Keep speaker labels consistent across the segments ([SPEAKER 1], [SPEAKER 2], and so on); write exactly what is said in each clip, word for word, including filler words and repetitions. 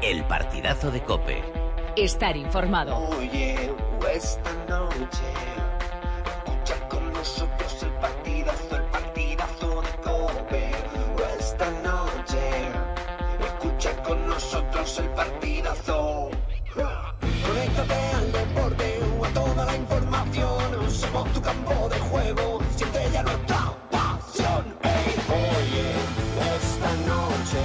[SPEAKER 1] El partidazo de COPE.
[SPEAKER 2] Estar informado.
[SPEAKER 3] Oye, esta noche escucha con nosotros el partidazo, el partidazo de COPE. Esta noche escucha con nosotros el partidazo. Conéctate al deporte o a toda la información. Somos tu campo de juego, siente ya nuestra pasión. Hey, oye, esta noche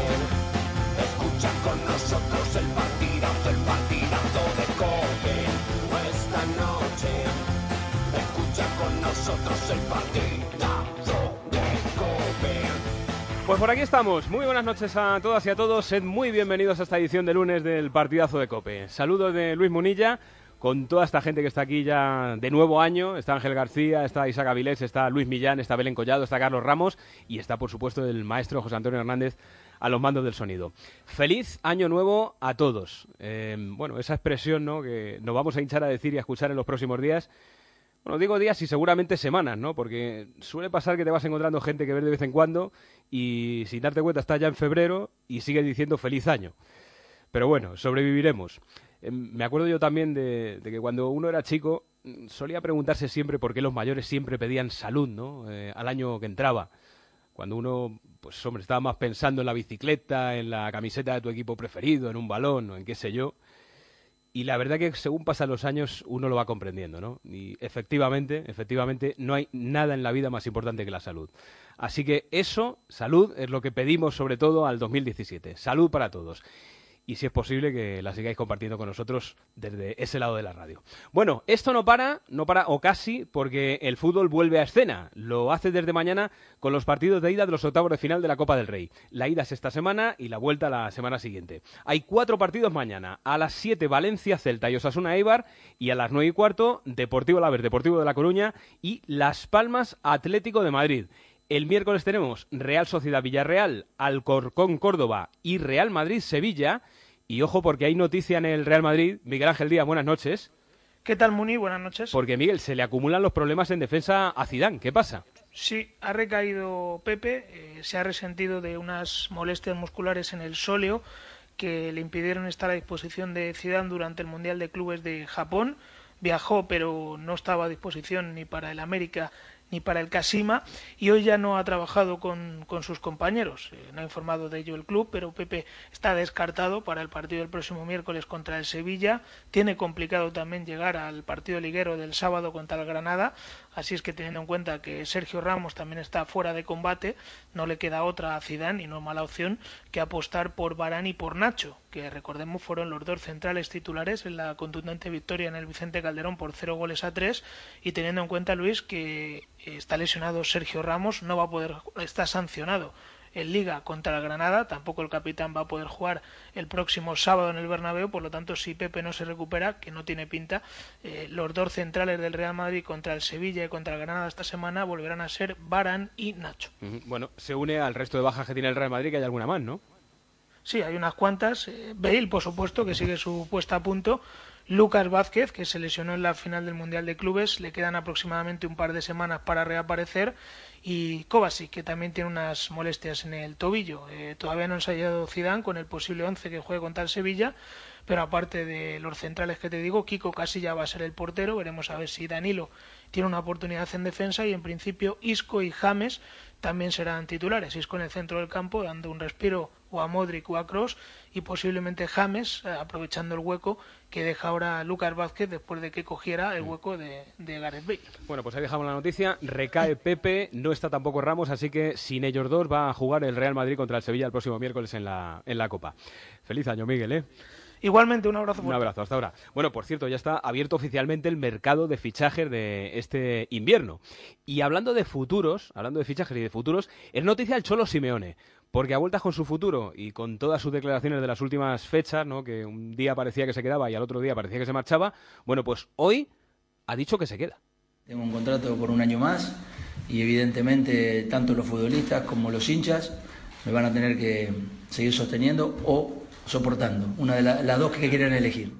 [SPEAKER 3] escucha con nosotros el partidazo, el partidazo de COPE. Esta noche escucha con nosotros el partidazo de COPE.
[SPEAKER 4] Pues por aquí estamos. Muy buenas noches a todas y a todos. Sed muy bienvenidos a esta edición de lunes del partidazo de COPE. Saludos de Luis Munilla, con toda esta gente que está aquí ya de nuevo año. Está Ángel García, está Isaac Avilés, está Luis Millán, está Belén Collado, está Carlos Ramos y está, por supuesto, el maestro José Antonio Hernández a los mandos del sonido. Feliz año nuevo a todos. Eh, bueno, esa expresión, ¿no?, que nos vamos a hinchar a decir y a escuchar en los próximos días. Bueno, digo días y seguramente semanas, ¿no? Porque suele pasar que te vas encontrando gente que ves de vez en cuando y sin darte cuenta estás ya en febrero y sigues diciendo feliz año. Pero bueno, sobreviviremos. Eh, me acuerdo yo también de, de que cuando uno era chico solía preguntarse siempre por qué los mayores siempre pedían salud, ¿no?, eh, al año que entraba. Cuando uno, pues hombre, estaba más pensando en la bicicleta, en la camiseta de tu equipo preferido, en un balón o en qué sé yo. Y la verdad que según pasan los años uno lo va comprendiendo, ¿no? Y efectivamente, efectivamente, no hay nada en la vida más importante que la salud. Así que eso, salud, es lo que pedimos sobre todo al dos mil diecisiete. Salud para todos. Y si es posible que la sigáis compartiendo con nosotros desde ese lado de la radio. Bueno, esto no para, no para o casi, porque el fútbol vuelve a escena. Lo hace desde mañana con los partidos de ida de los octavos de final de la Copa del Rey. La ida es esta semana y la vuelta la semana siguiente. Hay cuatro partidos mañana. A las siete Valencia, Celta y Osasuna Eibar. Y a las nueve y cuarto Deportivo Alavés, Deportivo de La Coruña y Las Palmas, Atlético de Madrid. El miércoles tenemos Real Sociedad Villarreal, Alcorcón Córdoba y Real Madrid Sevilla. Y ojo porque hay noticia en el Real Madrid. Miguel Ángel Díaz, buenas noches.
[SPEAKER 5] ¿Qué tal, Muni? Buenas noches.
[SPEAKER 4] Porque, Miguel, se le acumulan los problemas en defensa a Zidane. ¿Qué pasa?
[SPEAKER 5] Sí, ha recaído Pepe, eh, se ha resentido de unas molestias musculares en el sóleo que le impidieron estar a disposición de Zidane durante el Mundial de Clubes de Japón. Viajó, pero no estaba a disposición ni para el América ni para el Kashima, y hoy ya no ha trabajado con, con sus compañeros. Eh, no ha informado de ello el club, pero Pepe está descartado para el partido del próximo miércoles contra el Sevilla. Tiene complicado también llegar al partido liguero del sábado contra el Granada, así es que teniendo en cuenta que Sergio Ramos también está fuera de combate, no le queda otra a Zidane, y no es mala opción, que apostar por Varane y por Nacho, que recordemos fueron los dos centrales titulares en la contundente victoria en el Vicente Calderón por cero goles a tres, y teniendo en cuenta, Luis, que está lesionado Sergio Ramos, no va a poder, está sancionado en Liga contra el Granada, tampoco el capitán va a poder jugar el próximo sábado en el Bernabéu, por lo tanto, si Pepe no se recupera, que no tiene pinta, eh, los dos centrales del Real Madrid contra el Sevilla y contra el Granada esta semana volverán a ser Varane y Nacho.
[SPEAKER 4] Bueno, se une al resto de bajas que tiene el Real Madrid, que hay alguna más, ¿no?
[SPEAKER 5] Sí, hay unas cuantas. eh, Bale, por supuesto, que sigue su puesta a punto. Lucas Vázquez, que se lesionó en la final del Mundial de Clubes, le quedan aproximadamente un par de semanas para reaparecer, y Kovacic, que también tiene unas molestias en el tobillo. Eh, todavía no ha ensayado Zidane con el posible once que juegue contra el Sevilla, pero aparte de los centrales que te digo, Kiko Casilla va a ser el portero. Veremos a ver si Danilo tiene una oportunidad en defensa, y en principio Isco y James también serán titulares. Isco en el centro del campo dando un respiro o a Modric o a Kroos, y posiblemente James eh, aprovechando el hueco que deja ahora Lucas Vázquez después de que cogiera el hueco de, de Gareth Bale.
[SPEAKER 4] Bueno, pues ahí dejamos la noticia. Recae Pepe, no está tampoco Ramos, así que sin ellos dos va a jugar el Real Madrid contra el Sevilla el próximo miércoles en la, en la Copa. Feliz año, Miguel, ¿eh?
[SPEAKER 5] Igualmente, un abrazo fuerte.
[SPEAKER 4] Un abrazo, hasta ahora. Bueno, por cierto, ya está abierto oficialmente el mercado de fichajes de este invierno. Y hablando de futuros, hablando de fichajes y de futuros, es noticia el Cholo Simeone, porque a vueltas con su futuro y con todas sus declaraciones de las últimas fechas, ¿no?, que un día parecía que se quedaba y al otro día parecía que se marchaba, bueno, pues hoy ha dicho que se queda.
[SPEAKER 6] Tengo un contrato por un año más y evidentemente tanto los futbolistas como los hinchas me van a tener que seguir sosteniendo o soportando, una de la, las dos que quieran elegir.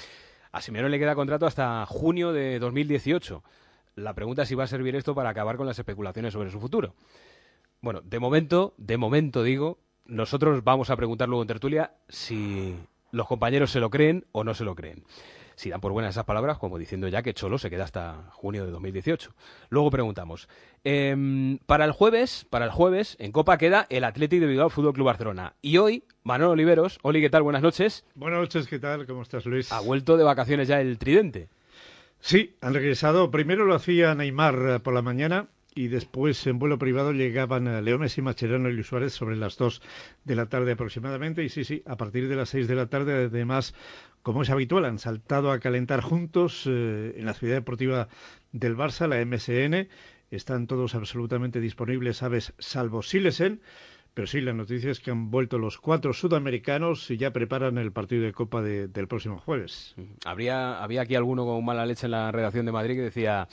[SPEAKER 4] A Simeone le queda contrato hasta junio de dos mil dieciocho. La pregunta es si va a servir esto para acabar con las especulaciones sobre su futuro. Bueno, de momento, de momento digo, nosotros vamos a preguntar luego en tertulia si los compañeros se lo creen o no se lo creen. Si dan por buenas esas palabras, como diciendo ya que Cholo se queda hasta junio de dos mil dieciocho. Luego preguntamos. Eh, para el jueves, para el jueves, en Copa queda el Athletic de Bilbao Fútbol Club Barcelona. Y hoy, Manolo Oliveros. Oli, ¿qué tal? Buenas noches.
[SPEAKER 1] Buenas noches, ¿qué tal? ¿Cómo estás, Luis?
[SPEAKER 4] Ha vuelto de vacaciones ya el Tridente.
[SPEAKER 1] Sí, han regresado. Primero lo hacía Neymar por la mañana y después en vuelo privado llegaban Leo Messi, Mascherano y Luis Suárez sobre las dos de la tarde aproximadamente. Y sí, sí, a partir de las seis de la tarde, además, como es habitual, han saltado a calentar juntos eh, en la ciudad deportiva del Barça, la M S N. Están todos absolutamente disponibles, sabes, salvo Silesen. Pero sí, la noticia es que han vuelto los cuatro sudamericanos y ya preparan el partido de Copa de, del próximo jueves.
[SPEAKER 4] Habría, había aquí alguno con mala leche en la redacción de Madrid que decía...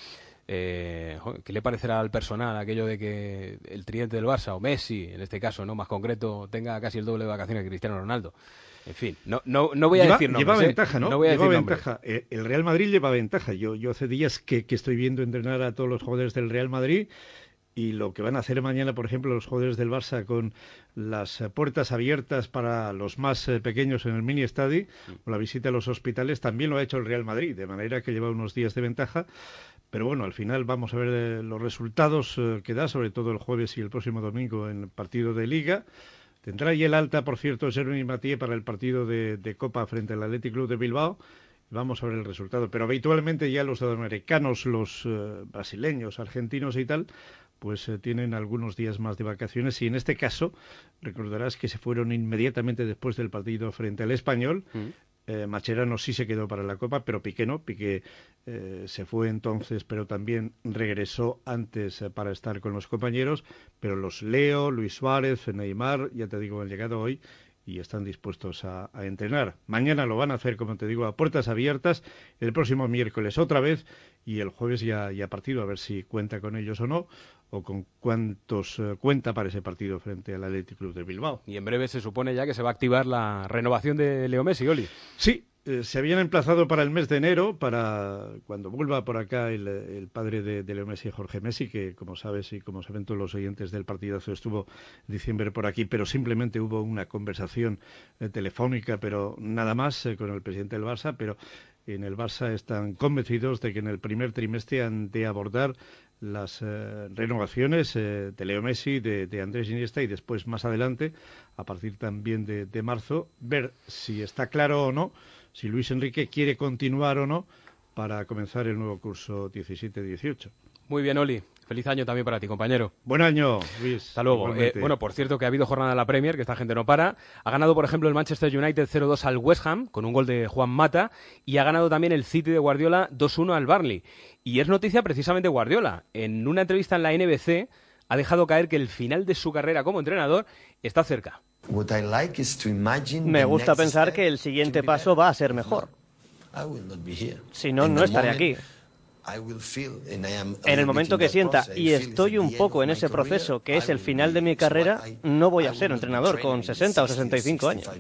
[SPEAKER 4] Eh, ¿qué le parecerá al personal aquello de que el tridente del Barça, o Messi, en este caso, no más concreto, tenga casi el doble de vacaciones que Cristiano Ronaldo? En fin, no, no, no voy a
[SPEAKER 1] lleva,
[SPEAKER 4] decir nombres.
[SPEAKER 1] Lleva
[SPEAKER 4] ¿eh?
[SPEAKER 1] ventaja, ¿no?
[SPEAKER 4] No voy a
[SPEAKER 1] lleva
[SPEAKER 4] decir
[SPEAKER 1] ventaja. Eh, el Real Madrid lleva ventaja. Yo, yo hace días que, que estoy viendo entrenar a todos los jugadores del Real Madrid y lo que van a hacer mañana, por ejemplo, los jugadores del Barça con las eh, puertas abiertas para los más eh, pequeños en el mini estadio, o la visita a los hospitales, también lo ha hecho el Real Madrid, de manera que lleva unos días de ventaja. Pero bueno, al final vamos a ver eh, los resultados eh, que da, sobre todo el jueves y el próximo domingo en el partido de Liga. Tendrá ahí el alta, por cierto, Jeremy Mathieu para el partido de, de Copa frente al Athletic Club de Bilbao. Vamos a ver el resultado. Pero habitualmente ya los sudamericanos, los eh, brasileños, argentinos y tal, pues eh, tienen algunos días más de vacaciones. Y en este caso, recordarás que se fueron inmediatamente después del partido frente al Español. Mm. Eh, Mascherano sí se quedó para la Copa, pero Piqué no. Piqué eh, se fue entonces, pero también regresó antes eh, para estar con los compañeros. Pero los Leo, Luis Suárez, Neymar, ya te digo, han llegado hoy y están dispuestos a, a entrenar. Mañana lo van a hacer, como te digo, a puertas abiertas. El próximo miércoles otra vez y el jueves ya, ya partido, a ver si cuenta con ellos o no, o con cuántos uh, cuenta para ese partido frente al Athletic Club de Bilbao.
[SPEAKER 4] Y en breve se supone ya que se va a activar la renovación de Leo Messi, Oli.
[SPEAKER 1] Sí, eh, se habían emplazado para el mes de enero, para cuando vuelva por acá el, el padre de, de Leo Messi, Jorge Messi, que como sabes y como saben todos los oyentes del partidazo, estuvo en diciembre por aquí, pero simplemente hubo una conversación eh, telefónica, pero nada más eh, con el presidente del Barça, pero en el Barça están convencidos de que en el primer trimestre han de abordar las eh, renovaciones eh, de Leo Messi, de, de Andrés Iniesta y después más adelante, a partir también de, de marzo, ver si está claro o no, si Luis Enrique quiere continuar o no para comenzar el nuevo curso diecisiete dieciocho.
[SPEAKER 4] Muy bien, Oli. Feliz año también para ti, compañero.
[SPEAKER 1] Buen año, Luis.
[SPEAKER 4] Hasta luego. Eh, bueno, por cierto, que ha habido jornada en la Premier, que esta gente no para. Ha ganado, por ejemplo, el Manchester United cero dos al West Ham, con un gol de Juan Mata, y ha ganado también el City de Guardiola dos uno al Burnley. Y es noticia precisamente Guardiola. En una entrevista en la N B C ha dejado caer que el final de su carrera como entrenador está cerca.
[SPEAKER 7] Me gusta pensar que el siguiente paso va a ser mejor. Si no, no estaré aquí. En el momento que sienta, y estoy un poco en ese proceso, que es el final de mi carrera, no voy a ser entrenador con sesenta o sesenta y cinco años.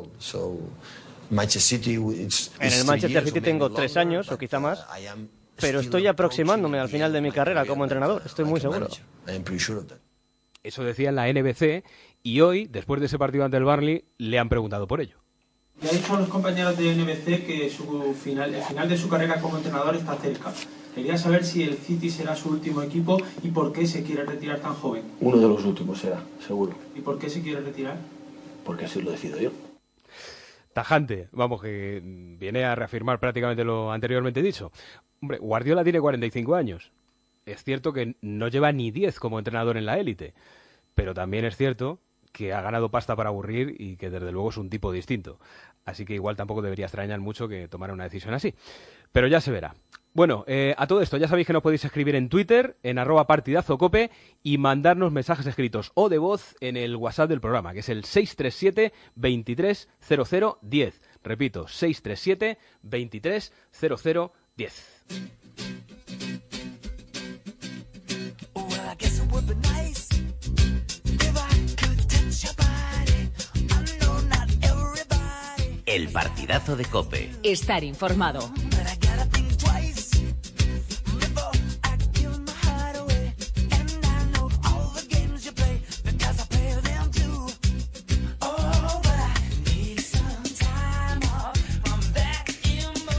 [SPEAKER 7] En el Manchester City tengo tres años, o quizá más, pero estoy aproximándome al final de mi carrera como entrenador, estoy muy seguro.
[SPEAKER 4] Eso decía en la N B C, y hoy, después de ese partido ante el Burnley, le han preguntado por ello.
[SPEAKER 8] Le ha dicho a los compañeros de N B C que su final, el final de su carrera como entrenador está cerca. Quería saber si el City será su último equipo y por qué se quiere retirar tan joven.
[SPEAKER 9] Uno de los últimos será, seguro.
[SPEAKER 8] ¿Y por qué se quiere retirar?
[SPEAKER 9] Porque así lo decido yo.
[SPEAKER 4] Tajante, vamos, que viene a reafirmar prácticamente lo anteriormente dicho. Hombre, Guardiola tiene cuarenta y cinco años. Es cierto que no lleva ni diez como entrenador en la élite, pero también es cierto que ha ganado pasta para aburrir y que desde luego es un tipo distinto. Así que igual tampoco debería extrañar mucho que tomara una decisión así. Pero ya se verá. Bueno, eh, a todo esto ya sabéis que nos podéis escribir en Twitter, en arroba partidazocope, y mandarnos mensajes escritos o de voz en el WhatsApp del programa, que es el seis tres siete, veintitrés cero cero diez. Repito, seis tres siete, veintitrés cero cero diez.
[SPEAKER 10] El partidazo de COPE.
[SPEAKER 2] Estar informado.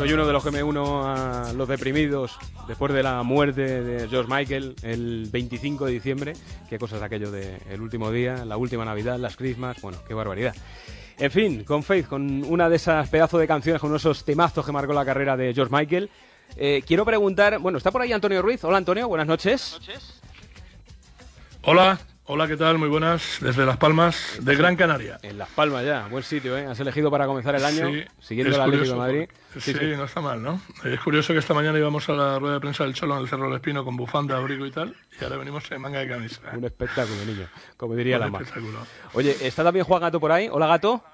[SPEAKER 4] soy uno de los que me uno a los deprimidos después de la muerte de George Michael el veinticinco de diciembre. Qué cosas aquello de el último día, la última Navidad, las Christmas, bueno, qué barbaridad. En fin, con Faith, con una de esas pedazos de canciones, con esos temazos que marcó la carrera de George Michael, eh, quiero preguntar, bueno, está por ahí Antonio Ruiz. Hola Antonio, buenas noches.
[SPEAKER 11] Hola. Hola, ¿qué tal? Muy buenas, desde Las Palmas, de Gran Canaria.
[SPEAKER 4] En Las Palmas ya, buen sitio, ¿eh? Has elegido para comenzar el año, sí, siguiendo el Atlético de Madrid.
[SPEAKER 11] Sí, sí, sí, no está mal, ¿no? Es curioso que esta mañana íbamos a la rueda de prensa del Cholo en el Cerro del Espino con bufanda, abrigo y tal, y ahora venimos en manga de camisa.
[SPEAKER 4] Un espectáculo, niño, como diría la
[SPEAKER 11] más.
[SPEAKER 4] Oye, ¿está también Juan Gato por ahí? Hola, Gato.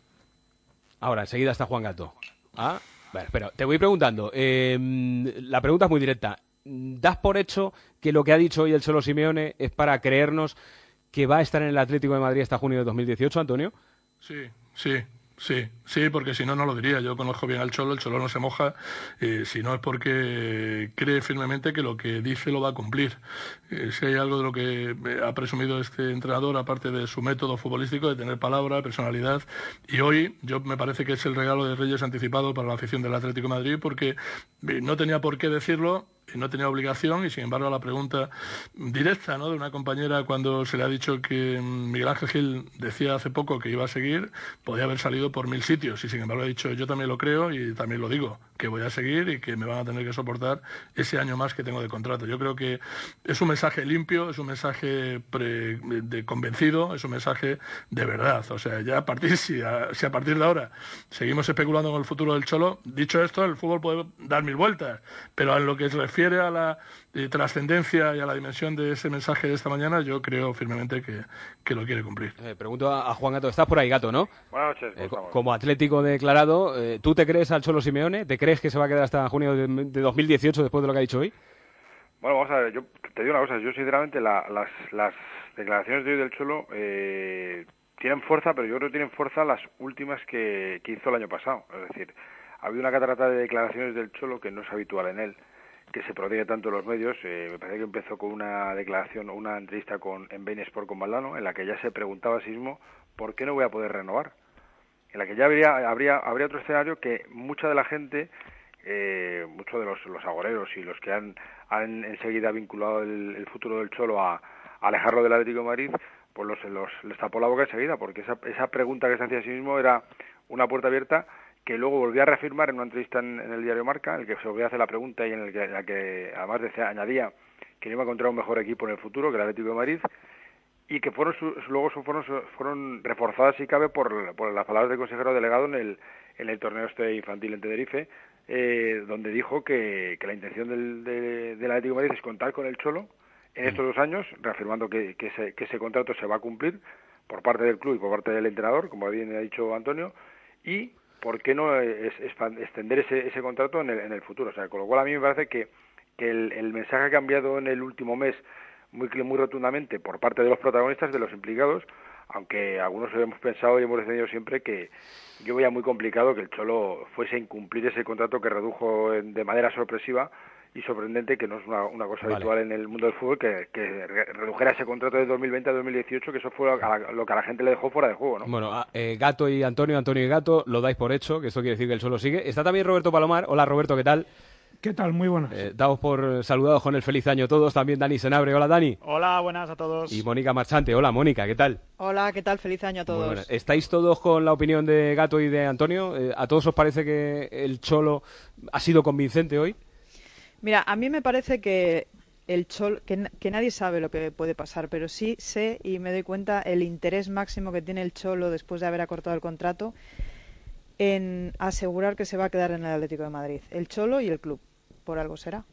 [SPEAKER 4] Ahora, enseguida está Juan Gato. Ah, bueno, espera, te voy preguntando. Eh, la pregunta es muy directa. ¿Das por hecho que lo que ha dicho hoy el Cholo Simeone es para creernos que va a estar en el Atlético de Madrid hasta junio de dos mil dieciocho, Antonio?
[SPEAKER 11] Sí, sí, sí, sí, porque si no, no lo diría. Yo conozco bien al Cholo, el Cholo no se moja, eh, si no es porque cree firmemente que lo que dice lo va a cumplir. Eh, si hay algo de lo que ha presumido este entrenador, aparte de su método futbolístico, de tener palabra, personalidad, y hoy yo me parece que es el regalo de Reyes anticipado para la afición del Atlético de Madrid, porque eh, no tenía por qué decirlo, no tenía obligación, y sin embargo la pregunta directa, ¿no?, de una compañera cuando se le ha dicho que Miguel Ángel Gil decía hace poco que iba a seguir, podía haber salido por mil sitios, y sin embargo ha dicho yo también lo creo y también lo digo, que voy a seguir y que me van a tener que soportar ese año más que tengo de contrato. Yo creo que es un mensaje limpio, es un mensaje pre, de convencido, es un mensaje de verdad. O sea, ya a partir, si a, si a partir de ahora seguimos especulando con el futuro del Cholo, dicho esto, el fútbol puede dar mil vueltas, pero en lo que se refiere a la eh, trascendencia y a la dimensión de ese mensaje de esta mañana, yo creo firmemente que, que lo quiere cumplir.
[SPEAKER 4] Eh, pregunto a, a Juan Gato, estás por ahí, Gato, ¿no?
[SPEAKER 12] Buenas noches.
[SPEAKER 4] Eh, como Atlético declarado, eh, ¿tú te crees al Cholo Simeone? ¿Te crees que se va a quedar hasta junio de, de dos mil dieciocho después de lo que ha dicho hoy?
[SPEAKER 12] Bueno, vamos a ver, yo te digo una cosa, yo sinceramente la, las, las declaraciones de hoy del Cholo eh, tienen fuerza, pero yo creo que tienen fuerza las últimas que, que hizo el año pasado. Es decir, ha habido una catarata de declaraciones del Cholo que no es habitual en él, que se prodigue tanto en los medios. Eh, me parece que empezó con una declaración o una entrevista con, en Bein Sport con Valdano, en la que ya se preguntaba a sí mismo ¿por qué no voy a poder renovar? En la que ya habría, habría, habría otro escenario que mucha de la gente, eh, muchos de los, los agoreros y los que han, han enseguida vinculado el, el futuro del Cholo a, a alejarlo del Atlético de Madrid, pues los, los, les tapó la boca enseguida, porque esa, esa pregunta que se hacía a sí mismo era una puerta abierta que luego volvió a reafirmar en una entrevista en, en el diario Marca, en el que se volvió a hacer la pregunta y en el que, en la que además decía, añadía que no iba a encontrar un mejor equipo en el futuro que el Atlético de Madrid, y que fueron su, luego fueron, fueron reforzadas, si cabe, por, por las palabras del consejero delegado en el, en el torneo este infantil en Tenerife, eh, donde dijo que, que la intención del, de, del Atlético de Madrid es contar con el Cholo en estos dos años, reafirmando que, que, ese, que ese contrato se va a cumplir por parte del club y por parte del entrenador, como bien ha dicho Antonio, y por qué no es, es, extender ese, ese contrato en el, en el futuro. O sea, con lo cual a mí me parece que, que el, el mensaje ha cambiado en el último mes muy muy rotundamente por parte de los protagonistas, de los implicados, aunque algunos hemos pensado y hemos defendido siempre que yo veía muy complicado que el Cholo fuese a incumplir ese contrato que redujo en, de manera sorpresiva y sorprendente, que no es una, una cosa vale. habitual en el mundo del fútbol, que, que redujera ese contrato de dos mil veinte a dos mil dieciocho, que eso fue a la, lo que a la gente le dejó fuera de juego, ¿no?
[SPEAKER 4] Bueno, eh, Gato y Antonio, Antonio y Gato, lo dais por hecho, que esto quiere decir que el Cholo sigue. Está también Roberto Palomar. Hola Roberto, ¿qué tal?
[SPEAKER 13] ¿Qué tal? Muy buenas.
[SPEAKER 4] Eh, damos por saludados con el feliz año todos. También Dani Senabre. Hola, Dani.
[SPEAKER 14] Hola, buenas a todos.
[SPEAKER 4] Y Mónica Marchante. Hola, Mónica, ¿qué tal?
[SPEAKER 15] Hola, ¿qué tal? Feliz año a todos.
[SPEAKER 4] Bueno, ¿estáis todos con la opinión de Gato y de Antonio? Eh, ¿A todos os parece que el Cholo ha sido convincente hoy?
[SPEAKER 15] Mira, a mí me parece que el Cholo, que, que nadie sabe lo que puede pasar, pero sí sé y me doy cuenta el interés máximo que tiene el Cholo después de haber acortado el contrato en asegurar que se va a quedar en el Atlético de Madrid. El Cholo y el club. Por algo será.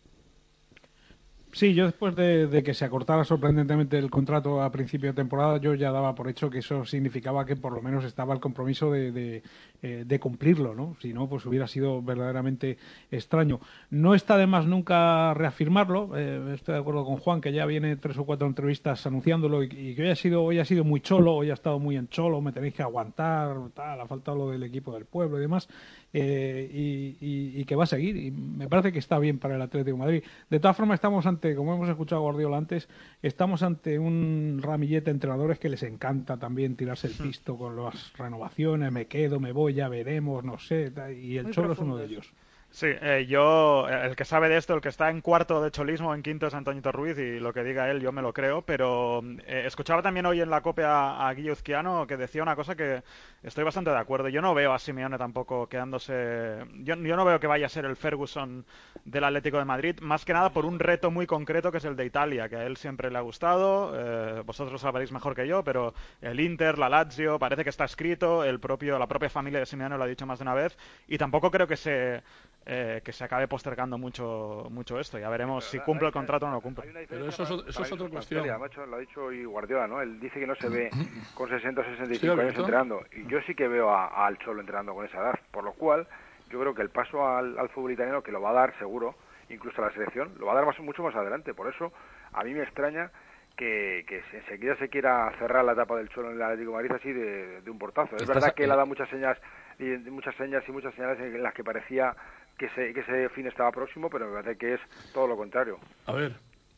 [SPEAKER 13] Sí, yo después de, de que se acortara sorprendentemente el contrato a principio de temporada, yo ya daba por hecho que eso significaba que por lo menos estaba el compromiso de, de, eh, de cumplirlo, ¿no? Si no, pues hubiera sido verdaderamente extraño. No está de más nunca reafirmarlo. Eh, estoy de acuerdo con Juan, que ya viene tres o cuatro entrevistas anunciándolo y, y que hoy ha sido hoy ha sido muy cholo, hoy ha estado muy en cholo, me tenéis que aguantar, tal, ha faltado lo del equipo del pueblo y demás. Eh, y, y, y que va a seguir, y me parece que está bien para el Atlético de Madrid. De todas formas, estamos ante ante, como hemos escuchado a Guardiola antes, estamos ante un ramillete de entrenadores que les encanta también tirarse el pisto con las renovaciones, me quedo, me voy, ya veremos, no sé, y el Muy Cholo profundos. Es uno de ellos.
[SPEAKER 14] Sí, eh, yo, el que sabe de esto, el que está en cuarto de cholismo, en quinto es Antoñito Ruiz, y lo que diga él yo me lo creo, pero eh, escuchaba también hoy en la COPE a, a Guille Uzquiano, que decía una cosa que estoy bastante de acuerdo. Yo no veo a Simeone tampoco quedándose, yo, yo no veo que vaya a ser el Ferguson del Atlético de Madrid, más que nada por un reto muy concreto que es el de Italia, que a él siempre le ha gustado, eh, vosotros sabréis mejor que yo, pero el Inter, la Lazio, parece que está escrito, el propio, la propia familia de Simeone lo ha dicho más de una vez, y tampoco creo que se... Eh, que se acabe postergando mucho mucho esto. Ya veremos si cumple el contrato o no lo cumple.
[SPEAKER 11] Pero eso es, eso es otra cuestión.
[SPEAKER 12] Lo ha dicho hoy Guardiola, ¿no? Él dice que no se ve con sesenta o sesenta y cinco sí, años entrenando. Y yo sí que veo a, a al Cholo entrenando con esa edad. Por lo cual, yo creo que el paso al, al fútbol italiano, que lo va a dar seguro, incluso a la selección, lo va a dar más, mucho más adelante. Por eso, a mí me extraña que, que enseguida se quiera cerrar la etapa del Cholo en el Atlético de Madrid así de, de un portazo. Es verdad que él ha dado muchas señas, y muchas señas y muchas señales en las que parecía que ese, que ese fin estaba próximo, pero me parece que es todo lo contrario.
[SPEAKER 11] A ver,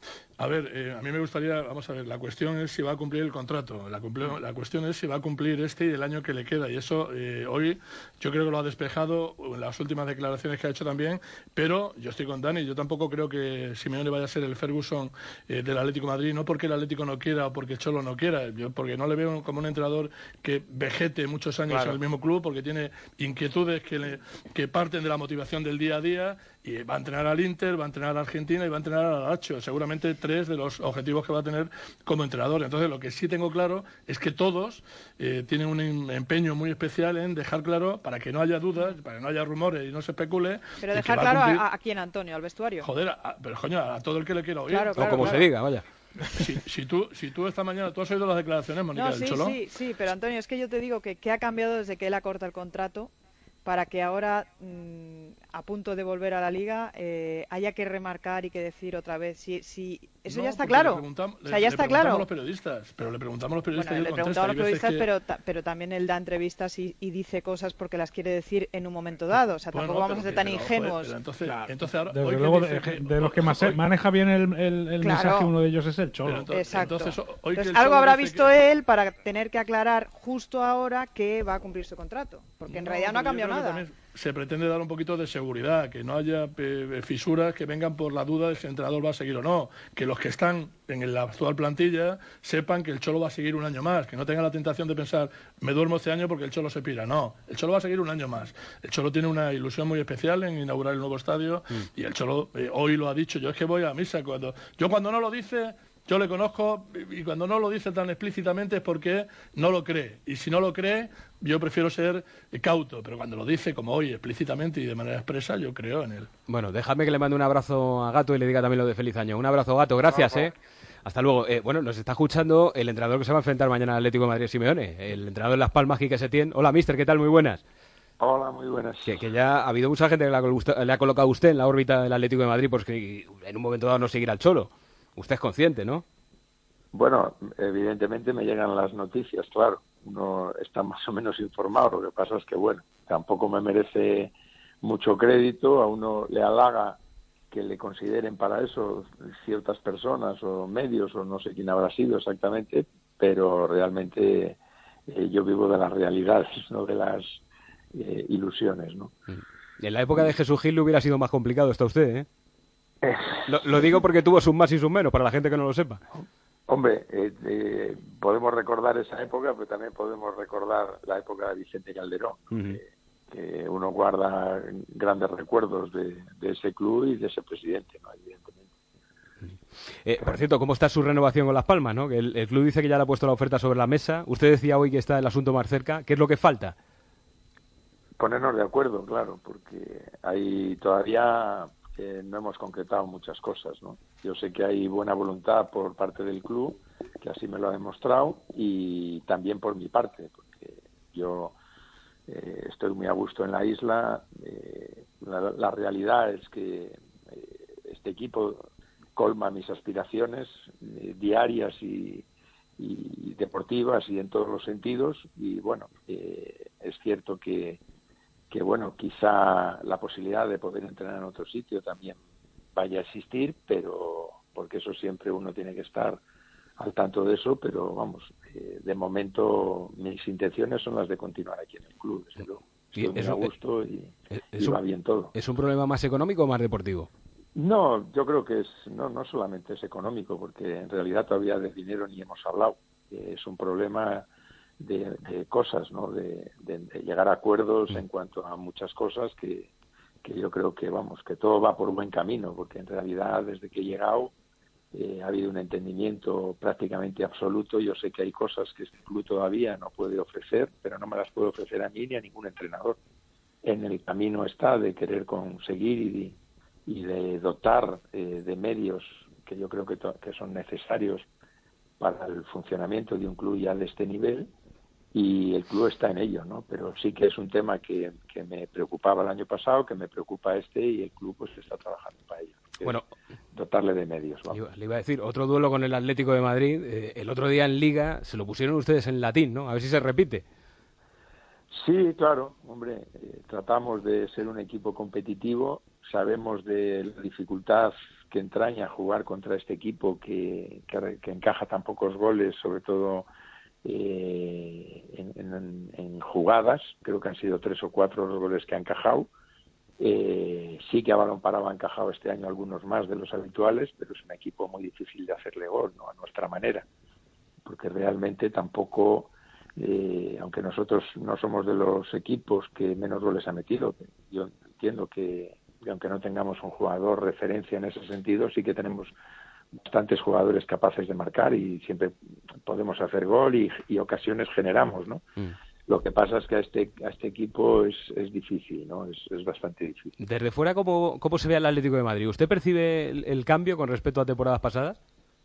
[SPEAKER 11] a ver, eh, a mí me gustaría, vamos a ver, la cuestión es si va a cumplir el contrato, la, cumple, la cuestión es si va a cumplir este y el año que le queda, y eso eh, hoy yo creo que lo ha despejado en las últimas declaraciones que ha hecho también, pero yo estoy con Dani, yo tampoco creo que Simeone vaya a ser el Ferguson eh, del Atlético de Madrid, no porque el Atlético no quiera o porque el Cholo no quiera, yo porque no le veo como un entrenador que vegete muchos años claro. en el mismo club, porque tiene inquietudes que, le, que parten de la motivación del día a día, y va a entrenar al Inter, va a entrenar a Argentina y va a entrenar al Lazio, seguramente tres de los objetivos que va a tener como entrenador. Entonces, lo que sí tengo claro es que todos eh, tienen un empeño muy especial en dejar claro, para que no haya dudas, para que no haya rumores y no se especule.
[SPEAKER 15] Pero dejar claro a, cumplir... a, a quién, Antonio, al vestuario.
[SPEAKER 11] Joder, a, pero coño, a todo el que le quiera oír.
[SPEAKER 15] Claro, claro,
[SPEAKER 4] o como
[SPEAKER 15] claro.
[SPEAKER 4] se diga, vaya.
[SPEAKER 11] Si, si, tú, si tú esta mañana, tú has oído las declaraciones, Mónica,
[SPEAKER 15] no,
[SPEAKER 11] del
[SPEAKER 15] sí,
[SPEAKER 11] Cholo.
[SPEAKER 15] Sí, sí, pero Antonio, es que yo te digo que, que ha cambiado desde que él acorta el contrato para que ahora, mmm, a punto de volver a la Liga, eh, haya que remarcar y que decir otra vez si, si eso no, ya está claro. O sea, ya
[SPEAKER 11] le
[SPEAKER 15] está
[SPEAKER 11] claro. Le preguntamos a los periodistas, pero le preguntamos a los periodistas
[SPEAKER 15] bueno,
[SPEAKER 11] y
[SPEAKER 15] le preguntamos a los periodistas,
[SPEAKER 11] que...
[SPEAKER 15] pero, ta, pero también él da entrevistas y, y dice cosas porque las quiere decir en un momento dado. O sea,
[SPEAKER 11] bueno,
[SPEAKER 15] tampoco vamos a ser tan
[SPEAKER 11] pero,
[SPEAKER 15] ingenuos.
[SPEAKER 11] Pero entonces,
[SPEAKER 13] claro.
[SPEAKER 11] entonces ahora,
[SPEAKER 13] Desde
[SPEAKER 11] hoy
[SPEAKER 13] luego,
[SPEAKER 11] dice,
[SPEAKER 13] de, de los que más hoy, maneja bien el, el, el
[SPEAKER 15] claro.
[SPEAKER 13] mensaje, uno de ellos es el Cholo.
[SPEAKER 15] Entonces, Exacto.
[SPEAKER 11] Entonces, hoy
[SPEAKER 15] entonces
[SPEAKER 11] que el
[SPEAKER 15] algo
[SPEAKER 11] Cholo
[SPEAKER 15] habrá visto
[SPEAKER 11] que...
[SPEAKER 15] él para tener que aclarar justo ahora que va a cumplir su contrato. Porque en no, realidad no ha cambiado nada.
[SPEAKER 11] Se pretende dar un poquito de seguridad, que no haya eh, fisuras que vengan por la duda de si el entrenador va a seguir o no, que los que están en la actual plantilla sepan que el Cholo va a seguir un año más, que no tengan la tentación de pensar me duermo este año porque el Cholo se pira. No, el Cholo va a seguir un año más. El Cholo tiene una ilusión muy especial en inaugurar el nuevo estadio mm. y el Cholo eh, hoy lo ha dicho. Yo es que voy a misa cuando yo cuando no lo dice yo le conozco y cuando no lo dice tan explícitamente es porque no lo cree. Y si no lo cree, yo prefiero ser cauto. Pero cuando lo dice, como hoy, explícitamente y de manera expresa, yo creo en él.
[SPEAKER 4] Bueno, déjame que le mande un abrazo a Gato y le diga también lo de feliz año. Un abrazo, Gato. Gracias, ¿eh? Hasta luego. Eh, bueno, nos está escuchando el entrenador que se va a enfrentar mañana al Atlético de Madrid, Simeone. El entrenador de Las Palmas, Quique Setién. Hola, mister, ¿qué tal? Muy buenas.
[SPEAKER 16] Hola, muy buenas.
[SPEAKER 4] Que, que ya ha habido mucha gente que le ha, le ha colocado a usted en la órbita del Atlético de Madrid, pues que en un momento dado no seguirá al Cholo. Usted es consciente, ¿no?
[SPEAKER 16] Bueno, evidentemente me llegan las noticias, claro. Uno está más o menos informado. Lo que pasa es que, bueno, tampoco me merece mucho crédito. A uno le halaga que le consideren para eso ciertas personas o medios, o no sé quién habrá sido exactamente, pero realmente eh, yo vivo de las realidades, no de las eh, ilusiones, ¿no?
[SPEAKER 4] En la época de Jesús Gil le hubiera sido más complicado, está usted, ¿eh? Lo, lo digo porque tuvo sus más y sus menos, para la gente que no lo sepa.
[SPEAKER 16] Hombre, eh, eh, podemos recordar esa época, pero también podemos recordar la época de Vicente Calderón, uh-huh. que, que uno guarda grandes recuerdos de, de ese club y de ese presidente, ¿no? Evidentemente.
[SPEAKER 4] Eh, por cierto, ¿cómo está su renovación con Las Palmas, ¿no? Que el, el club dice que ya le ha puesto la oferta sobre la mesa. Usted decía hoy que está el asunto más cerca. ¿Qué es lo que falta?
[SPEAKER 16] Ponernos de acuerdo, claro, porque hay todavía... Eh, no hemos concretado muchas cosas, ¿no? Yo sé que hay buena voluntad por parte del club, que así me lo ha demostrado, y también por mi parte, porque yo eh, estoy muy a gusto en la isla. Eh, la, la realidad es que eh, este equipo colma mis aspiraciones eh, diarias y, y deportivas y en todos los sentidos, y bueno, eh, es cierto que que bueno, quizá la posibilidad de poder entrenar en otro sitio también vaya a existir, pero porque eso siempre uno tiene que estar al tanto de eso, pero vamos, eh, de momento mis intenciones son las de continuar aquí en el club, desde luego. Estoy muy a gusto y, y va bien todo.
[SPEAKER 4] ¿Es un problema más económico o más deportivo?
[SPEAKER 16] No, yo creo que es no no solamente es económico, porque en realidad todavía de dinero ni hemos hablado. Eh, es un problema de, de cosas, ¿no? De, de, de llegar a acuerdos en cuanto a muchas cosas que, que yo creo que, vamos, que todo va por buen camino, porque en realidad desde que he llegado eh, ha habido un entendimiento prácticamente absoluto. Yo sé que hay cosas que este club todavía no puede ofrecer, pero no me las puede ofrecer a mí ni a ningún entrenador. En el camino está de querer conseguir y de, y de dotar eh, de medios que yo creo que, que son necesarios para el funcionamiento de un club ya de este nivel, y el club está en ello, ¿no? Pero sí que es un tema que, que me preocupaba el año pasado, que me preocupa este, y el club pues está trabajando para ello.
[SPEAKER 4] Bueno,
[SPEAKER 16] dotarle de medios. Vamos.
[SPEAKER 4] Le iba a decir, otro duelo con el Atlético de Madrid, eh, el otro día en Liga se lo pusieron ustedes en latín, ¿no? A ver si se repite.
[SPEAKER 16] Sí, claro, hombre, eh, tratamos de ser un equipo competitivo, sabemos de la dificultad que entraña jugar contra este equipo que, que, que encaja tan pocos goles, sobre todo eh, en, en, en jugadas. Creo que han sido tres o cuatro los goles que ha encajado. Eh, sí que a balón parado ha encajado este año algunos más de los habituales, pero es un equipo muy difícil de hacerle gol, ¿no? A nuestra manera, porque realmente tampoco... Eh, aunque nosotros no somos de los equipos que menos goles ha metido, yo entiendo que, que aunque no tengamos un jugador referencia en ese sentido, sí que tenemos bastantes jugadores capaces de marcar y siempre podemos hacer gol y, y ocasiones generamos, ¿no? Mm. Lo que pasa es que a este a este equipo es, es difícil, ¿no? Es, es bastante difícil.
[SPEAKER 4] Desde fuera, ¿cómo, cómo se ve el Atlético de Madrid? ¿Usted percibe el, el cambio con respecto a temporadas pasadas?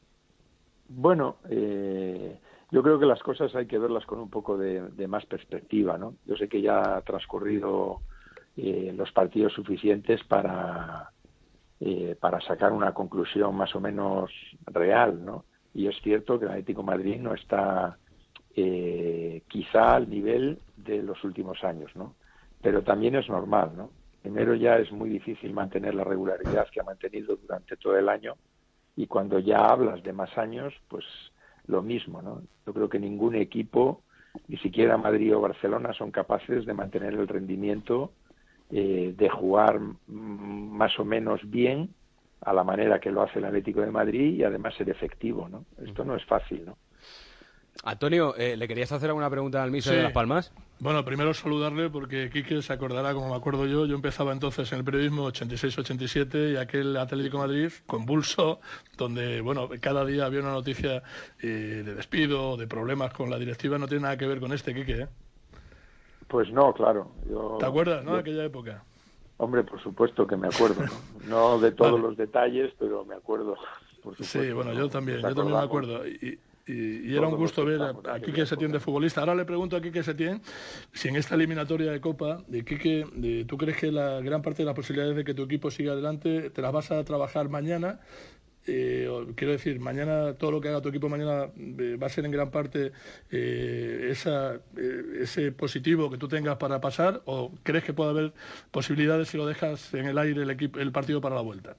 [SPEAKER 16] Bueno, eh... yo creo que las cosas hay que verlas con un poco de, de más perspectiva, ¿no? Yo sé que ya ha transcurrido eh, los partidos suficientes para, eh, para sacar una conclusión más o menos real, ¿no? Y es cierto que el Atlético de Madrid no está eh, quizá al nivel de los últimos años, ¿no? Pero también es normal, ¿no? Primero ya es muy difícil mantener la regularidad que ha mantenido durante todo el año, y cuando ya hablas de más años, pues lo mismo, ¿no? Yo creo que ningún equipo, ni siquiera Madrid o Barcelona, son capaces de mantener el rendimiento, eh, de jugar más o menos bien a la manera que lo hace el Atlético de Madrid y además ser efectivo, ¿no? Esto no es fácil, ¿no?
[SPEAKER 4] Antonio, eh, ¿le querías hacer alguna pregunta al míster
[SPEAKER 11] sí.
[SPEAKER 4] de Las Palmas?
[SPEAKER 11] Bueno, primero saludarle porque Quique se acordará, como me acuerdo yo, yo empezaba entonces en el periodismo ochenta y seis ochenta y siete y aquel Atlético de Madrid convulso, donde, bueno, cada día había una noticia eh, de despido, de problemas con la directiva. No tiene nada que ver con este, Quique, ¿eh?
[SPEAKER 16] Pues no, claro. Yo,
[SPEAKER 11] ¿Te acuerdas, no,
[SPEAKER 16] yo,
[SPEAKER 11] de aquella época?
[SPEAKER 16] Hombre, por supuesto que me acuerdo, ¿no? No de todos vale. los detalles, pero me acuerdo, por supuesto.
[SPEAKER 11] Sí, bueno,
[SPEAKER 16] ¿no?
[SPEAKER 11] yo también, yo también me acuerdo. Y, Y, y era un gusto ver a, a Quique Setién de futbolista. Ahora le pregunto a Quique Setién si en esta eliminatoria de Copa, de Quique, de, ¿tú crees que la gran parte de las posibilidades de que tu equipo siga adelante te las vas a trabajar mañana? Eh, quiero decir, mañana todo lo que haga tu equipo mañana eh, va a ser en gran parte eh, esa, eh, ese positivo que tú tengas para pasar, ¿o crees que puede haber posibilidades si lo dejas en el aire el, equipo, el partido para la vuelta?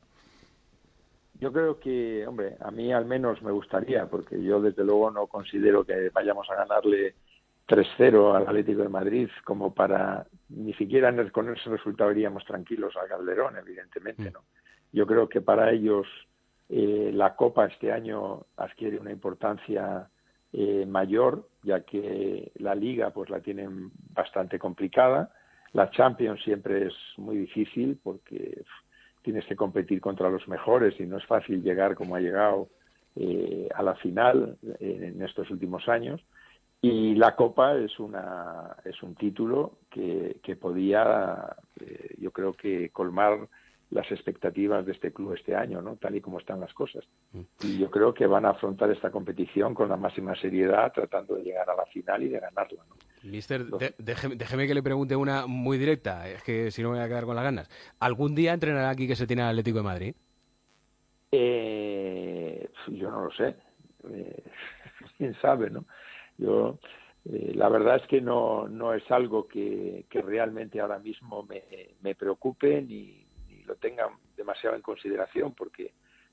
[SPEAKER 16] Yo creo que, hombre, a mí al menos me gustaría, porque yo desde luego no considero que vayamos a ganarle tres cero al Atlético de Madrid como para, ni siquiera con ese resultado iríamos tranquilos a Calderón, evidentemente, ¿no? Yo creo que para ellos eh, la Copa este año adquiere una importancia eh, mayor, ya que la Liga pues la tienen bastante complicada, la Champions siempre es muy difícil porque tienes que competir contra los mejores y no es fácil llegar como ha llegado eh, a la final eh, en estos últimos años. Y la Copa es una es un título que, que podía, eh, yo creo que colmar las expectativas de este club este año, ¿no? Tal y como están las cosas. Y yo creo que van a afrontar esta competición con la máxima seriedad, tratando de llegar a la final y de ganarla, ¿no?
[SPEAKER 4] Mister, de, déjeme, déjeme que le pregunte una muy directa, es que si no me voy a quedar con las ganas. ¿Algún día entrenará aquí que se tiene al Atlético de Madrid?
[SPEAKER 16] Eh, yo no lo sé. Eh, quién sabe, ¿no? Yo, eh, la verdad es que no, no es algo que, que realmente ahora mismo me, me preocupe ni, ni lo tenga demasiado en consideración, porque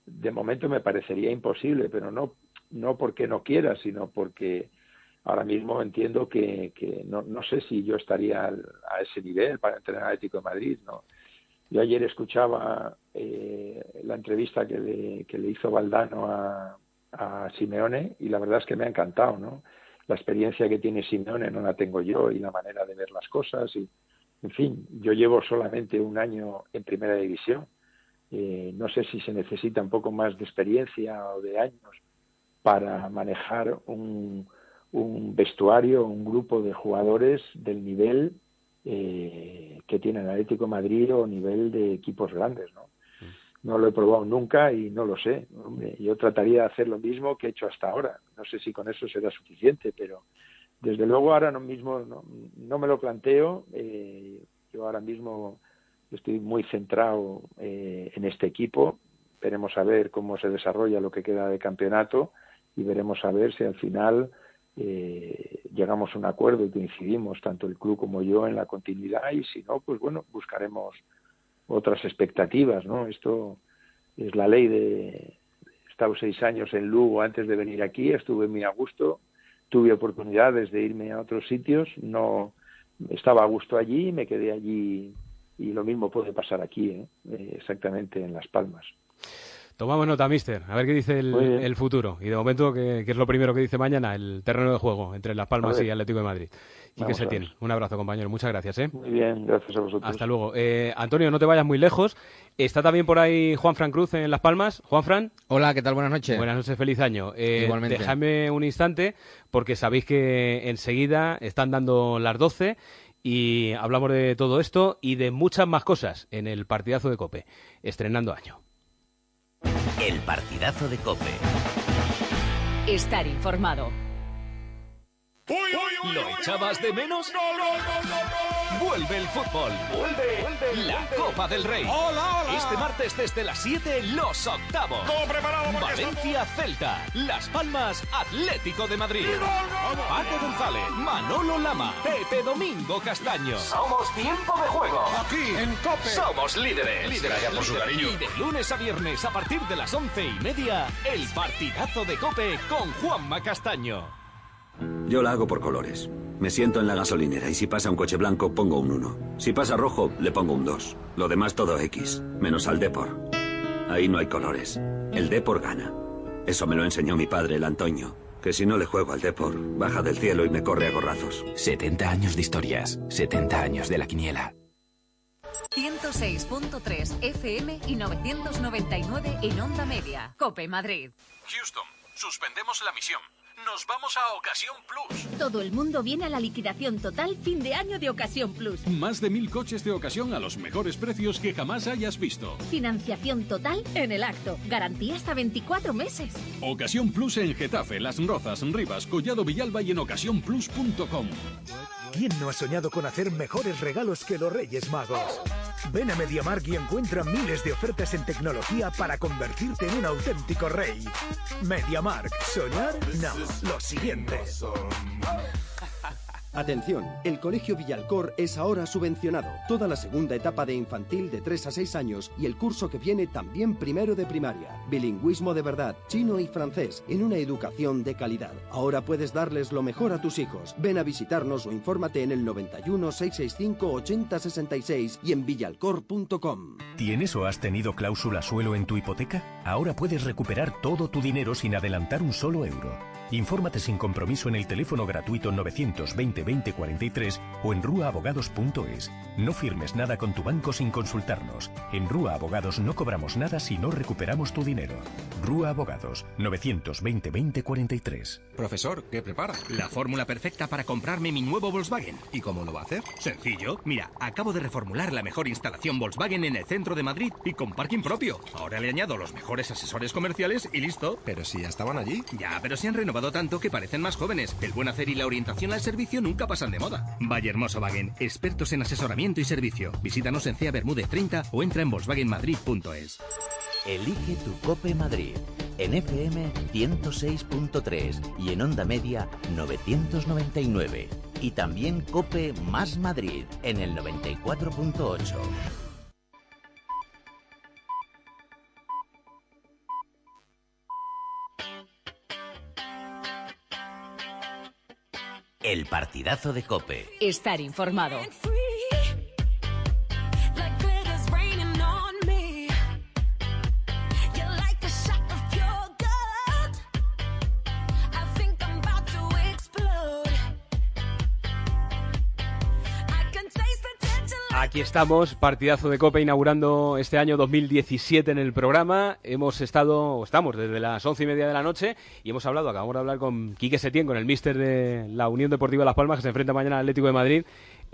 [SPEAKER 16] de momento me parecería imposible, pero no, no porque no quiera, sino porque ahora mismo entiendo que, que no, no sé si yo estaría al, a ese nivel para entrenar al Atlético de Madrid, ¿no? Yo ayer escuchaba eh, la entrevista que le, que le hizo Valdano a, a Simeone y la verdad es que me ha encantado, ¿no? La experiencia que tiene Simeone no la tengo yo y la manera de ver las cosas y, en fin, yo llevo solamente un año en Primera División. Eh, no sé si se necesita un poco más de experiencia o de años para manejar un, un vestuario, un grupo de jugadores del nivel eh, que tiene el Atlético de Madrid o nivel de equipos grandes, ¿no? No lo he probado nunca y no lo sé. Hombre, yo trataría de hacer lo mismo que he hecho hasta ahora. No sé si con eso será suficiente, pero desde luego ahora no mismo no, no me lo planteo. Eh, yo ahora mismo estoy muy centrado eh, en este equipo. Veremos a ver cómo se desarrolla lo que queda de campeonato y veremos a ver si al final eh, llegamos a un acuerdo y coincidimos tanto el club como yo en la continuidad y si no, pues bueno, buscaremos otras expectativas, ¿no? Esto es la ley de... He estado seis años en Lugo antes de venir aquí, estuve muy a gusto, tuve oportunidades de irme a otros sitios, no estaba a gusto allí, me quedé allí y lo mismo puede pasar aquí, ¿eh? Eh, exactamente en Las Palmas.
[SPEAKER 4] Tomamos nota, mister, a ver qué dice el, el futuro. Y de momento, ¿qué, ¿qué es lo primero que dice mañana? El terreno de juego entre Las Palmas y Atlético de Madrid. ¿Y qué se tiene? Un abrazo, compañero. Muchas gracias. ¿eh?
[SPEAKER 16] Muy bien, gracias a vosotros.
[SPEAKER 4] Hasta luego. Eh, Antonio, no te vayas muy lejos. Está también por ahí Juanfran Cruz en Las Palmas. Juanfran.
[SPEAKER 17] Hola, ¿qué tal? Buenas noches.
[SPEAKER 4] Buenas noches, feliz año. Eh,
[SPEAKER 17] Igualmente.
[SPEAKER 4] Dejadme un instante, porque sabéis que enseguida están dando las doce y hablamos de todo esto y de muchas más cosas en el partidazo de COPE, estrenando año.
[SPEAKER 10] El partidazo de COPE.
[SPEAKER 2] Estar informado.
[SPEAKER 18] ¿Lo echabas de menos?
[SPEAKER 3] No, no, no, no, no.
[SPEAKER 18] Vuelve el fútbol.
[SPEAKER 3] Vuelve, vuelve,
[SPEAKER 18] La
[SPEAKER 3] vuelve.
[SPEAKER 18] Copa del Rey.
[SPEAKER 3] Hola, hola.
[SPEAKER 18] Este martes desde las siete, los octavos.
[SPEAKER 3] Todo preparado porque
[SPEAKER 18] Valencia, Celta. Las Palmas, Atlético de Madrid. Paco González, Manolo Lama, Pepe Domingo Castaño.
[SPEAKER 3] Somos tiempo de juego. Aquí, en COPE.
[SPEAKER 18] Somos líderes.
[SPEAKER 3] Líderes. Gracias por su cariño.
[SPEAKER 18] Y de lunes a viernes a partir de las once y media, el partidazo de COPE con Juanma Castaño.
[SPEAKER 19] Yo la hago por colores. Me siento en la gasolinera y si pasa un coche blanco pongo un uno. Si pasa rojo le pongo un dos. Lo demás todo X, menos al Depor. Ahí no hay colores. El Depor gana. Eso me lo enseñó mi padre, el Antonio. Que si no le juego al Depor, baja del cielo y me corre a gorrazos.
[SPEAKER 20] setenta años de historias, setenta años de la quiniela.
[SPEAKER 2] ciento seis punto tres F M y novecientos noventa y nueve en Onda Media. COPE Madrid.
[SPEAKER 18] Houston, suspendemos la misión. Nos vamos a Ocasión Plus.
[SPEAKER 21] Todo el mundo viene a la liquidación total fin de año de Ocasión Plus.
[SPEAKER 22] Más de mil coches de ocasión a los mejores precios que jamás hayas visto.
[SPEAKER 21] Financiación total en el acto. Garantía hasta veinticuatro meses.
[SPEAKER 22] Ocasión Plus en Getafe, Las Rozas, Rivas, Collado Villalba y en ocasión plus punto com.
[SPEAKER 23] ¿Quién no ha soñado con hacer mejores regalos que los Reyes Magos? Ven a MediaMarkt y encuentra miles de ofertas en tecnología para convertirte en un auténtico rey. MediaMarkt. ¿Soñar? No. Lo siguiente.
[SPEAKER 24] Atención, el Colegio Villalcor es ahora subvencionado. Toda la segunda etapa de infantil de tres a seis años y el curso que viene también primero de primaria. Bilingüismo de verdad, chino y francés, en una educación de calidad. Ahora puedes darles lo mejor a tus hijos. Ven a visitarnos o infórmate en el noventa y uno, seiscientos sesenta y cinco, ochenta sesenta y seis y en villalcor punto com.
[SPEAKER 25] ¿Tienes o has tenido cláusula suelo en tu hipoteca? Ahora puedes recuperar todo tu dinero sin adelantar un solo euro. Infórmate sin compromiso en el teléfono gratuito novecientos veinte veinte cuarenta y tres o en rua abogados punto es. No firmes nada con tu banco sin consultarnos. En Rúa Abogados no cobramos nada si no recuperamos tu dinero. Rúa Abogados, novecientos veinte veinte cuarenta y tres.
[SPEAKER 26] Profesor, ¿qué prepara? La fórmula perfecta para comprarme mi nuevo Volkswagen. ¿Y cómo lo va a hacer? Sencillo. Mira, acabo de reformular la mejor instalación Volkswagen en el centro de Madrid y con parking propio. Ahora le añado los mejores asesores comerciales y listo. Pero si ya estaban allí. Ya, pero se han renovado tanto que parecen más jóvenes. El buen hacer y la orientación al servicio nunca pasan de moda. Valle Hermoso Wagen, expertos en asesoramiento y servicio. Visítanos en Cea Bermúdez treinta o entra en volkswagen madrid punto es.
[SPEAKER 10] Elige tu COPE Madrid en F M ciento seis punto tres y en Onda Media novecientos noventa y nueve. Y también COPE más Madrid en el noventa y cuatro punto ocho. El partidazo de COPE.
[SPEAKER 2] Estar informado.
[SPEAKER 4] Aquí estamos, partidazo de COPE inaugurando este año dos mil diecisiete en el programa. Hemos estado, o estamos desde las once y media de la noche y hemos hablado, acabamos de hablar con Quique Setién, con el míster de la Unión Deportiva Las Palmas, que se enfrenta mañana al Atlético de Madrid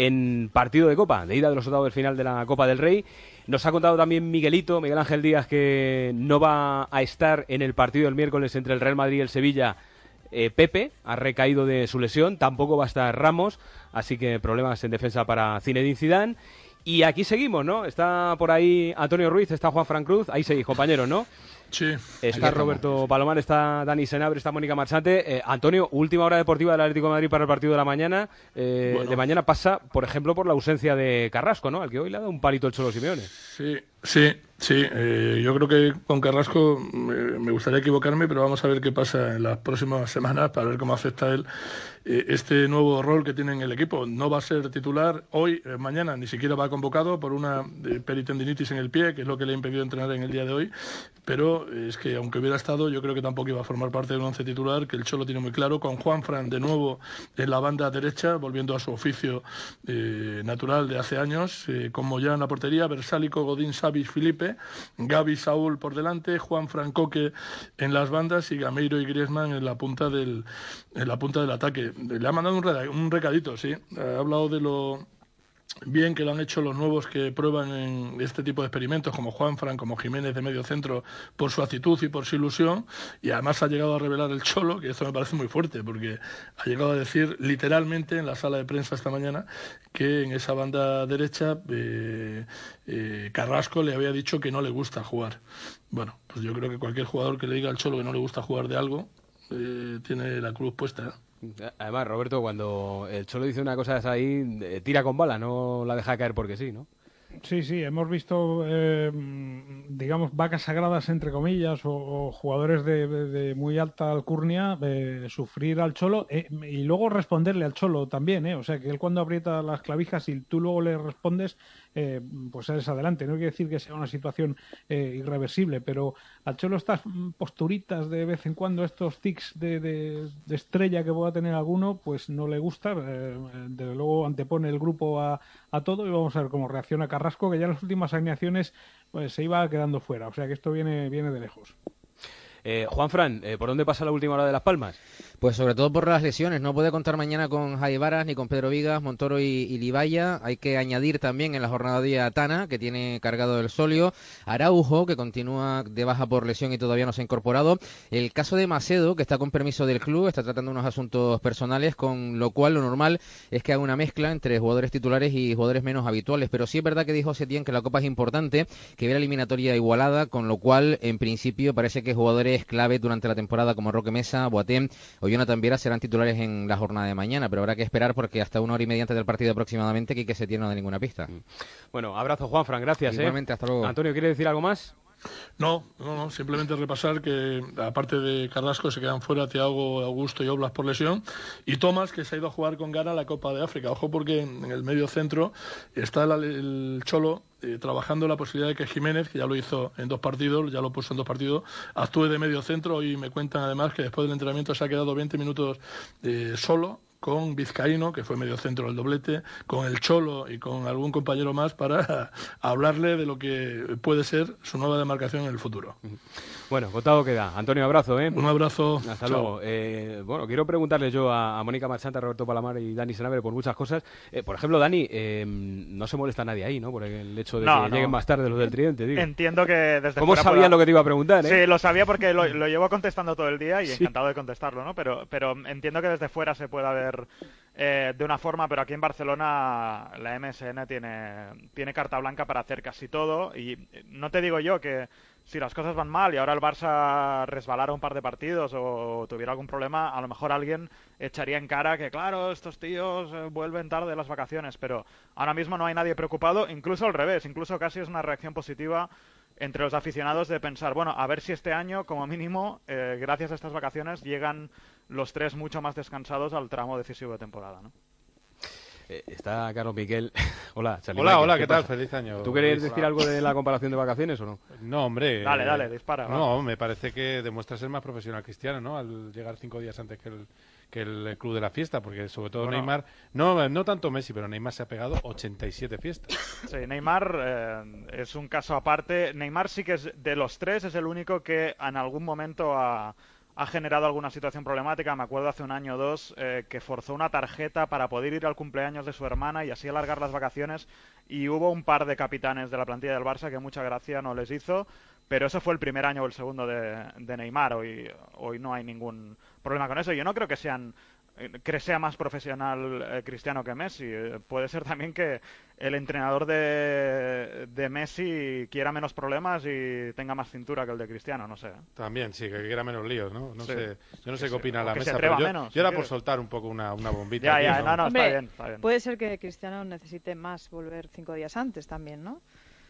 [SPEAKER 4] en partido de Copa, de ida de los octavos del final de la Copa del Rey. Nos ha contado también Miguelito, Miguel Ángel Díaz, que no va a estar en el partido del miércoles entre el Real Madrid y el Sevilla. Eh, Pepe ha recaído de su lesión, tampoco va a estar Ramos, así que problemas en defensa para Zinedine Zidane. Y aquí seguimos, ¿no? Está por ahí Antonio Ruiz, está Juanfran Cruz, ahí seguís, compañeros, ¿no?
[SPEAKER 11] Sí.
[SPEAKER 4] Está Roberto Palomar, está Dani Senabre, está Mónica Marchante. Eh, Antonio, última hora deportiva del Atlético de Madrid para el partido de la mañana. Eh, bueno. De mañana pasa, por ejemplo, por la ausencia de Carrasco, ¿no? Al que hoy le ha dado un palito el Cholo Simeone.
[SPEAKER 11] Sí, sí, sí. Eh, yo creo que con Carrasco eh, me gustaría equivocarme, pero vamos a ver qué pasa en las próximas semanas para ver cómo afecta a él eh, este nuevo rol que tiene en el equipo. No va a ser titular hoy, eh, mañana, ni siquiera va convocado por una eh, peritendinitis en el pie, que es lo que le ha impedido entrenar en el día de hoy. Pero es que aunque hubiera estado, yo creo que tampoco iba a formar parte del once titular, que el Cholo tiene muy claro, con Juanfran de nuevo en la banda derecha, volviendo a su oficio eh, natural de hace años, eh, con Moyá en la portería, Versálico, Godín, Savic, Felipe, Gavi, Saúl por delante, Juanfran, Coque en las bandas y Gameiro y Griezmann en la punta del, en la punta del ataque. Le ha mandado un, un recadito, sí, ha hablado de lo bien que lo han hecho los nuevos que prueban en este tipo de experimentos, como Juanfran, como Jiménez de medio centro, por su actitud y por su ilusión, y además ha llegado a revelar el Cholo, que esto me parece muy fuerte, porque ha llegado a decir literalmente en la sala de prensa esta mañana que en esa banda derecha eh, eh, Carrasco le había dicho que no le gusta jugar. Bueno, pues yo creo que cualquier jugador que le diga al Cholo que no le gusta jugar de algo, eh, tiene la cruz puesta, ¿eh?
[SPEAKER 4] Además, Roberto, cuando el Cholo dice una cosa ahí, eh, tira con bala, no la deja caer porque sí, ¿no?
[SPEAKER 13] Sí, sí, hemos visto, eh, digamos, vacas sagradas, entre comillas, o, o jugadores de, de, de muy alta alcurnia eh, sufrir al Cholo eh, y luego responderle al Cholo también, ¿eh? O sea, que él cuando aprieta las clavijas y tú luego le respondes, eh, pues eres adelante. No quiere decir que sea una situación eh, irreversible, pero al Cholo estas posturitas de vez en cuando, estos tics de, de, de estrella que pueda tener alguno, pues no le gusta. Eh, desde luego antepone el grupo a, a todo y vamos a ver cómo reacciona Carrasco, que ya en las últimas alineaciones pues, se iba quedando fuera. O sea que esto viene, viene de lejos.
[SPEAKER 4] Eh, Juanfran, eh, ¿por dónde pasa la última hora de Las Palmas?
[SPEAKER 1] Pues sobre todo por las lesiones. No puede contar mañana con Jai Varas ni con Pedro Vigas, Montoro y, y Libaya. Hay que añadir también en la jornada de día a Tana, que tiene cargado el solio. Araujo, que continúa de baja por lesión y todavía no se ha incorporado. El caso de Macedo, que está con permiso del club, está tratando unos asuntos personales, con lo cual lo normal es que haga una mezcla entre jugadores titulares y jugadores menos habituales. Pero sí es verdad que dijo Setién que la Copa es importante, que ve la eliminatoria igualada, con lo cual en principio parece que jugadores clave durante la temporada como Roque Mesa, Boateng o Jonathan Viera serán titulares en la jornada de mañana, pero habrá que esperar porque hasta una hora y media antes del partido aproximadamente Quique Setién no da ninguna pista.
[SPEAKER 4] Bueno, abrazo Juanfran, gracias.
[SPEAKER 1] Igualmente,
[SPEAKER 4] eh.
[SPEAKER 1] hasta luego.
[SPEAKER 4] Antonio, ¿quiere decir algo más?
[SPEAKER 11] No, no, no, simplemente repasar que aparte de Carrasco se quedan fuera Thiago, Augusto y Oblak por lesión, y Tomás, que se ha ido a jugar con Ghana la Copa de África. Ojo porque en el medio centro está el, el Cholo eh, trabajando la posibilidad de que Jiménez, que ya lo hizo en dos partidos, ya lo puso en dos partidos, actúe de medio centro, y me cuentan además que después del entrenamiento se ha quedado veinte minutos eh, solo, con Vizcaíno, que fue medio centro del doblete, con el Cholo y con algún compañero más para hablarle de lo que puede ser su nueva demarcación en el futuro.
[SPEAKER 4] Bueno, contado queda. Antonio, abrazo, ¿eh?
[SPEAKER 11] Un abrazo.
[SPEAKER 4] Hasta
[SPEAKER 11] Chao.
[SPEAKER 4] luego. Eh, bueno, quiero preguntarle yo a, a Mónica Marchante, a Roberto Palomar y Dani Senabre por muchas cosas. Eh, por ejemplo, Dani, eh, no se molesta nadie ahí, ¿no? Por el hecho de
[SPEAKER 14] no,
[SPEAKER 4] que
[SPEAKER 14] no.
[SPEAKER 4] lleguen más tarde los del Tridente, digo.
[SPEAKER 14] Entiendo que desde
[SPEAKER 4] ¿Cómo
[SPEAKER 14] fuera
[SPEAKER 4] sabían
[SPEAKER 14] pueda...
[SPEAKER 4] lo que te iba a preguntar, eh?
[SPEAKER 14] Sí, lo sabía porque lo, lo llevo contestando todo el día y
[SPEAKER 4] Sí.
[SPEAKER 14] encantado de contestarlo, ¿no? Pero, pero entiendo que desde fuera se pueda ver eh, de una forma, pero aquí en Barcelona la M S N tiene, tiene carta blanca para hacer casi todo, y no te digo yo que si las cosas van mal y ahora el Barça resbalara un par de partidos o tuviera algún problema, a lo mejor alguien echaría en cara que, claro, estos tíos eh, vuelven tarde de las vacaciones, pero ahora mismo no hay nadie preocupado, incluso al revés, incluso casi es una reacción positiva entre los aficionados de pensar, bueno, a ver si este año, como mínimo, eh, gracias a estas vacaciones, llegan los tres mucho más descansados al tramo decisivo de temporada, ¿no?
[SPEAKER 4] Eh, está Carlos Miquel. Hola, Charlie
[SPEAKER 5] Hola,
[SPEAKER 4] Michael,
[SPEAKER 5] hola,
[SPEAKER 4] ¿qué
[SPEAKER 5] ¿qué tal?
[SPEAKER 4] pasa?
[SPEAKER 5] Feliz año.
[SPEAKER 4] ¿Tú querías
[SPEAKER 5] Luis.
[SPEAKER 4] decir algo de la comparación de vacaciones o no?
[SPEAKER 5] No, hombre.
[SPEAKER 14] Dale,
[SPEAKER 5] eh,
[SPEAKER 14] dale, dispara.
[SPEAKER 5] No,
[SPEAKER 14] va.
[SPEAKER 5] me parece que demuestra ser más profesional Cristiano, ¿no? Al llegar cinco días antes que el, que el club de la fiesta, porque sobre todo
[SPEAKER 14] Bueno.
[SPEAKER 5] Neymar, no, no tanto Messi, pero Neymar se ha pegado ochenta y siete fiestas.
[SPEAKER 14] Sí, Neymar eh, es un caso aparte. Neymar sí que es de los tres, es el único que en algún momento ha, ha generado alguna situación problemática. Me acuerdo hace un año o dos eh, que forzó una tarjeta para poder ir al cumpleaños de su hermana y así alargar las vacaciones. Y hubo un par de capitanes de la plantilla del Barça que mucha gracia no les hizo. Pero ese fue el primer año o el segundo de, de Neymar. Hoy, hoy no hay ningún problema con eso. Yo no creo que sean que sea más profesional eh, Cristiano que Messi. Eh, puede ser también que el entrenador de, de Messi quiera menos problemas y tenga más cintura que el de Cristiano, no sé.
[SPEAKER 5] También, sí, que quiera menos líos, ¿no? No
[SPEAKER 14] Sí.
[SPEAKER 5] sé, yo no sé
[SPEAKER 14] Sí,
[SPEAKER 5] qué opina
[SPEAKER 14] o
[SPEAKER 5] la
[SPEAKER 14] que se
[SPEAKER 5] mesa,
[SPEAKER 14] atreva
[SPEAKER 5] pero yo,
[SPEAKER 14] menos,
[SPEAKER 5] yo era
[SPEAKER 14] si
[SPEAKER 5] por
[SPEAKER 14] quieres.
[SPEAKER 5] soltar un poco una, una bombita.
[SPEAKER 14] Ya,
[SPEAKER 5] aquí,
[SPEAKER 14] ya,
[SPEAKER 5] ¿no?
[SPEAKER 14] no, no, está
[SPEAKER 15] Hombre,
[SPEAKER 14] bien, está bien.
[SPEAKER 15] puede ser que Cristiano necesite más volver cinco días antes también, ¿no?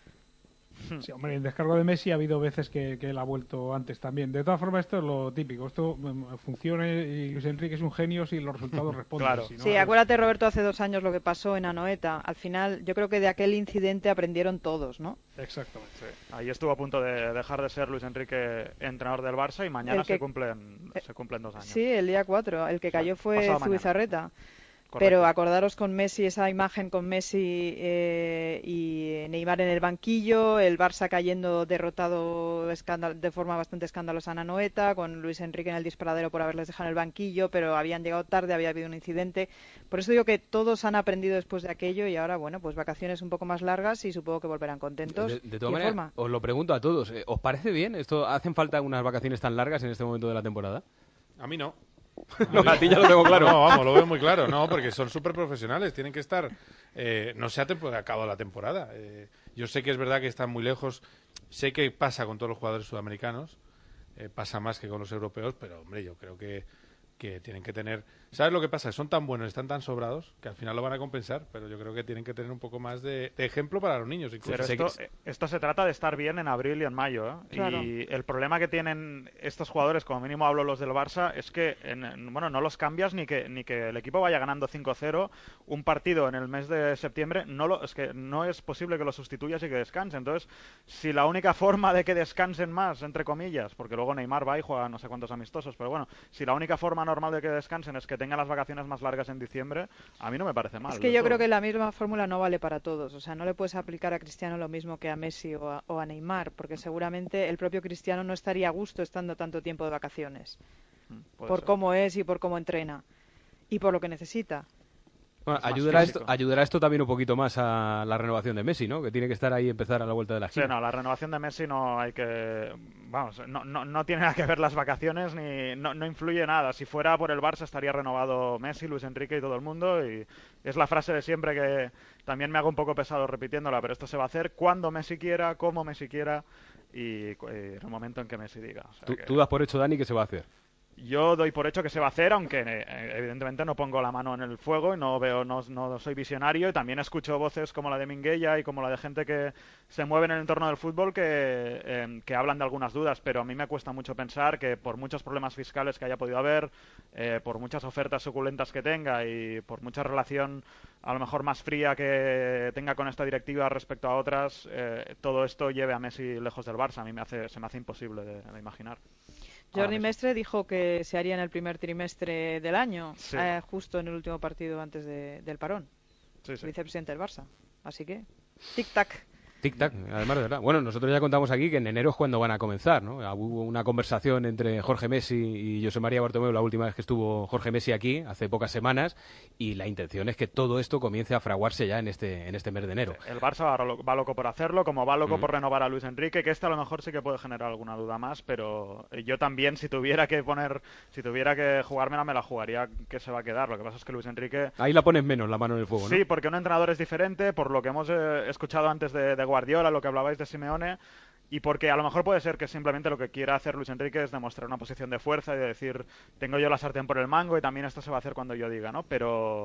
[SPEAKER 13] Sí, hombre, el descargo de Messi ha habido veces que, que él ha vuelto antes también. De todas formas, esto es lo típico. Esto mm, funciona y Luis Enrique es un genio si los resultados responden.
[SPEAKER 14] Claro.
[SPEAKER 13] Si no,
[SPEAKER 15] Sí,
[SPEAKER 13] pues-
[SPEAKER 15] acuérdate, Roberto, hace dos años lo que pasó en Anoeta. Al final, yo creo que de aquel incidente aprendieron todos, ¿no?
[SPEAKER 14] Exactamente. Sí. Ahí estuvo a punto de dejar de ser Luis Enrique entrenador del Barça y mañana
[SPEAKER 15] El que-
[SPEAKER 14] se cumplen se cumplen dos años.
[SPEAKER 15] Sí, el día cuatro. El que cayó fue
[SPEAKER 14] pasado mañana.
[SPEAKER 15] Zubizarreta.
[SPEAKER 14] Correcto.
[SPEAKER 15] Pero acordaros con Messi, esa imagen con Messi eh, y Neymar en el banquillo, el Barça cayendo derrotado escándal- de forma bastante escandalosa en Anoeta, con Luis Enrique en el disparadero por haberles dejado en el banquillo, pero habían llegado tarde, había habido un incidente. Por eso digo que todos han aprendido después de aquello y ahora, bueno, pues vacaciones un poco más largas y supongo que volverán contentos.
[SPEAKER 4] De, de
[SPEAKER 15] y
[SPEAKER 4] todas
[SPEAKER 15] en
[SPEAKER 4] maneras,
[SPEAKER 15] forma.
[SPEAKER 4] os lo pregunto a todos. eh, ¿Os parece bien? ¿Esto hacen falta unas vacaciones tan largas en este momento de la temporada?
[SPEAKER 5] A mí no.
[SPEAKER 4] No, a ti ya lo tengo claro.
[SPEAKER 5] No, vamos, lo veo muy claro. No, porque son súper profesionales. Tienen que estar... Eh, no se ha tempo- acabado la temporada. Eh, yo sé que es verdad que están muy lejos. Sé que pasa con todos los jugadores sudamericanos. Eh, pasa más que con los europeos. Pero, hombre, yo creo que, que tienen que tener... ¿Sabes lo que pasa? Son tan buenos, están tan sobrados, que al final lo van a compensar. Pero yo creo que tienen que tener un poco más de, de ejemplo para los niños. Incluso.
[SPEAKER 14] Pero
[SPEAKER 5] Sé
[SPEAKER 14] esto,
[SPEAKER 5] que-
[SPEAKER 14] esto se trata de estar bien en abril y en mayo, ¿eh?
[SPEAKER 15] Claro.
[SPEAKER 14] Y el problema que tienen estos jugadores, como mínimo hablo los del Barça, es que en- en- bueno, no los cambias ni que ni que el equipo vaya ganando cinco cero un partido en el mes de septiembre, no lo, es que no es posible que lo sustituyas y que descanse. Entonces, si la única forma de que descansen más, entre comillas, porque luego Neymar va y juega no sé cuántos amistosos, pero bueno, si la única forma normal de que descansen es que tengan las vacaciones más largas en diciembre, a mí no me parece mal.
[SPEAKER 15] Es que
[SPEAKER 14] del
[SPEAKER 15] yo
[SPEAKER 14] todo.
[SPEAKER 15] creo que la misma fórmula no vale para todos. O sea, no le puedes aplicar a Cristiano lo mismo que a Messi o a, o a Neymar, porque seguramente el propio Cristiano no estaría a gusto estando tanto tiempo de vacaciones,
[SPEAKER 14] Puede
[SPEAKER 15] por
[SPEAKER 14] ser.
[SPEAKER 15] cómo es y por cómo entrena y por lo que necesita.
[SPEAKER 4] Bueno,
[SPEAKER 14] Es más
[SPEAKER 4] ayudará,
[SPEAKER 14] físico.
[SPEAKER 4] esto, ayudará esto también un poquito más a la renovación de Messi, ¿no? Que tiene que estar ahí y empezar a la vuelta de la
[SPEAKER 14] Sí,
[SPEAKER 4] esquina.
[SPEAKER 14] no, la renovación de Messi no hay que... Vamos, no, no, no tiene nada que ver las vacaciones ni no, no influye nada. Si fuera por el Barça estaría renovado Messi, Luis Enrique y todo el mundo y es la frase de siempre que también me hago un poco pesado repitiéndola, pero esto se va a hacer cuando Messi quiera, como Messi quiera y, cu- y en el momento en que Messi diga. O sea
[SPEAKER 4] Tú,
[SPEAKER 14] que-
[SPEAKER 4] tú das por hecho, Dani, que se va a hacer.
[SPEAKER 14] Yo doy por hecho que se va a hacer, aunque eh, evidentemente no pongo la mano en el fuego y no veo, no, no soy visionario y también escucho voces como la de Minguella y como la de gente que se mueve en el entorno del fútbol que, eh, que hablan de algunas dudas, pero a mí me cuesta mucho pensar que por muchos problemas fiscales que haya podido haber, eh, por muchas ofertas suculentas que tenga y por mucha relación a lo mejor más fría que tenga con esta directiva respecto a otras, eh, todo esto lleve a Messi lejos del Barça. A mí me hace, se me hace imposible de, de imaginar.
[SPEAKER 15] Jordi Mestre dijo que se haría en el primer trimestre del año,
[SPEAKER 14] Sí.
[SPEAKER 15] eh, justo en el último partido antes de- del parón.
[SPEAKER 14] Sí, sí.
[SPEAKER 15] Vicepresidente del Barça. Así que, tic-tac.
[SPEAKER 4] Tic-tac, además de verdad. Bueno, nosotros ya contamos aquí que en enero es cuando van a comenzar, ¿no? Hubo una conversación entre Jorge Messi y José María Bartomeu la última vez que estuvo Jorge Messi aquí, hace pocas semanas, y la intención es que todo esto comience a fraguarse ya en este, en este mes de enero.
[SPEAKER 14] El Barça va, lo- va loco por hacerlo, como va loco
[SPEAKER 4] Mm.
[SPEAKER 14] por renovar a Luis Enrique, que este a lo mejor sí que puede generar alguna duda más, pero yo también, si tuviera que poner, si tuviera que jugármela, me la jugaría que se va a quedar. Lo que pasa es que Luis Enrique...
[SPEAKER 4] Ahí la pones menos, la mano en el fuego, ¿no?
[SPEAKER 14] Sí, porque un entrenador es diferente, por lo que hemos eh, escuchado antes de, de Guardiola, lo que hablabais de Simeone, y porque a lo mejor puede ser que simplemente lo que quiera hacer Luis Enrique es demostrar una posición de fuerza y de decir, tengo yo la sartén por el mango y también esto se va a hacer cuando yo diga, ¿no? Pero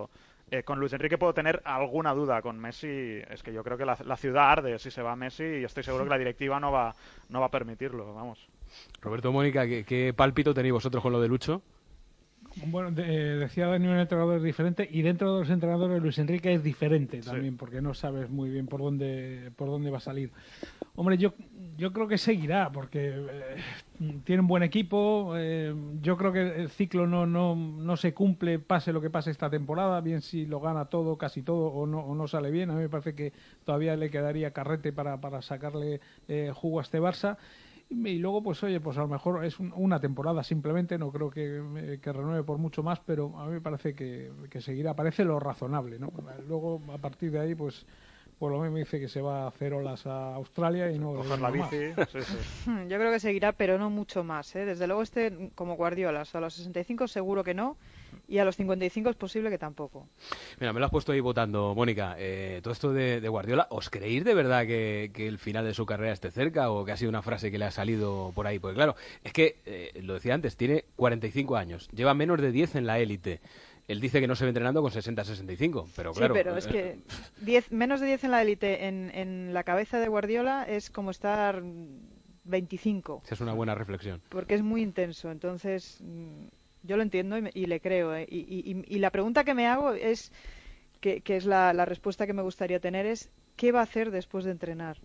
[SPEAKER 14] Eh, con Luis Enrique puedo tener alguna duda. Con Messi es que yo creo que la, la ciudad arde si se va Messi y estoy seguro que la directiva no va, no va a permitirlo, vamos.
[SPEAKER 4] Roberto, Mónica, ¿qué, qué pálpito tenéis vosotros con lo de Lucho?
[SPEAKER 13] Bueno, de, decía Dani, un entrenador es diferente y dentro de los entrenadores Luis Enrique es diferente también, sí, porque no sabes muy bien por dónde por dónde va a salir. Hombre, yo yo creo que seguirá porque eh, tiene un buen equipo. Eh, yo creo que el ciclo no no no se cumple pase lo que pase esta temporada, bien si lo gana todo, casi todo, o no o no sale bien. A mí me parece que todavía le quedaría carrete para para sacarle eh, jugo a este Barça. Y luego, pues oye, pues a lo mejor es un, una temporada simplemente, no creo que, que renueve por mucho más, pero a mí me parece que, que seguirá, parece lo razonable, ¿no? Luego, a partir de ahí, pues por lo menos me dice que se va a hacer olas a Australia y no...
[SPEAKER 14] Coger la bici, sí, sí.
[SPEAKER 15] Yo creo que seguirá, pero no mucho más, ¿eh? Desde luego este, como Guardiola, a los sesenta y cinco seguro que no, y a los cincuenta y cinco es posible que tampoco.
[SPEAKER 4] Mira, me lo has puesto ahí votando, Mónica. Eh, todo esto de, de Guardiola, ¿os creéis de verdad que, que el final de su carrera esté cerca o que ha sido una frase que le ha salido por ahí? Porque claro, es que, eh, lo decía antes, tiene cuarenta y cinco años, lleva menos de diez en la élite. Él dice que no se ve entrenando con sesenta sesenta y cinco, pero claro...
[SPEAKER 15] Sí, pero es que diez, menos de diez en la élite en, en la cabeza de Guardiola es como estar veinticinco.
[SPEAKER 4] Esa es una buena reflexión.
[SPEAKER 15] Porque es muy intenso, entonces yo lo entiendo y, me, y le creo. ¿eh? Y, y, y la pregunta que me hago es, que, que es la, la respuesta que me gustaría tener, es ¿qué va a hacer después de entrenar?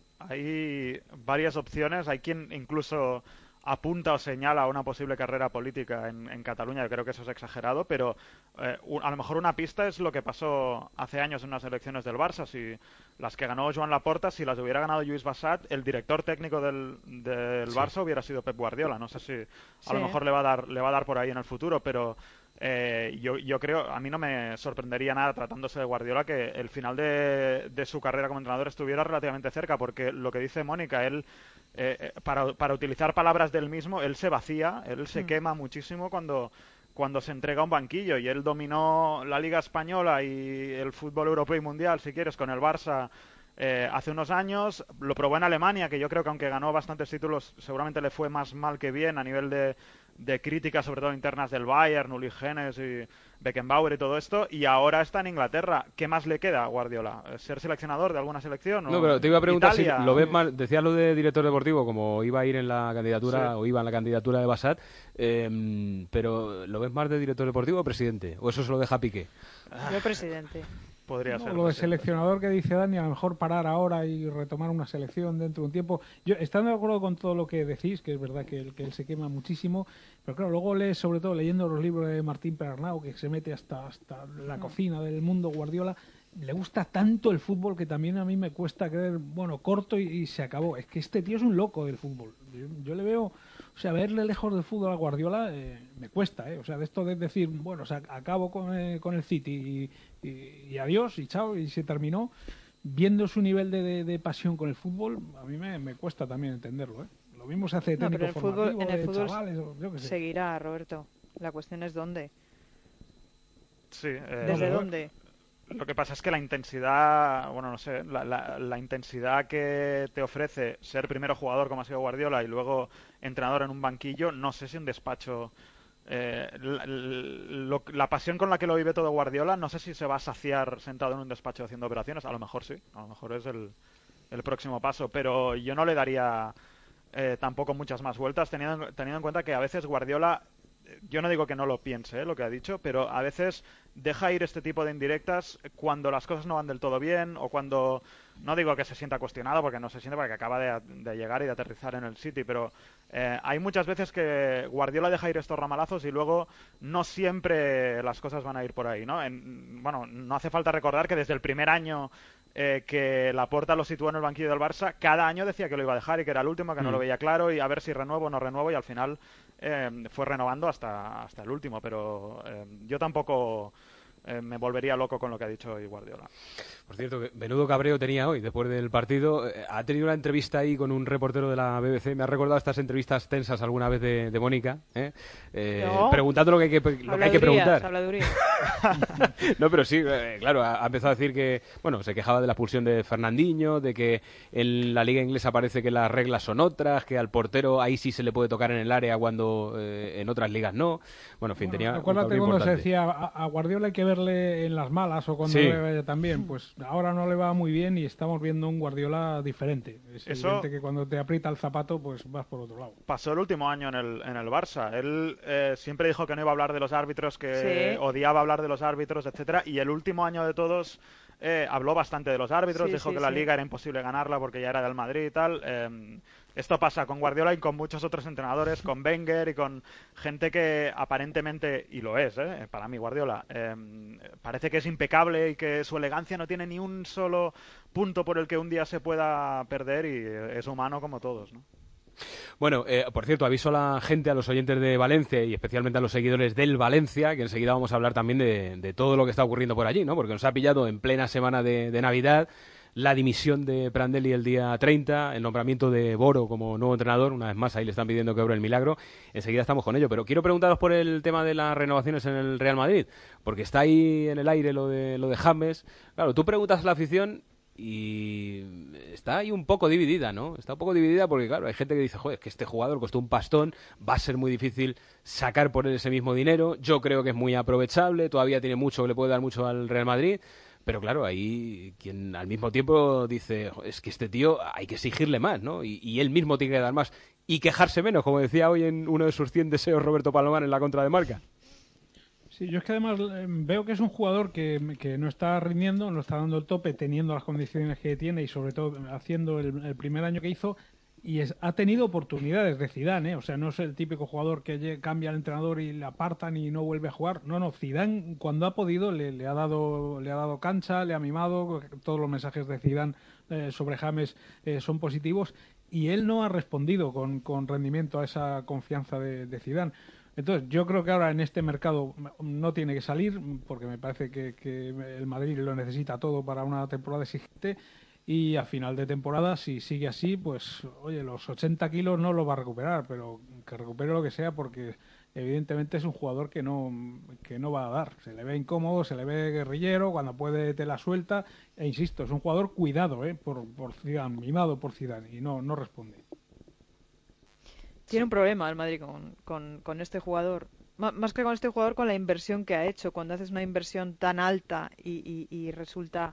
[SPEAKER 14] Hay varias opciones, hay quien incluso... apunta o señala una posible carrera política en, en Cataluña. Yo creo que eso es exagerado, pero eh, un, a lo mejor una pista es lo que pasó hace años en unas elecciones del Barça. Si las que ganó Joan Laporta, si las hubiera ganado Lluís Bassat, el director técnico del, del sí. Barça hubiera sido Pep Guardiola. No sé si a sí. lo mejor le va a dar le va a dar por ahí en el futuro, pero eh, yo, yo creo, a mí no me sorprendería nada tratándose de Guardiola que el final de, de su carrera como entrenador estuviera relativamente cerca, porque lo que dice Mónica, él Eh, para, para utilizar palabras del mismo, él se vacía, él se mm. quema muchísimo cuando, cuando se entrega un banquillo, y él dominó la Liga Española y el fútbol europeo y mundial, si quieres, con el Barça eh, hace unos años. Lo probó en Alemania, que yo creo que aunque ganó bastantes títulos, seguramente le fue más mal que bien a nivel de, de críticas, sobre todo internas del Bayern, Uli Hoeneß y Beckenbauer y todo esto, y ahora está en Inglaterra. ¿Qué más le queda a Guardiola? ¿Ser seleccionador de alguna selección? ¿O
[SPEAKER 4] no, pero te iba a preguntar
[SPEAKER 14] Italia?
[SPEAKER 4] Si lo ves mal, decías lo de director deportivo, como iba a ir en la candidatura,
[SPEAKER 14] sí.
[SPEAKER 4] o iba en la candidatura de Bassat, eh, pero ¿lo ves más de director deportivo o presidente? ¿O eso se lo deja Piqué?
[SPEAKER 15] Yo presidente.
[SPEAKER 14] Podría
[SPEAKER 13] no,
[SPEAKER 14] ser.
[SPEAKER 13] Lo de seleccionador que dice Dani, a lo mejor parar ahora y retomar una selección dentro de un tiempo. Yo estando de acuerdo con todo lo que decís, que es verdad que, el, que él se quema muchísimo, pero claro, luego lees, sobre todo leyendo los libros de Martín Perarnau, que se mete hasta, hasta la cocina del mundo Guardiola, le gusta tanto el fútbol que también a mí me cuesta creer, bueno, corto y, y se acabó. Es que este tío es un loco del fútbol. Yo, yo le veo, o sea, verle lejos del fútbol a Guardiola eh, me cuesta, ¿eh? O sea, de esto de decir, bueno, o sea, acabo con, eh, con el City y, y, y adiós y chao y se terminó. Viendo su nivel de, de, de pasión con el fútbol, a mí me, me cuesta también entenderlo, ¿eh? Lo mismo se hace de
[SPEAKER 15] no,
[SPEAKER 13] técnico
[SPEAKER 15] pero el fútbol,
[SPEAKER 13] formativo,
[SPEAKER 15] en el
[SPEAKER 13] de
[SPEAKER 15] fútbol
[SPEAKER 13] chavales, o yo qué sé.
[SPEAKER 15] Seguirá, Roberto. La cuestión es dónde.
[SPEAKER 14] Sí. Eh,
[SPEAKER 15] ¿Desde dónde?
[SPEAKER 14] Lo que pasa es que la intensidad, bueno, no sé, la, la, la intensidad que te ofrece ser primero jugador como ha sido Guardiola y luego entrenador en un banquillo, no sé si un despacho... Eh, la, lo, la pasión con la que lo vive todo Guardiola, no sé si se va a saciar sentado en un despacho haciendo operaciones. A lo mejor sí, a lo mejor es el, el próximo paso, pero yo no le daría eh, tampoco muchas más vueltas, teniendo, teniendo en cuenta que a veces Guardiola, yo no digo que no lo piense, ¿eh? Lo que ha dicho, pero a veces deja ir este tipo de indirectas cuando las cosas no van del todo bien, o cuando, no digo que se sienta cuestionado, porque no se siente, porque acaba de, de llegar y de aterrizar en el City, pero eh, hay muchas veces que Guardiola deja ir estos ramalazos y luego no siempre las cosas van a ir por ahí, ¿no? En, bueno, no hace falta recordar que desde el primer año eh, que Laporta lo situó en el banquillo del Barça, cada año decía que lo iba a dejar y que era el último, que mm. no lo veía claro, y a ver si renuevo o no renuevo, y al final eh, fue renovando hasta, hasta el último, pero eh, yo tampoco... Eh, me volvería loco con lo que ha dicho hoy Guardiola.
[SPEAKER 4] Por cierto, que menudo cabreo tenía hoy después del partido. Eh, Ha tenido una entrevista ahí con un reportero de la B B C. Me ha recordado estas entrevistas tensas alguna vez de, de Mónica, ¿eh? Eh,
[SPEAKER 15] No.
[SPEAKER 4] preguntando lo que hay que, lo que, hay que preguntar.
[SPEAKER 15] Habladurías.
[SPEAKER 4] No, pero sí, eh, claro, ha, ha empezado a decir que, bueno, se quejaba de la expulsión de Fernandinho, de que en la liga inglesa parece que las reglas son otras, que al portero ahí sí se le puede tocar en el área cuando eh, en otras ligas no. Bueno, en fin, tenía un
[SPEAKER 13] Acuérdate
[SPEAKER 4] cabreo
[SPEAKER 13] cuando se
[SPEAKER 4] importante.
[SPEAKER 13] decía a, a Guardiola hay que verle en las malas o cuando
[SPEAKER 4] Sí.
[SPEAKER 13] le vaya también, pues ahora no le va muy bien y estamos viendo un Guardiola diferente. Es
[SPEAKER 14] Eso-
[SPEAKER 13] evidente que cuando te aprieta el zapato, pues vas por otro lado.
[SPEAKER 14] Pasó el último año en el, en el Barça. Él eh, siempre dijo que no iba a hablar de los árbitros, que
[SPEAKER 15] Sí.
[SPEAKER 14] odiaba hablar de los árbitros, etcétera. Y el último año de todos eh, habló bastante de los árbitros,
[SPEAKER 15] Sí,
[SPEAKER 14] dijo
[SPEAKER 15] sí,
[SPEAKER 14] que la
[SPEAKER 15] sí.
[SPEAKER 14] liga era imposible ganarla porque ya era del Madrid y tal. Eh, esto pasa con Guardiola y con muchos otros entrenadores, con Wenger y con gente que aparentemente, y lo es, eh, para mí Guardiola, eh, parece que es impecable y que su elegancia no tiene ni un solo punto por el que un día se pueda perder y es humano como todos, ¿no?
[SPEAKER 4] Bueno, eh, por cierto, aviso a la gente, a los oyentes de Valencia y especialmente a los seguidores del Valencia, que enseguida vamos a hablar también de, de todo lo que está ocurriendo por allí, ¿no? Porque nos ha pillado en plena semana de, de Navidad la dimisión de Prandelli el día treinta, el nombramiento de Boro como nuevo entrenador, una vez más ahí le están pidiendo que obre el milagro, enseguida estamos con ello, pero quiero preguntaros por el tema de las renovaciones en el Real Madrid, porque está ahí en el aire lo de, lo de James. Claro, tú preguntas a la afición y está ahí un poco dividida, ¿no? Está un poco dividida porque, claro, hay gente que dice, joder, es que este jugador costó un pastón, va a ser muy difícil sacar por él ese mismo dinero, yo creo que es muy aprovechable, todavía tiene mucho, que le puede dar mucho al Real Madrid, pero claro, ahí quien al mismo tiempo dice, "Jo, es que este tío hay que exigirle más, ¿no? Y, y él mismo tiene que dar más y quejarse menos, como decía hoy en uno de sus cien deseos Roberto Palomar en la contra de Marca.
[SPEAKER 13] Sí, yo es que además eh, veo que es un jugador que, que no está rindiendo, no está dando el tope, teniendo las condiciones que tiene y sobre todo haciendo el, el primer año que hizo y es, ha tenido oportunidades de Zidane, ¿eh? O sea, no es el típico jugador que lle- cambia al entrenador y le apartan y no vuelve a jugar. No, no, Zidane cuando ha podido le, le ha dado le ha dado cancha, le ha mimado, todos los mensajes de Zidane eh, sobre James eh, son positivos y él no ha respondido con, con rendimiento a esa confianza de, de Zidane. Entonces, yo creo que ahora en este mercado no tiene que salir, porque me parece que, que el Madrid lo necesita todo para una temporada exigente. Y a final de temporada, si sigue así, pues, oye, los ochenta kilos no los va a recuperar, pero que recupere lo que sea, porque evidentemente es un jugador que no, que no va a dar. Se le ve incómodo, se le ve guerrillero, cuando puede te la suelta. E insisto, es un jugador cuidado, ¿eh? Por, por Zidane, mimado por Zidane, y no, no responde.
[SPEAKER 15] Tiene un problema el Madrid con, con, con este jugador. M- más que con este jugador, con la inversión que ha hecho. Cuando haces una inversión tan alta y, y, y resulta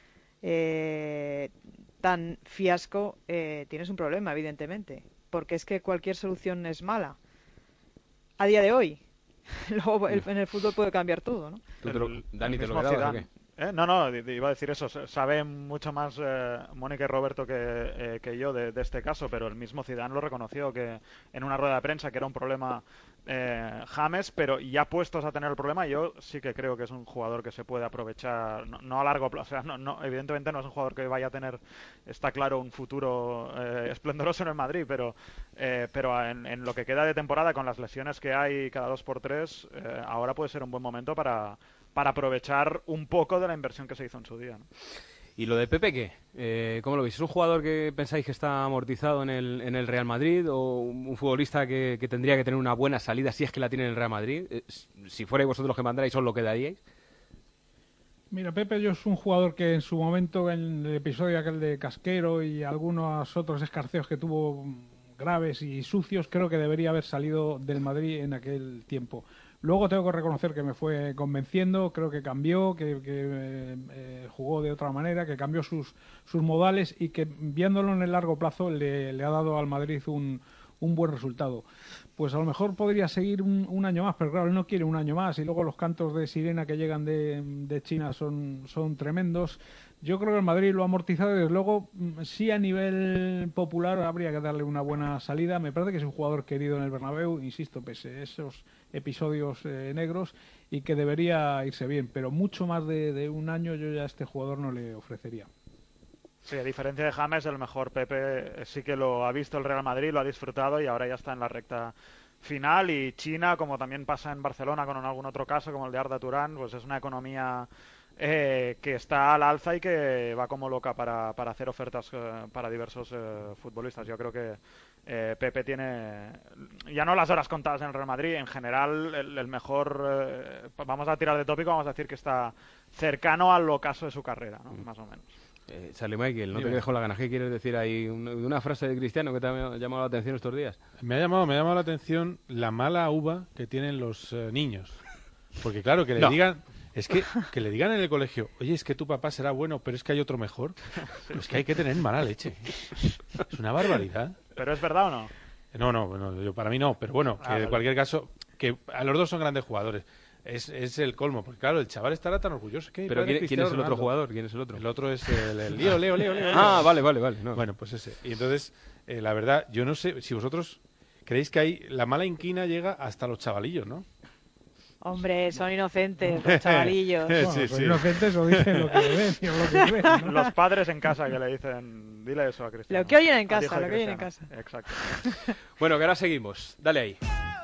[SPEAKER 15] eh, tan fiasco, eh, tienes un problema, evidentemente. Porque es que cualquier solución es mala. A día de hoy. Luego el- en el fútbol puede cambiar todo, ¿no?
[SPEAKER 4] ¿Tú te lo-
[SPEAKER 14] El-
[SPEAKER 4] Dani,
[SPEAKER 14] el
[SPEAKER 4] ¿te lo
[SPEAKER 14] mismo
[SPEAKER 4] quedabas o
[SPEAKER 14] Zidane.
[SPEAKER 4] qué?
[SPEAKER 14] Eh, No, no, di- di- iba a decir eso. s- Saben mucho más eh, Mónica y Roberto que, eh, que yo de, de este caso, pero el mismo Zidane lo reconoció que en una rueda de prensa que era un problema eh, James, pero ya puestos a tener el problema, yo sí que creo que es un jugador que se puede aprovechar, no, no a largo plazo, o sea, no, no, evidentemente no es un jugador que vaya a tener, está claro, un futuro eh, esplendoroso en el Madrid, pero, eh, pero en, en lo que queda de temporada, con las lesiones que hay cada dos por tres, eh, ahora puede ser un buen momento para para aprovechar un poco de la inversión que se hizo en su día, ¿no?
[SPEAKER 4] ¿Y lo de Pepe qué? Eh, ¿Cómo lo veis? ¿Es un jugador que pensáis que está amortizado en el, en el Real Madrid o un, un futbolista que, que tendría que tener una buena salida si es que la tiene en el Real Madrid? Eh, si fuerais vosotros los que mandáis, ¿os lo quedaríais?
[SPEAKER 13] Mira, Pepe yo es un jugador que en su momento, en el episodio aquel de Casquero y algunos otros escarceos que tuvo graves y sucios, creo que debería haber salido del Madrid en aquel tiempo. Luego tengo que reconocer que me fue convenciendo, creo que cambió, que, que eh, eh, jugó de otra manera, que cambió sus, sus modales y que viéndolo en el largo plazo le, le ha dado al Madrid un, un buen resultado. Pues a lo mejor podría seguir un, un año más, pero claro, él no quiere un año más y luego los cantos de sirena que llegan de, de China son, son tremendos. Yo creo que el Madrid lo ha amortizado y desde luego sí a nivel popular habría que darle una buena salida. Me parece que es un jugador querido en el Bernabéu, insisto, pese a esos episodios eh, negros y que debería irse bien, pero mucho más de, de un año yo ya a este jugador no le ofrecería.
[SPEAKER 14] Sí, a diferencia de James, el mejor Pepe sí que lo ha visto el Real Madrid, lo ha disfrutado y ahora ya está en la recta final. Y China, como también pasa en Barcelona con algún otro caso, como el de Arda Turán, pues es una economía eh, que está al alza y que va como loca para, para hacer ofertas eh, para diversos eh, futbolistas. Yo creo que eh, Pepe tiene, ya no las horas contadas en el Real Madrid, en general el, el mejor, eh, vamos a tirar de tópico, vamos a decir que está cercano al ocaso de su carrera, ¿no? Más o menos.
[SPEAKER 4] Eh, Charlie Michael, no
[SPEAKER 5] Dime.
[SPEAKER 4] te dejo la gana. ¿Qué quieres decir ahí? Una, una frase de Cristiano que te ha llamado la atención estos días.
[SPEAKER 5] Me ha llamado, me ha llamado la atención la mala uva que tienen los eh, niños. Porque claro, que le
[SPEAKER 4] No.
[SPEAKER 5] digan, es que, que le digan en el colegio, oye, es que tu papá será bueno, pero es que hay otro mejor. Es que hay que tener mala leche. Es una barbaridad.
[SPEAKER 14] ¿Pero es verdad o no?
[SPEAKER 5] No, no, no yo, para mí no, pero bueno, que
[SPEAKER 14] Ah,
[SPEAKER 5] en
[SPEAKER 14] vale.
[SPEAKER 5] cualquier caso, que a los dos son grandes jugadores. Es, es el colmo, porque claro, el chaval estará tan orgulloso que...
[SPEAKER 4] Pero
[SPEAKER 5] padre
[SPEAKER 4] ¿quién, quién
[SPEAKER 5] Cristiano
[SPEAKER 4] es el otro
[SPEAKER 5] Ronaldo.
[SPEAKER 4] jugador? ¿Quién es el otro?
[SPEAKER 5] El otro es el, el Leo, Leo, Leo, Leo.
[SPEAKER 4] Ah, vale, vale, vale. No.
[SPEAKER 5] Bueno, pues ese. Y entonces, eh, la verdad, yo no sé si vosotros creéis que hay la mala inquina llega hasta los chavalillos, ¿no?
[SPEAKER 15] Hombre, son inocentes, los chavalillos.
[SPEAKER 5] Sí,
[SPEAKER 13] Bueno,
[SPEAKER 5] sí.
[SPEAKER 13] son inocentes o dicen lo que ven y lo que ven, ¿no?
[SPEAKER 14] Los padres en casa que le dicen, dile eso a Cristiano.
[SPEAKER 15] Lo que oyen en
[SPEAKER 14] Al hijo
[SPEAKER 15] casa,
[SPEAKER 14] de
[SPEAKER 15] lo que oyen en
[SPEAKER 14] Cristiano.
[SPEAKER 15] casa.
[SPEAKER 14] Exacto.
[SPEAKER 4] Bueno, que ahora seguimos. Dale ahí.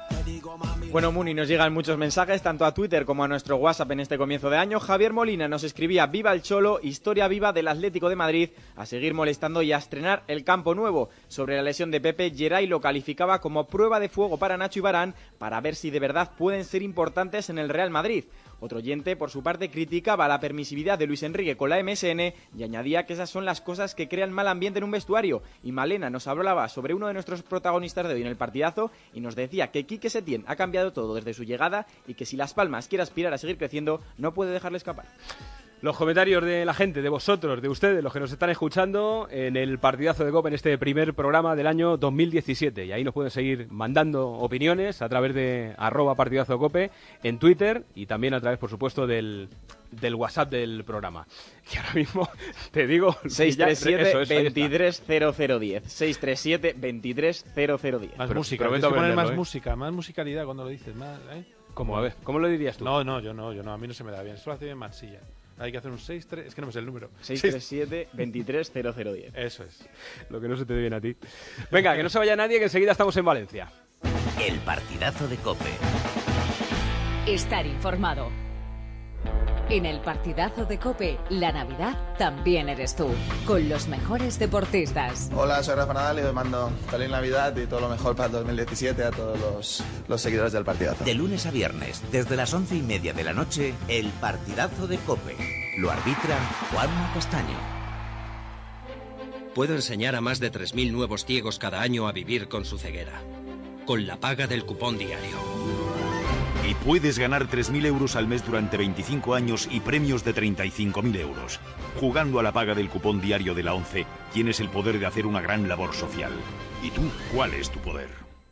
[SPEAKER 6] Bueno, Muni, nos llegan muchos mensajes, tanto a Twitter como a nuestro WhatsApp en este comienzo de año. Javier Molina nos escribía: viva el Cholo, historia viva del Atlético de Madrid, a seguir molestando y a estrenar el campo nuevo. Sobre la lesión de Pepe, Geray lo calificaba como prueba de fuego para Nacho y Varane, para ver si de verdad pueden ser importantes en el Real Madrid. Otro oyente, por su parte, criticaba la permisividad de Luis Enrique con la M S N y añadía que esas son las cosas que crean mal ambiente en un vestuario. Y Malena nos hablaba sobre uno de nuestros protagonistas de hoy en el partidazo y nos decía que Quique Setién ha cambiado todo desde su llegada y que si Las Palmas quiere aspirar a seguir creciendo, no puede dejarle escapar.
[SPEAKER 4] Los comentarios de la gente, de vosotros, de ustedes, los que nos están escuchando en el partidazo de COPE, en este primer programa del año dos mil diecisiete. Y ahí nos pueden seguir mandando opiniones a través de arroba partidazo de COPE en Twitter y también a través, por supuesto, del, del WhatsApp del programa. Y ahora mismo te digo...
[SPEAKER 6] seis
[SPEAKER 4] ya-
[SPEAKER 6] tres siete,
[SPEAKER 4] eso, eso, ahí está.
[SPEAKER 6] veintitrés cero cero diez. seis tres siete, veintitrés cero cero diez.
[SPEAKER 5] Más
[SPEAKER 4] Pero-
[SPEAKER 5] música,
[SPEAKER 4] prometo
[SPEAKER 5] tienes que poner
[SPEAKER 4] aprenderlo,
[SPEAKER 5] más
[SPEAKER 4] ¿eh?
[SPEAKER 5] música, más musicalidad cuando lo dices. Más, ¿eh?
[SPEAKER 4] ¿Cómo? A ver, ¿cómo lo dirías tú?
[SPEAKER 5] No, no, yo no, yo no, a mí no se me da bien. Eso lo hace bien Mansilla. Hay que hacer un seis tres, es que no me sé el número.
[SPEAKER 6] seis tres siete, veintitrés cero cero diez.
[SPEAKER 5] Eso es.
[SPEAKER 4] Lo que no se te dé bien a ti. Venga, que no se vaya nadie, que enseguida estamos en Valencia.
[SPEAKER 10] El partidazo de COPE.
[SPEAKER 2] Estar informado. En el partidazo de COPE, la Navidad también eres tú, con los mejores deportistas.
[SPEAKER 7] Hola, soy Rafa Nadal y os mando feliz Navidad y todo lo mejor para el dos mil diecisiete a todos los, los seguidores del partidazo.
[SPEAKER 10] De lunes a viernes, desde las once y media de la noche, el partidazo de COPE. Lo arbitra Juanma Castaño.
[SPEAKER 8] Puedo enseñar a más de tres mil nuevos ciegos cada año a vivir con su ceguera, con la paga del cupón diario.
[SPEAKER 9] Y puedes ganar tres mil euros al mes durante veinticinco años y premios de treinta y cinco mil euros. Jugando a la paga del cupón diario de la ONCE, tienes el poder de hacer una gran labor social. ¿Y tú, cuál es tu poder?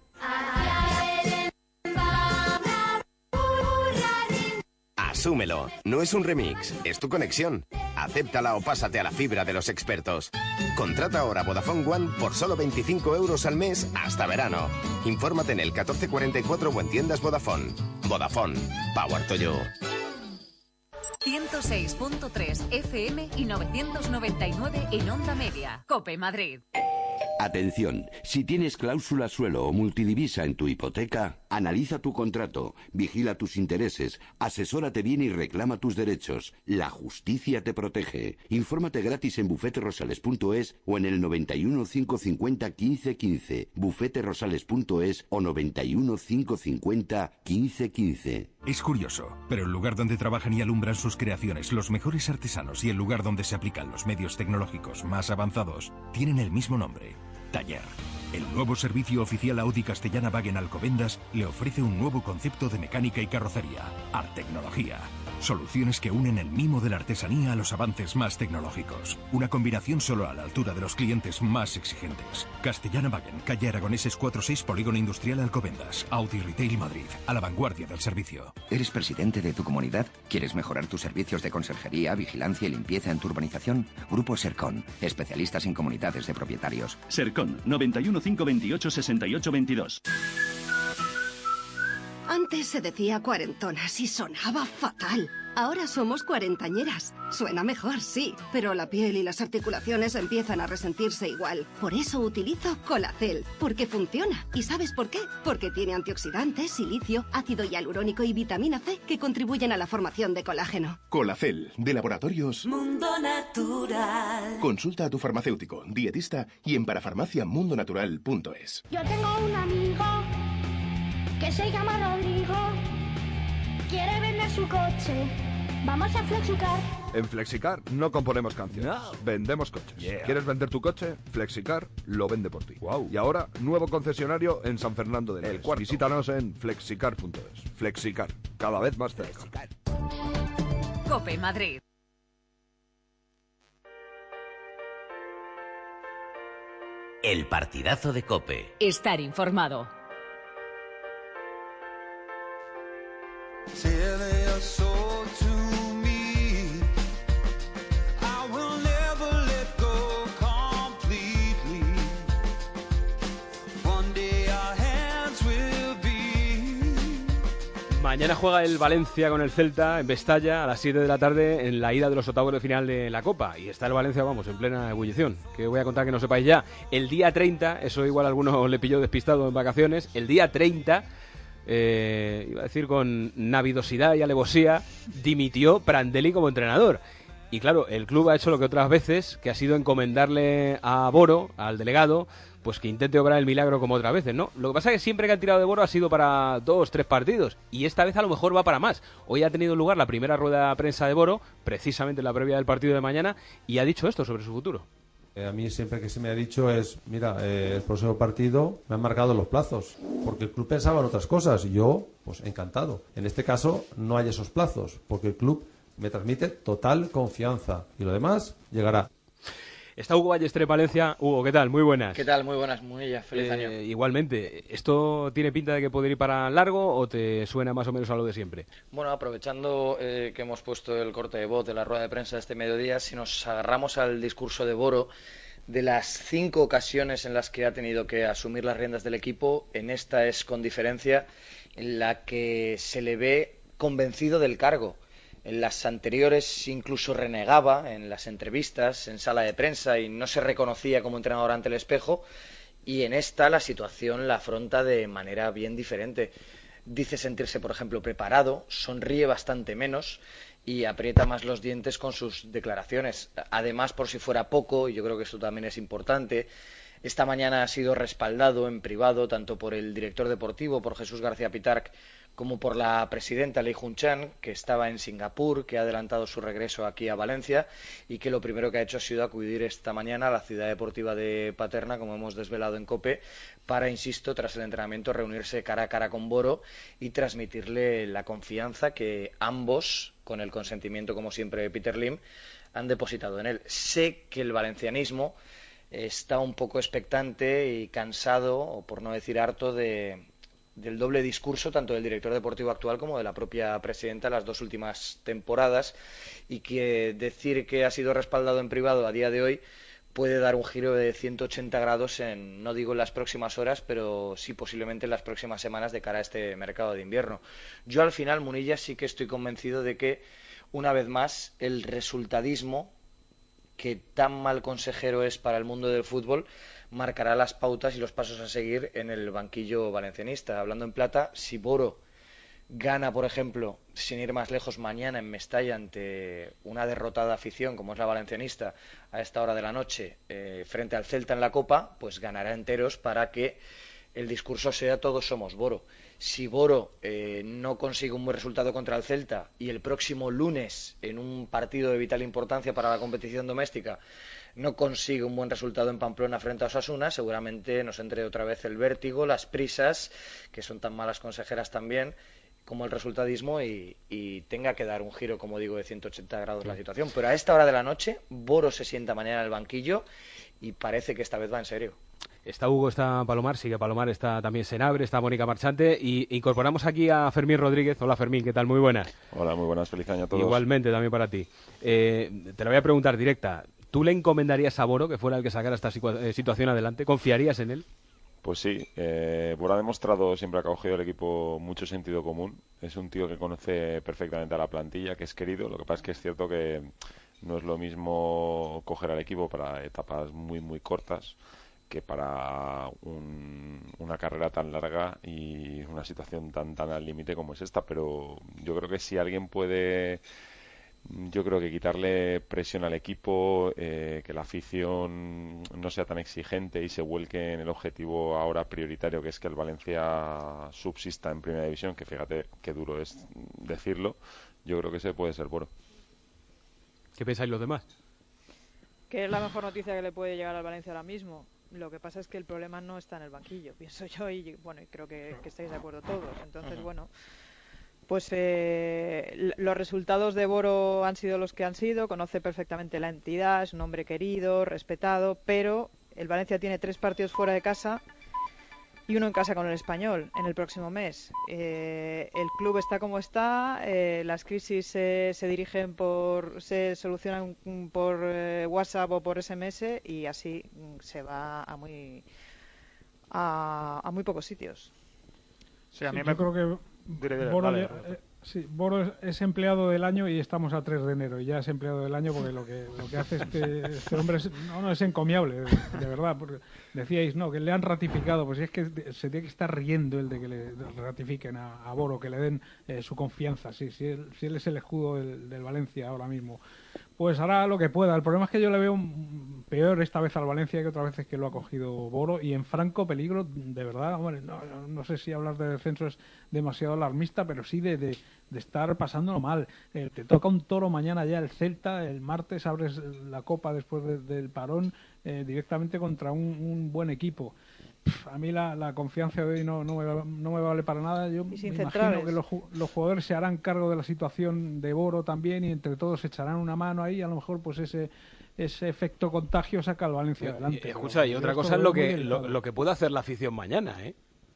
[SPEAKER 12] Asúmelo, no es un remix, es tu conexión. Acéptala o pásate a la fibra de los expertos. Contrata ahora Vodafone One por solo veinticinco euros al mes hasta verano. Infórmate en el catorce cuarenta y cuatro o en tiendas Vodafone. Vodafone, power to you.
[SPEAKER 2] ciento seis punto tres F M y novecientos noventa y nueve en Onda Media. COPE Madrid.
[SPEAKER 17] Atención, si tienes cláusula suelo o multidivisa en tu hipoteca, analiza tu contrato, vigila tus intereses, asesórate bien y reclama tus derechos. La justicia te protege. Infórmate gratis en bufete rosales punto es o en el noventa y uno, cinco cincuenta, quince quince, bufete rosales punto es o noventa y uno, cinco cincuenta, quince quince.
[SPEAKER 25] Es curioso, pero el lugar donde trabajan y alumbran sus creaciones los mejores artesanos y el lugar donde se aplican los medios tecnológicos más avanzados tienen el mismo nombre: Taller. El nuevo servicio oficial Audi Castellana Wagen Alcobendas le ofrece un nuevo concepto de mecánica y carrocería: Artecnología. Soluciones que unen el mimo de la artesanía a los avances más tecnológicos. Una combinación solo a la altura de los clientes más exigentes. Castellana Wagen, calle Aragoneses cuarenta y seis, Polígono Industrial Alcobendas. Audi Retail Madrid, a la vanguardia del servicio.
[SPEAKER 27] ¿Eres presidente de tu comunidad? ¿Quieres mejorar tus servicios de conserjería, vigilancia y limpieza en tu urbanización? Grupo Sercon, especialistas en comunidades de propietarios.
[SPEAKER 28] Sercon, noventa y uno, cinco veintiocho, sesenta y ocho veintidós.
[SPEAKER 29] Antes se decía cuarentonas y sonaba fatal.
[SPEAKER 3] Ahora somos cuarentañeras. Suena mejor, sí, pero la piel y las articulaciones empiezan a resentirse igual. Por eso utilizo Colacel, porque funciona. ¿Y sabes por qué? Porque tiene antioxidantes, silicio, ácido hialurónico y vitamina C que contribuyen a la formación de colágeno.
[SPEAKER 16] Colacel, de Laboratorios
[SPEAKER 3] Mundo Natural.
[SPEAKER 16] Consulta a tu farmacéutico, dietista y en parafarmacia mundo natural punto es.
[SPEAKER 18] Yo tengo un amigo que se llama Rodrigo. Quiere vender su coche. Vamos a Flexicar.
[SPEAKER 19] En Flexicar no componemos canciones, no. vendemos coches. Yeah. ¿Quieres vender tu coche? Flexicar lo vende por ti. Wow. Y ahora, nuevo concesionario en San Fernando del Heres. Visítanos en flexicar punto es. Flexicar, cada vez más cerca. Flexicar.
[SPEAKER 2] COPE Madrid.
[SPEAKER 10] El partidazo de COPE.
[SPEAKER 2] Estar informado.
[SPEAKER 4] Mañana juega el Valencia con el Celta en Mestalla a las siete de la tarde en la ida de los octavos de final de la Copa. Y está el Valencia, vamos, en plena ebullición. Que voy a contar que no sepáis ya. El día treinta, eso igual a alguno le pilló despistado en vacaciones, el día treinta, eh, iba a decir con navidosidad y alevosía, dimitió Prandelli como entrenador. Y claro, el club ha hecho lo que otras veces, que ha sido encomendarle a Boro, al delegado, pues que intente obrar el milagro como otras veces, ¿no? Lo que pasa es que siempre que han tirado de Boro ha sido para dos, tres partidos, y esta vez a lo mejor va para más. Hoy ha tenido lugar la primera rueda de prensa de Boro, precisamente en la previa del partido de mañana, y ha dicho esto sobre su futuro.
[SPEAKER 20] Eh, a mí siempre que se me ha dicho es, mira, eh, el próximo partido me han marcado los plazos, porque el club pensaba en otras cosas, y yo, pues encantado. En este caso no hay esos plazos, porque el club me transmite total confianza, y lo demás llegará.
[SPEAKER 4] Está Hugo Ballester en Valencia. Hugo, ¿qué tal? Muy buenas.
[SPEAKER 21] ¿Qué tal? Muy buenas, muy ya. Feliz
[SPEAKER 4] eh,
[SPEAKER 21] año.
[SPEAKER 4] Igualmente, ¿esto tiene pinta de que puede ir para largo o te suena más o menos a lo de siempre?
[SPEAKER 21] Bueno, aprovechando eh, que hemos puesto el corte de voz de la rueda de prensa de este mediodía, si nos agarramos al discurso de Boro, de las cinco ocasiones en las que ha tenido que asumir las riendas del equipo, en esta es con diferencia en la que se le ve convencido del cargo. En las anteriores incluso renegaba en las entrevistas, en sala de prensa, y no se reconocía como entrenador ante el espejo, y en esta la situación la afronta de manera bien diferente. Dice sentirse, por ejemplo, preparado, sonríe bastante menos y aprieta más los dientes con sus declaraciones. Además, por si fuera poco, y yo creo que esto también es importante, esta mañana ha sido respaldado en privado tanto por el director deportivo, por Jesús García Pitarch, como por la presidenta Lei Jun Chan, que estaba en Singapur, que ha adelantado su regreso aquí a Valencia y que lo primero que ha hecho ha sido acudir esta mañana a la ciudad deportiva de Paterna, como hemos desvelado en COPE, para, insisto, tras el entrenamiento reunirse cara a cara con Boro y transmitirle la confianza que ambos, con el consentimiento como siempre de Peter Lim, han depositado en él. Sé que el valencianismo está un poco expectante y cansado, o por no decir harto, de del doble discurso tanto del director deportivo actual como de la propia presidenta las dos últimas temporadas, y que decir que ha sido respaldado en privado a día de hoy puede dar un giro de ciento ochenta grados en, no digo en las próximas horas, pero sí posiblemente en las próximas semanas de cara a este mercado de invierno. Yo al final, Munilla, sí que estoy convencido de que una vez más el resultadismo, que tan mal consejero es para el mundo del fútbol, marcará las pautas y los pasos a seguir en el banquillo valencianista. Hablando en plata, si Boro gana, por ejemplo, sin ir más lejos, mañana en Mestalla ante una derrotada afición como es la valencianista a esta hora de la noche, eh, frente al Celta en la Copa, pues ganará enteros para que el discurso sea todos somos Boro. Si Boro eh, no consigue un buen resultado contra el Celta y el próximo lunes, en un partido de vital importancia para la competición doméstica, no consigue un buen resultado en Pamplona frente a Osasuna, seguramente nos entre otra vez el vértigo, las prisas, que son tan malas consejeras también, como el resultadismo, y, y tenga que dar un giro, como digo, de ciento ochenta grados la situación. Pero a esta hora de la noche, Boro se sienta mañana en el banquillo y parece que esta vez va en serio.
[SPEAKER 4] Está Hugo, está Palomar, sigue Palomar, está también Senabre, está Mónica Marchante, y incorporamos aquí a Fermín Rodríguez. Hola Fermín, ¿qué tal? Muy buenas.
[SPEAKER 22] Hola, muy buenas, feliz año a todos.
[SPEAKER 4] Igualmente, también para ti. Eh, te lo voy a preguntar directa. ¿Tú le encomendarías a Boro que fuera el que sacara esta situación adelante? ¿Confiarías en él?
[SPEAKER 1] Pues sí, eh, Boro ha demostrado siempre que ha cogido el equipo mucho sentido común. Es un tío que conoce perfectamente a la plantilla, que es querido. Lo que pasa es que es cierto que no es lo mismo coger al equipo para etapas muy, muy cortas que para un, una carrera tan larga y una situación tan, tan al límite como es esta. Pero yo creo que si alguien puede... Yo creo que quitarle presión al equipo, eh, que la afición no sea tan exigente y se vuelque en el objetivo ahora prioritario, que es que el Valencia subsista en Primera División, que fíjate qué duro es decirlo, yo creo que ese puede ser Boro.
[SPEAKER 4] ¿Qué pensáis los demás?
[SPEAKER 11] Que es la mejor noticia que le puede llegar al Valencia ahora mismo. Lo que pasa es que el problema no está en el banquillo, pienso yo, y bueno, y creo que, que estáis de acuerdo todos. Entonces, uh-huh. bueno... Pues eh, los resultados de Boro han sido los que han sido, conoce perfectamente la entidad, es un hombre querido, respetado, pero el Valencia tiene tres partidos fuera de casa y uno en casa con el Español en el próximo mes. Eh, el club está como está, eh, las crisis eh, se dirigen por, se solucionan por eh, WhatsApp o por S M S y así se va a muy, a, a muy pocos sitios.
[SPEAKER 14] Sí, a mí
[SPEAKER 13] sí,
[SPEAKER 14] me...
[SPEAKER 13] yo creo que
[SPEAKER 14] Diré, diré,
[SPEAKER 13] Boro,
[SPEAKER 14] vale.
[SPEAKER 13] eh, sí, Boro es, es empleado del año y estamos a tres de enero y ya es empleado del año porque lo que lo que hace este, este hombre es, no, no, es encomiable, de, de verdad. Porque decíais, no, que le han ratificado, pues es que se tiene que estar riendo el de que le ratifiquen a, a Boro, que le den eh, su confianza, sí, si él, si él es el escudo del, del Valencia ahora mismo. Pues hará lo que pueda. El problema es que yo le veo peor esta vez al Valencia que otras veces que lo ha cogido Boro y en franco peligro, de verdad. Hombre, no, no sé si hablar de descenso es demasiado alarmista, pero sí de, de, de estar pasándolo mal. Eh, te toca un toro mañana ya el Celta, el martes abres la Copa después de, del parón eh, directamente contra un, un buen equipo. A mí la, la confianza de hoy no, no, me, no me vale para nada. Yo me imagino que los, los jugadores se harán cargo de la situación de Boro también y entre todos echarán una mano ahí. A lo mejor pues ese ese efecto contagio saca al Valencia adelante.
[SPEAKER 4] Eh, escucha, y otra cosa es lo que lo, lo que puede hacer la afición mañana, ¿eh?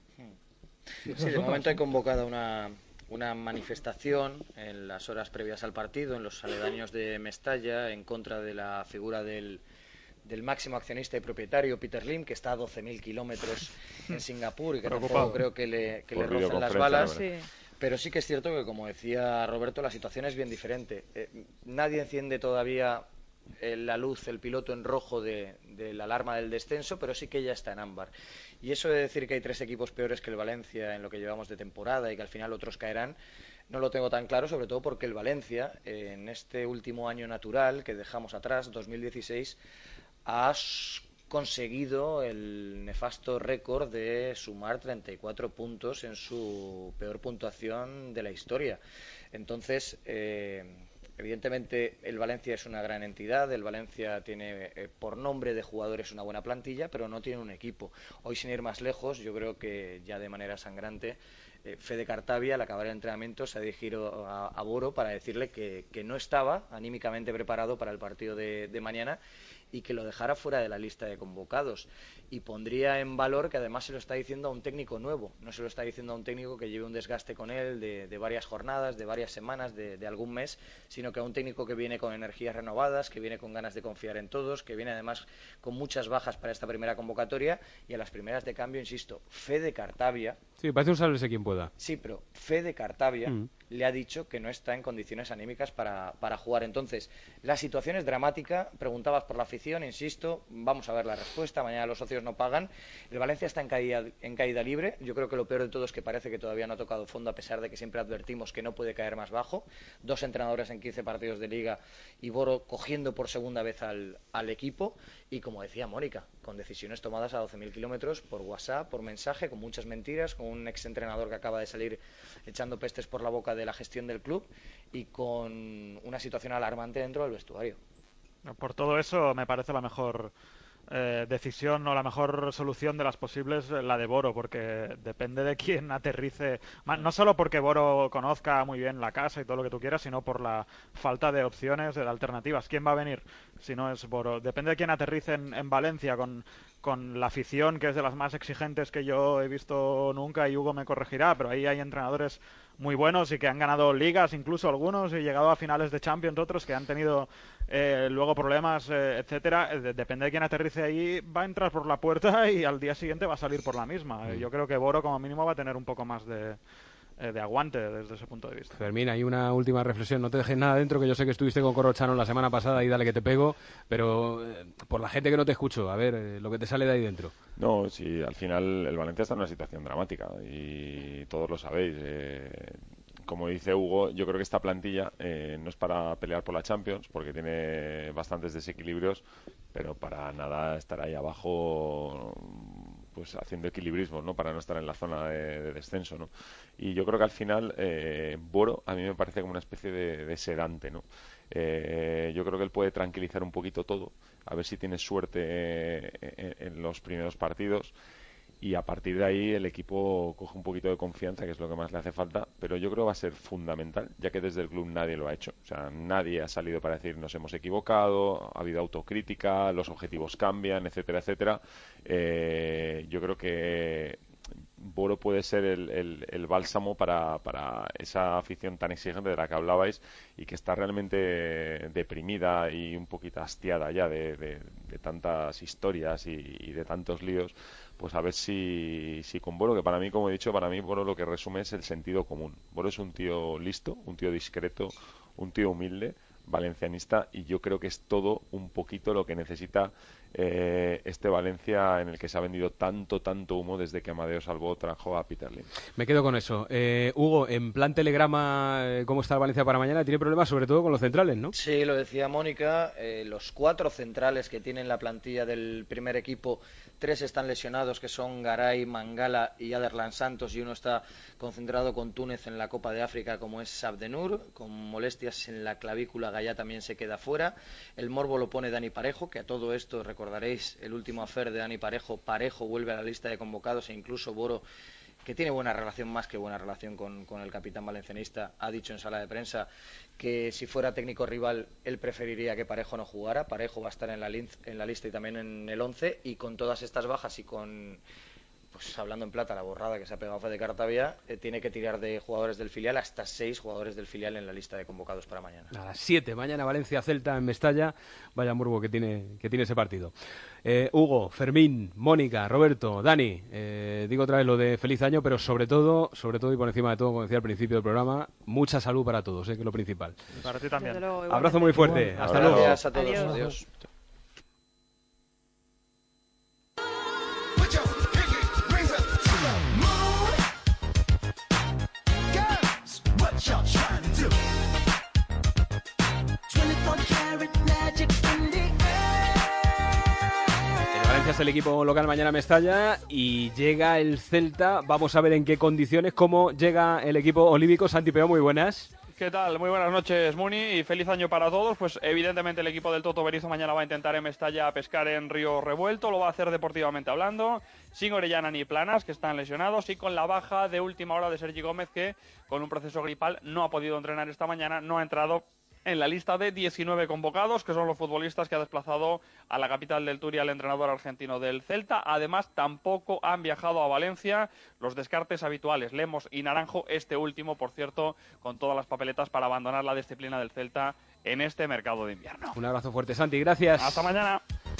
[SPEAKER 21] Sí, sí, de momento hay convocada una, una manifestación en las horas previas al partido, en los aledaños de Mestalla, en contra de la figura del... del máximo accionista y propietario Peter Lim, que está a doce mil kilómetros en Singapur y que
[SPEAKER 14] Preocupado.
[SPEAKER 21] tampoco creo que le, que le rocen las balas. Sí. Pero sí que es cierto que, como decía Roberto, la situación es bien diferente. Eh, nadie enciende todavía eh, la luz, el piloto en rojo de, de la alarma del descenso, pero sí que ya está en ámbar. Y eso de decir que hay tres equipos peores que el Valencia en lo que llevamos de temporada y que al final otros caerán, no lo tengo tan claro, sobre todo porque el Valencia, eh, en este último año natural que dejamos atrás, dos mil dieciséis, has conseguido el nefasto récord de sumar treinta y cuatro puntos en su peor puntuación de la historia. Entonces, eh, evidentemente, el Valencia es una gran entidad, el Valencia tiene eh, por nombre de jugadores una buena plantilla, pero no tiene un equipo. Hoy, sin ir más lejos, yo creo que ya de manera sangrante, eh, Fede Cartavia, al acabar el entrenamiento, se ha dirigido a, a Boro para decirle que, que no estaba anímicamente preparado para el partido de, de mañana y que lo dejara fuera de la lista de convocados. Y pondría en valor que además se lo está diciendo a un técnico nuevo, no se lo está diciendo a un técnico que lleve un desgaste con él de, de varias jornadas, de varias semanas, de, de algún mes, sino que a un técnico que viene con energías renovadas, que viene con ganas de confiar en todos, que viene además con muchas bajas para esta primera convocatoria y a las primeras de cambio, insisto, Fede Cartavia.
[SPEAKER 4] Sí, parece un sálvese quien pueda.
[SPEAKER 21] Sí, pero Fede Cartavia
[SPEAKER 4] Mm.
[SPEAKER 21] le ha dicho que no está en condiciones anímicas para, para jugar. Entonces, la situación es dramática. Preguntabas por la afición, insisto, vamos a ver la respuesta. Mañana los socios no pagan. El Valencia está en caída, en caída libre. Yo creo que lo peor de todo es que parece que todavía no ha tocado fondo, a pesar de que siempre advertimos que no puede caer más bajo. Dos entrenadores en quince partidos de Liga y Boro cogiendo por segunda vez al, al equipo. Y como decía Mónica, con decisiones tomadas a doce mil kilómetros por WhatsApp, por mensaje, con muchas mentiras, con un exentrenador que acaba de salir echando pestes por la boca de la gestión del club y con una situación alarmante dentro del vestuario.
[SPEAKER 14] Por todo eso me parece la mejor eh, decisión o la mejor solución de las posibles la de Boro, porque depende de quién aterrice, no solo porque Boro conozca muy bien la casa y todo lo que tú quieras, sino por la falta de opciones, de alternativas. ¿Quién va a venir si no es Boro? Depende de quién aterrice en, en Valencia con, con la afición, que es de las más exigentes que yo he visto nunca, y Hugo me corregirá, pero ahí hay entrenadores muy buenos y que han ganado ligas, incluso algunos, y llegado a finales de Champions, otros que han tenido eh, luego problemas, eh, etcétera. Eh, depende de quién aterrice ahí, va a entrar por la puerta y al día siguiente va a salir por la misma. Eh, yo creo que Boro como mínimo va a tener un poco más de... de aguante desde ese punto de vista.
[SPEAKER 4] Fermín, hay una última reflexión, no te dejes nada dentro, que yo sé que estuviste con Corrochano la semana pasada y dale que te pego, pero eh, por la gente que no te escucho, a ver, eh, lo que te sale de ahí dentro.
[SPEAKER 1] No, sí, al final el Valencia está en una situación dramática y todos lo sabéis. Eh, como dice Hugo, yo creo que esta plantilla eh, no es para pelear por la Champions, porque tiene bastantes desequilibrios, pero para nada estar ahí abajo, pues haciendo equilibrismo, ¿no? Para no estar en la zona de, de descenso, ¿no? Y yo creo que al final eh, Boro a mí me parece como una especie de, de sedante, ¿no? Eh, yo creo que él puede tranquilizar un poquito todo, a ver si tiene suerte eh, en, en los primeros partidos, y a partir de ahí el equipo coge un poquito de confianza, que es lo que más le hace falta, pero yo creo que va a ser fundamental, ya que desde el club nadie lo ha hecho. O sea, nadie ha salido para decir nos hemos equivocado, ha habido autocrítica, los objetivos cambian, etcétera, etcétera. Eh, yo creo que Boro puede ser el, el, el bálsamo para, para esa afición tan exigente de la que hablabais y que está realmente deprimida y un poquito hastiada ya de, de, de tantas historias y, y de tantos líos. Pues a ver si, si con Boro, que para mí, como he dicho, para mí Boro lo que resume es el sentido común. Boro es un tío listo, un tío discreto, un tío humilde, valencianista, y yo creo que es todo un poquito lo que necesita eh, este Valencia, en el que se ha vendido tanto, tanto humo desde que Amadeo Salvo trajo a Peter Lim.
[SPEAKER 4] Me quedo con eso. Eh, Hugo, en plan telegrama, ¿cómo está el Valencia para mañana? Tiene problemas sobre todo con los centrales, ¿no?
[SPEAKER 21] Sí, lo decía Mónica, eh, los cuatro centrales que tienen la plantilla del primer equipo, tres están lesionados, que son Garay, Mangala y Aderlan Santos, y uno está concentrado con Túnez en la Copa de África, como es Abdenur, con molestias en la clavícula. Gallá también se queda fuera. El morbo lo pone Dani Parejo, que a todo esto recordaréis el último affair de Dani Parejo. Parejo vuelve a la lista de convocados, e incluso Boro, que tiene buena relación, más que buena relación con, con el capitán valencianista, ha dicho en sala de prensa que si fuera técnico rival él preferiría que Parejo no jugara. Parejo va a estar en la, en la lista y también en el once, y con todas estas bajas y con, pues hablando en plata, la borrada que se ha pegado Fede Cartavia, eh, tiene que tirar de jugadores del filial, hasta seis jugadores del filial en la lista de convocados para mañana.
[SPEAKER 4] A las siete, mañana Valencia-Celta en Mestalla. Vaya morbo que tiene, que tiene ese partido. Eh, Hugo, Fermín, Mónica, Roberto, Dani, eh, digo otra vez lo de feliz año, pero sobre todo, sobre todo y por encima de todo, como decía al principio del programa, mucha salud para todos, eh, que es lo principal.
[SPEAKER 14] Para ti también.
[SPEAKER 21] Luego,
[SPEAKER 4] abrazo muy fuerte.
[SPEAKER 21] Igual.
[SPEAKER 4] Hasta
[SPEAKER 21] Gracias
[SPEAKER 4] luego.
[SPEAKER 21] a todos. Adiós. Adiós.
[SPEAKER 4] Es el equipo local mañana a Mestalla y llega el Celta. Vamos a ver en qué condiciones, cómo llega el equipo olívico. Santi Peón, muy buenas.
[SPEAKER 5] ¿Qué tal? Muy buenas noches, Muni, y feliz año para todos. Pues evidentemente el equipo del Toto Berizzo mañana va a intentar en Mestalla pescar en Río Revuelto. Lo va a hacer deportivamente hablando, sin Orellana ni Planas, que están lesionados, y con la baja de última hora de Sergi Gómez, que con un proceso gripal no ha podido entrenar esta mañana, no ha entrado en la lista de diecinueve convocados, que son los futbolistas que ha desplazado a la capital del Turia el entrenador argentino del Celta. Además, tampoco han viajado a Valencia los descartes habituales, Lemos y Naranjo, este último, por cierto, con todas las papeletas para abandonar la disciplina del Celta en este mercado de invierno.
[SPEAKER 4] Un abrazo fuerte, Santi, gracias.
[SPEAKER 5] Hasta mañana.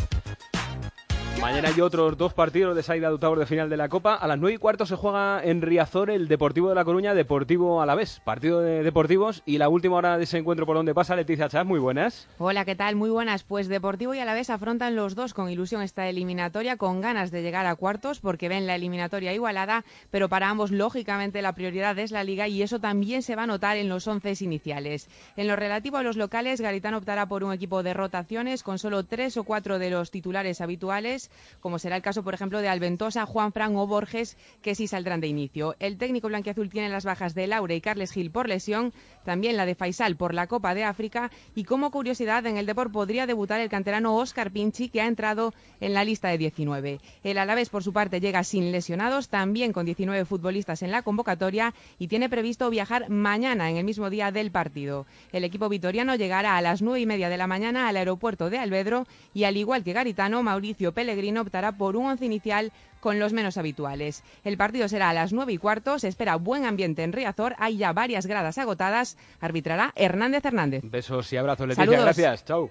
[SPEAKER 4] Mañana hay otros dos partidos de salida de octavos de final de la Copa. A las nueve y cuarto se juega en Riazor el Deportivo de La Coruña, Deportivo Alavés. Partido de deportivos, y la última hora de ese encuentro por donde pasa Leticia Chávez. Muy buenas.
[SPEAKER 6] Hola, ¿qué tal? Muy buenas. Pues Deportivo y Alavés afrontan los dos con ilusión esta eliminatoria, con ganas de llegar a cuartos porque ven la eliminatoria igualada, pero para ambos lógicamente la prioridad es la Liga, y eso también se va a notar en los once iniciales. En lo relativo a los locales, Garitano optará por un equipo de rotaciones con solo tres o cuatro de los titulares habituales, como será el caso, por ejemplo, de Alventosa, Juanfran o Borges, que sí saldrán de inicio. El técnico blanquiazul tiene las bajas de Laure y Carles Gil por lesión, también la de Faisal por la Copa de África, y como curiosidad, en el Depor podría debutar el canterano Óscar Pinchi, que ha entrado en la lista de diecinueve. El Alavés, por su parte, llega sin lesionados, también con diecinueve futbolistas en la convocatoria, y tiene previsto viajar mañana, en el mismo día del partido. El equipo vitoriano llegará a las nueve y media de la mañana al aeropuerto de Alvedro, y al igual que Garitano, Mauricio Pellegrini Pellegrini optará por un once inicial con los menos habituales. El partido será a las nueve y cuarto, se espera buen ambiente en Riazor, hay ya varias gradas agotadas, arbitrará Hernández Hernández.
[SPEAKER 4] Besos y abrazos, Leticia,
[SPEAKER 6] Saludos.
[SPEAKER 4] Gracias, chao.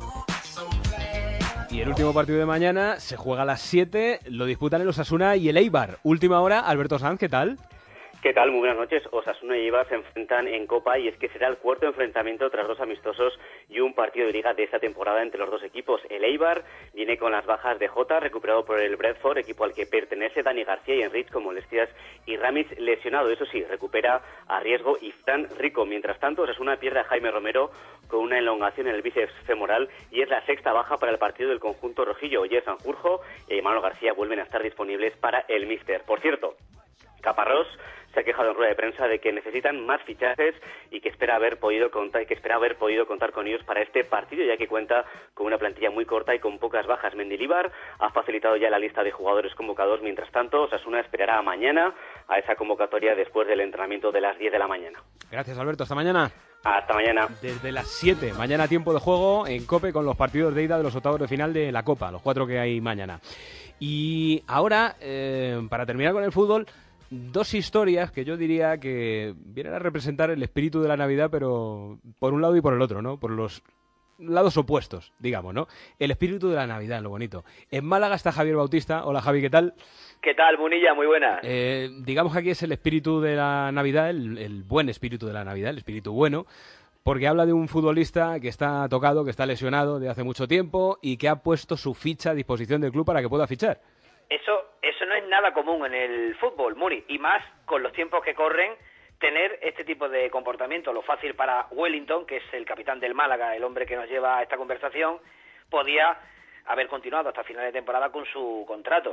[SPEAKER 4] Y el último partido de mañana se juega a las siete, lo disputan el Osasuna y el Eibar. Última hora, Alberto Sanz, ¿qué tal?
[SPEAKER 7] ¿Qué tal? Muy buenas noches. Osasuna y Eibar se enfrentan en Copa y es que será el cuarto enfrentamiento tras dos amistosos y un partido de liga de esta temporada entre los dos equipos. El Eibar viene con las bajas de Jota, recuperado por el Bradford, equipo al que pertenece Dani García y Enrich con molestias, y Ramis lesionado. Eso sí, recupera a riesgo y Fran Rico. Mientras tanto, Osasuna pierde a Jaime Romero con una elongación en el bíceps femoral y es la sexta baja para el partido del conjunto rojillo. Oyer Sanjurjo y Manuel García vuelven a estar disponibles para el míster. Por cierto, Caparrós se ha quejado en rueda de prensa de que necesitan más fichajes y que espera haber podido contar que espera haber podido contar con ellos para este partido, ya que cuenta con una plantilla muy corta y con pocas bajas. Mendilibar ha facilitado ya la lista de jugadores convocados. Mientras tanto, Osasuna esperará mañana a esa convocatoria después del entrenamiento de las diez de la mañana.
[SPEAKER 4] Gracias, Alberto. Hasta mañana.
[SPEAKER 7] Hasta mañana.
[SPEAKER 4] Desde las siete, mañana tiempo de juego en COPE con los partidos de ida de los octavos de final de la Copa, los cuatro que hay mañana. Y ahora, eh, para terminar con el fútbol, dos historias que yo diría que vienen a representar el espíritu de la Navidad, pero por un lado y por el otro, ¿no? Por los lados opuestos, digamos, ¿no? El espíritu de la Navidad, lo bonito. En Málaga está Javier Bautista. Hola, Javi, ¿qué tal?
[SPEAKER 8] ¿Qué tal, Munilla? Muy buena.
[SPEAKER 4] Eh, digamos que aquí es el espíritu de la Navidad, el, el buen espíritu de la Navidad, el espíritu bueno, porque habla de un futbolista que está tocado, que está lesionado de hace mucho tiempo y que ha puesto su ficha a disposición del club para que pueda fichar.
[SPEAKER 8] Eso, eso no es nada común en el fútbol, Muri, y más con los tiempos que corren, tener este tipo de comportamiento. Lo fácil para Wellington, que es el capitán del Málaga, el hombre que nos lleva a esta conversación, podía haber continuado hasta final de temporada con su contrato.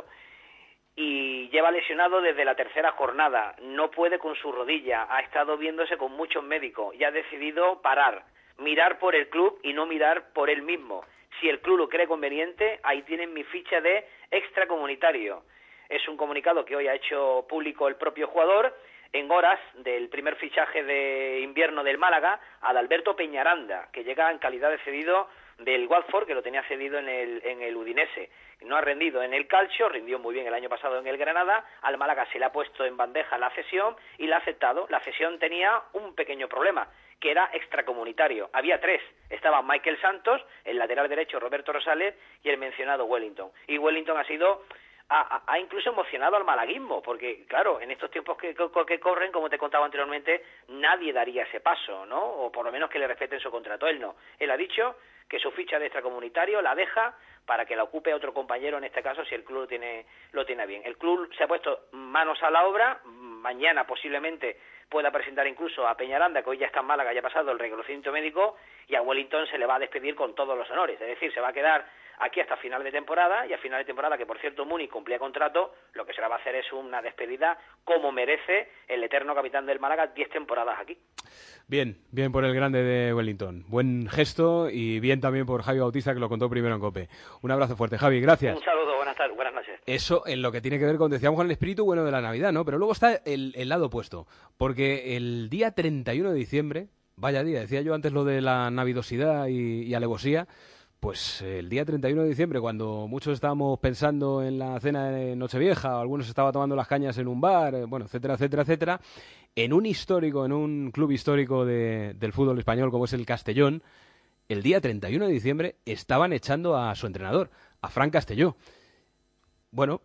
[SPEAKER 8] Y lleva lesionado desde la tercera jornada, no puede con su rodilla, ha estado viéndose con muchos médicos y ha decidido parar, mirar por el club y no mirar por él mismo. Si el club lo cree conveniente, ahí tienen mi ficha de extracomunitario. Es un comunicado que hoy ha hecho público el propio jugador en horas del primer fichaje de invierno del Málaga, Adalberto Peñaranda, que llega en calidad de cedido del Watford, que lo tenía cedido en el, en el Udinese. No ha rendido en el Calcio, rindió muy bien el año pasado en el Granada. Al Málaga se le ha puesto en bandeja la cesión y la ha aceptado. La cesión tenía un pequeño problema, que era extracomunitario. Había tres. Estaban Michael Santos, el lateral derecho Roberto Rosales y el mencionado Wellington. Y Wellington ha sido... Ha, ha incluso emocionado al malaguismo, porque claro, en estos tiempos que, que, que corren, como te contaba anteriormente, nadie daría ese paso, ¿no? O por lo menos que le respeten su contrato. Él no. Él ha dicho que su ficha de extracomunitario la deja para que la ocupe otro compañero, en este caso, si el club lo tiene, lo tiene bien. El club se ha puesto manos a la obra. Mañana posiblemente pueda presentar incluso a Peñaranda, que hoy ya está en Málaga, ya ha pasado el reconocimiento médico, y a Wellington se le va a despedir con todos los honores. Es decir, se va a quedar aquí hasta final de temporada, y a final de temporada, que por cierto Muni cumplía contrato, lo que se le va a hacer es una despedida como merece el eterno capitán del Málaga, diez temporadas aquí.
[SPEAKER 4] Bien, bien por el grande de Wellington. Buen gesto y bien también por Javi Bautista, que lo contó primero en COPE. Un abrazo fuerte, Javi, gracias.
[SPEAKER 8] Un saludo, buenas tardes, buenas noches.
[SPEAKER 4] Eso en lo que tiene que ver con, decíamos, con el espíritu bueno de la Navidad, ¿no? Pero luego está el, el lado opuesto, porque el día treinta y uno de diciembre, vaya día, decía yo antes lo de la navidosidad y, y alevosía, pues el día treinta y uno de diciembre, cuando muchos estábamos pensando en la cena de Nochevieja, o algunos estaban tomando las cañas en un bar, bueno, etcétera, etcétera, etcétera, en un histórico, en un club histórico de, del fútbol español como es el Castellón, el día treinta y uno de diciembre estaban echando a su entrenador, a Fran Castelló. Bueno,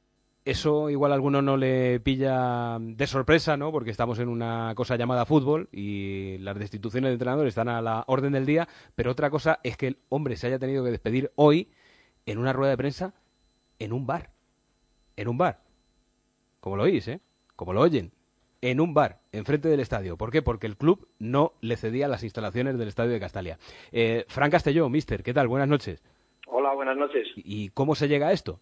[SPEAKER 4] eso igual a alguno no le pilla de sorpresa, ¿no? Porque estamos en una cosa llamada fútbol y las destituciones de entrenadores están a la orden del día, pero otra cosa es que el hombre se haya tenido que despedir hoy en una rueda de prensa en un bar. En un bar. Como lo oís, ¿eh? Como lo oyen. En un bar, enfrente del estadio. ¿Por qué? Porque el club no le cedía las instalaciones del estadio de Castalia. Eh, Fran Castelló, mister, ¿qué tal? Buenas noches.
[SPEAKER 9] Hola, buenas noches.
[SPEAKER 4] ¿Y cómo se llega a esto?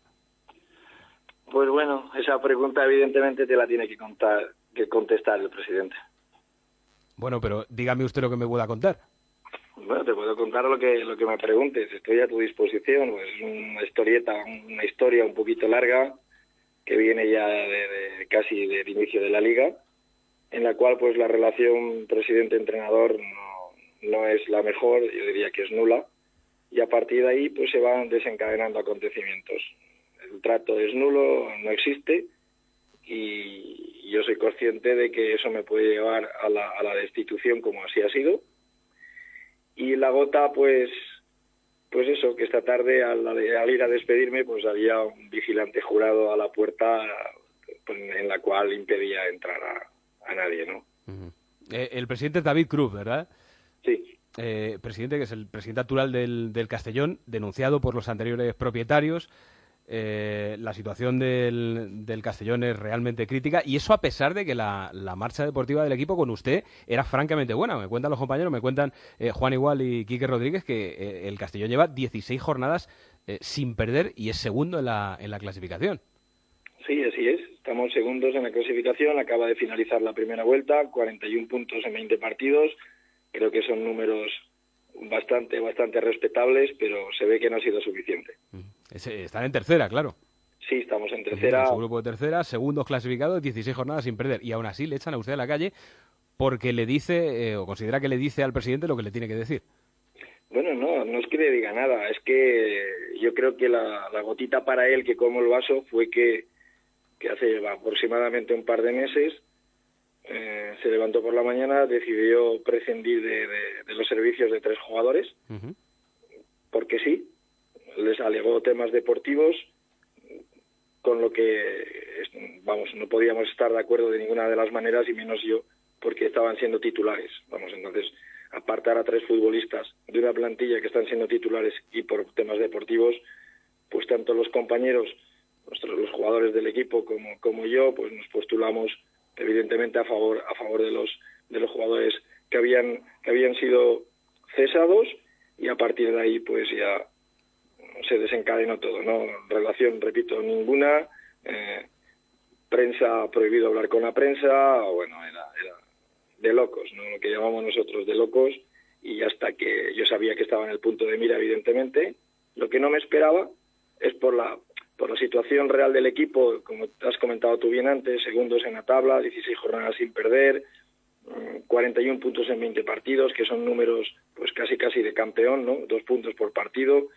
[SPEAKER 9] Pues bueno, esa pregunta evidentemente te la tiene que contar, que contestar el presidente.
[SPEAKER 4] Bueno, pero dígame usted lo que me pueda contar.
[SPEAKER 9] Bueno, te puedo contar lo que lo que me preguntes. Estoy a tu disposición. Pues una historieta, una historia un poquito larga que viene ya de, de casi del inicio de la liga, en la cual pues la relación presidente-entrenador no, no es la mejor, yo diría que es nula, y a partir de ahí pues se van desencadenando acontecimientos. El trato es nulo, no existe, y yo soy consciente de que eso me puede llevar a la, a la destitución, como así ha sido. Y la gota, pues pues eso, que esta tarde al, al ir a despedirme pues había un vigilante jurado a la puerta, pues, en la cual impedía entrar a, a nadie, ¿no?
[SPEAKER 4] Uh-huh. eh, el presidente es David Cruz, ¿verdad?
[SPEAKER 9] Sí.
[SPEAKER 4] Eh, presidente, que es el presidente actual del, del Castellón, denunciado por los anteriores propietarios. Eh, la situación del, del Castellón es realmente crítica, y eso a pesar de que la, la marcha deportiva del equipo con usted era francamente buena. Me cuentan los compañeros, me cuentan eh, Juan Igual y Quique Rodríguez, que eh, el Castellón lleva dieciséis jornadas eh, sin perder y es segundo en la, en la clasificación.
[SPEAKER 9] Sí, así es. Estamos segundos en la clasificación. Acaba de finalizar la primera vuelta, cuarenta y un puntos en veinte partidos. Creo que son números bastante bastante respetables, pero se ve que no ha sido suficiente.
[SPEAKER 4] Están en tercera, claro.
[SPEAKER 9] Sí, estamos en tercera.
[SPEAKER 4] En su grupo de tercera, segundos clasificados, dieciséis jornadas sin perder. Y aún así le echan a usted a la calle porque le dice, eh, o considera que le dice al presidente lo que le tiene que decir.
[SPEAKER 9] Bueno, no, no es que le diga nada. Es que yo creo que la, la gotita para él que colmó el vaso fue que, que hace aproximadamente un par de meses eh, se levantó por la mañana, decidió prescindir de, de, de los servicios de tres jugadores, uh-huh. porque sí, les alegó temas deportivos, con lo que, vamos, no podíamos estar de acuerdo de ninguna de las maneras, y menos yo, porque estaban siendo titulares. Vamos, entonces, apartar a tres futbolistas de una plantilla que están siendo titulares y por temas deportivos, pues tanto los compañeros, nuestros, los jugadores del equipo como, como yo, pues nos postulamos evidentemente a favor a favor de los de los jugadores que habían que habían sido cesados, y a partir de ahí pues ya se desencadenó todo, ¿no? Relación, repito, ninguna, eh, prensa, prohibido hablar con la prensa, bueno, era, era de locos, ¿no? Lo que llamamos nosotros de locos, y hasta que yo sabía que estaba en el punto de mira, evidentemente. Lo que no me esperaba es por la por la situación real del equipo, como has comentado tú bien antes, segundos en la tabla, dieciséis jornadas sin perder, cuarenta y un puntos en veinte partidos, que son números pues casi casi de campeón, ¿no? Dos puntos por partido.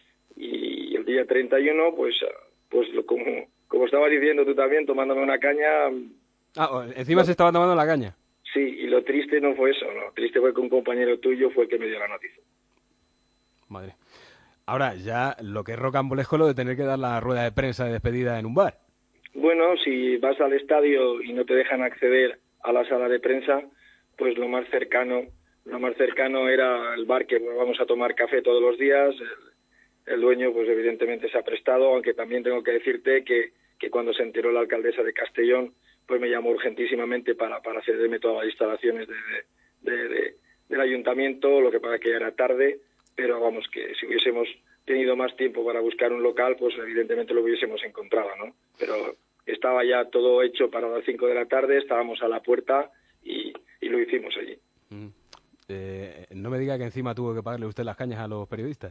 [SPEAKER 9] Y el día treinta y uno, pues pues lo, como como estabas diciendo tú también, tomándome una caña.
[SPEAKER 4] Ah, encima no, se estaba tomando la caña.
[SPEAKER 9] Sí, y lo triste no fue eso, ¿no? Triste fue que un compañero tuyo fue el que me dio la noticia.
[SPEAKER 4] Madre. Ahora, ya lo que es rocambolesco lo de tener que dar la rueda de prensa de despedida en un bar.
[SPEAKER 9] Bueno, si vas al estadio y no te dejan acceder a la sala de prensa, pues lo más cercano, lo más cercano era el bar que vamos a tomar café todos los días. El, el dueño, pues evidentemente se ha prestado, aunque también tengo que decirte que, que cuando se enteró la alcaldesa de Castellón, pues me llamó urgentísimamente para, para cederme todas las instalaciones de, de, de, de, del ayuntamiento, lo que pasa que era tarde. Pero vamos, que si hubiésemos tenido más tiempo para buscar un local, pues evidentemente lo hubiésemos encontrado, ¿no? Pero estaba ya todo hecho para las cinco de la tarde, estábamos a la puerta y, y lo hicimos allí.
[SPEAKER 4] Mm. Eh, no me diga que encima tuvo que pagarle usted las cañas a los periodistas.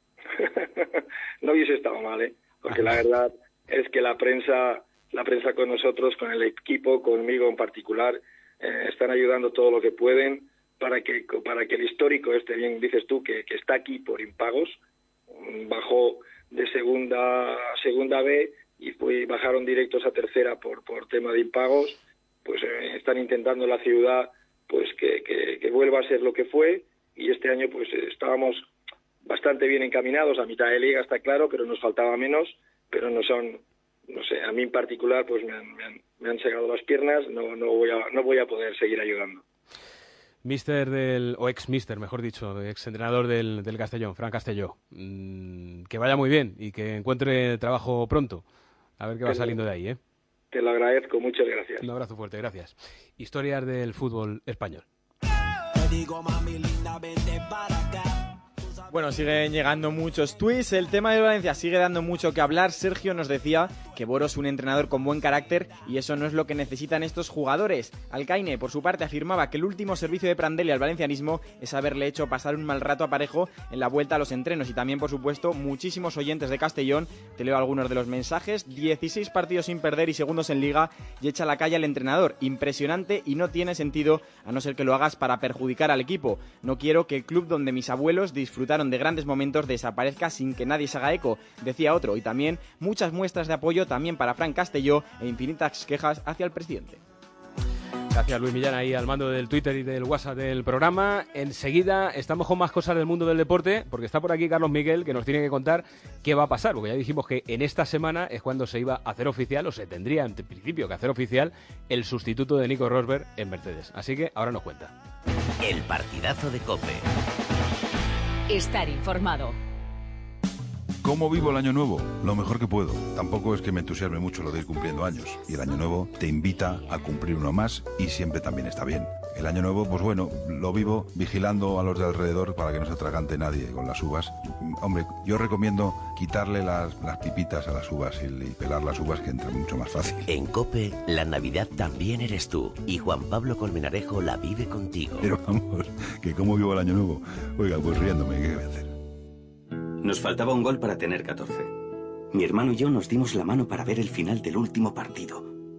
[SPEAKER 9] No hubiese estado mal, ¿eh? Porque la verdad es que la prensa, la prensa con nosotros, con el equipo, conmigo en particular, eh, están ayudando todo lo que pueden para que para que el histórico este, bien dices tú, que, que está aquí por impagos, bajó de segunda a segunda B y fue, bajaron directos a tercera por por tema de impagos, pues eh, están intentando la ciudad pues que, que, que vuelva a ser lo que fue, y este año pues eh, estábamos bastante bien encaminados, a mitad de liga está claro, pero nos faltaba menos, pero no son, no sé, a mí en particular pues me han, me han, me han segado las piernas, no no voy a no voy a poder seguir ayudando.
[SPEAKER 4] Mister del, o ex mister, mejor dicho, ex entrenador del, del Castellón, Fran Castelló. Mm, que vaya muy bien y que encuentre trabajo pronto. A ver qué va te saliendo de ahí, ¿eh?
[SPEAKER 9] Te lo agradezco, muchas gracias.
[SPEAKER 4] Un abrazo fuerte, gracias. Historias del fútbol español.
[SPEAKER 12] Te digo, mami linda, vente para acá. Bueno, siguen llegando muchos tweets. El tema de Valencia sigue dando mucho que hablar. Sergio nos decía que Boro es un entrenador con buen carácter y eso no es lo que necesitan estos jugadores. Alcaine, por su parte, afirmaba que el último servicio de Prandelli al valencianismo es haberle hecho pasar un mal rato a Parejo en la vuelta a los entrenos. Y también, por supuesto, muchísimos oyentes de Castellón. Te leo algunos de los mensajes. dieciséis partidos sin perder y segundos en Liga y echa a la calle al entrenador. Impresionante y no tiene sentido, a no ser que lo hagas para perjudicar al equipo. No quiero que el club donde mis abuelos disfrutaron patrón de grandes momentos desaparezca sin que nadie se haga eco, decía otro, y también muchas muestras de apoyo también para Fran Castelló e infinitas quejas hacia el presidente.
[SPEAKER 4] Gracias, Luis Millán, ahí al mando del Twitter y del WhatsApp del programa. Enseguida estamos con más cosas del mundo del deporte, porque está por aquí Carlos Miguel, que nos tiene que contar qué va a pasar, porque ya dijimos que en esta semana es cuando se iba a hacer oficial, o se tendría en principio que hacer oficial, el sustituto de Nico Rosberg en Mercedes. Así que ahora nos cuenta.
[SPEAKER 10] El partidazo de COPE.
[SPEAKER 2] Estar informado.
[SPEAKER 15] ¿Cómo vivo el año nuevo? Lo mejor que puedo. Tampoco es que me entusiasme mucho lo de ir cumpliendo años. Y el año nuevo te invita a cumplir uno más y siempre también está bien. El año nuevo, pues bueno, lo vivo vigilando a los de alrededor para que no se atragante nadie con las uvas. Hombre, yo recomiendo quitarle las, las pipitas a las uvas y, y pelar las uvas, que entra mucho más fácil.
[SPEAKER 10] En COPE, la Navidad también eres tú. Y Juan Pablo Colmenarejo la vive contigo.
[SPEAKER 15] Pero vamos, que cómo vivo el año nuevo. Oiga, pues riéndome, ¿qué voy a hacer?
[SPEAKER 17] Nos faltaba un gol para tener catorce. Mi hermano y yo nos dimos la mano para ver el final del último partido.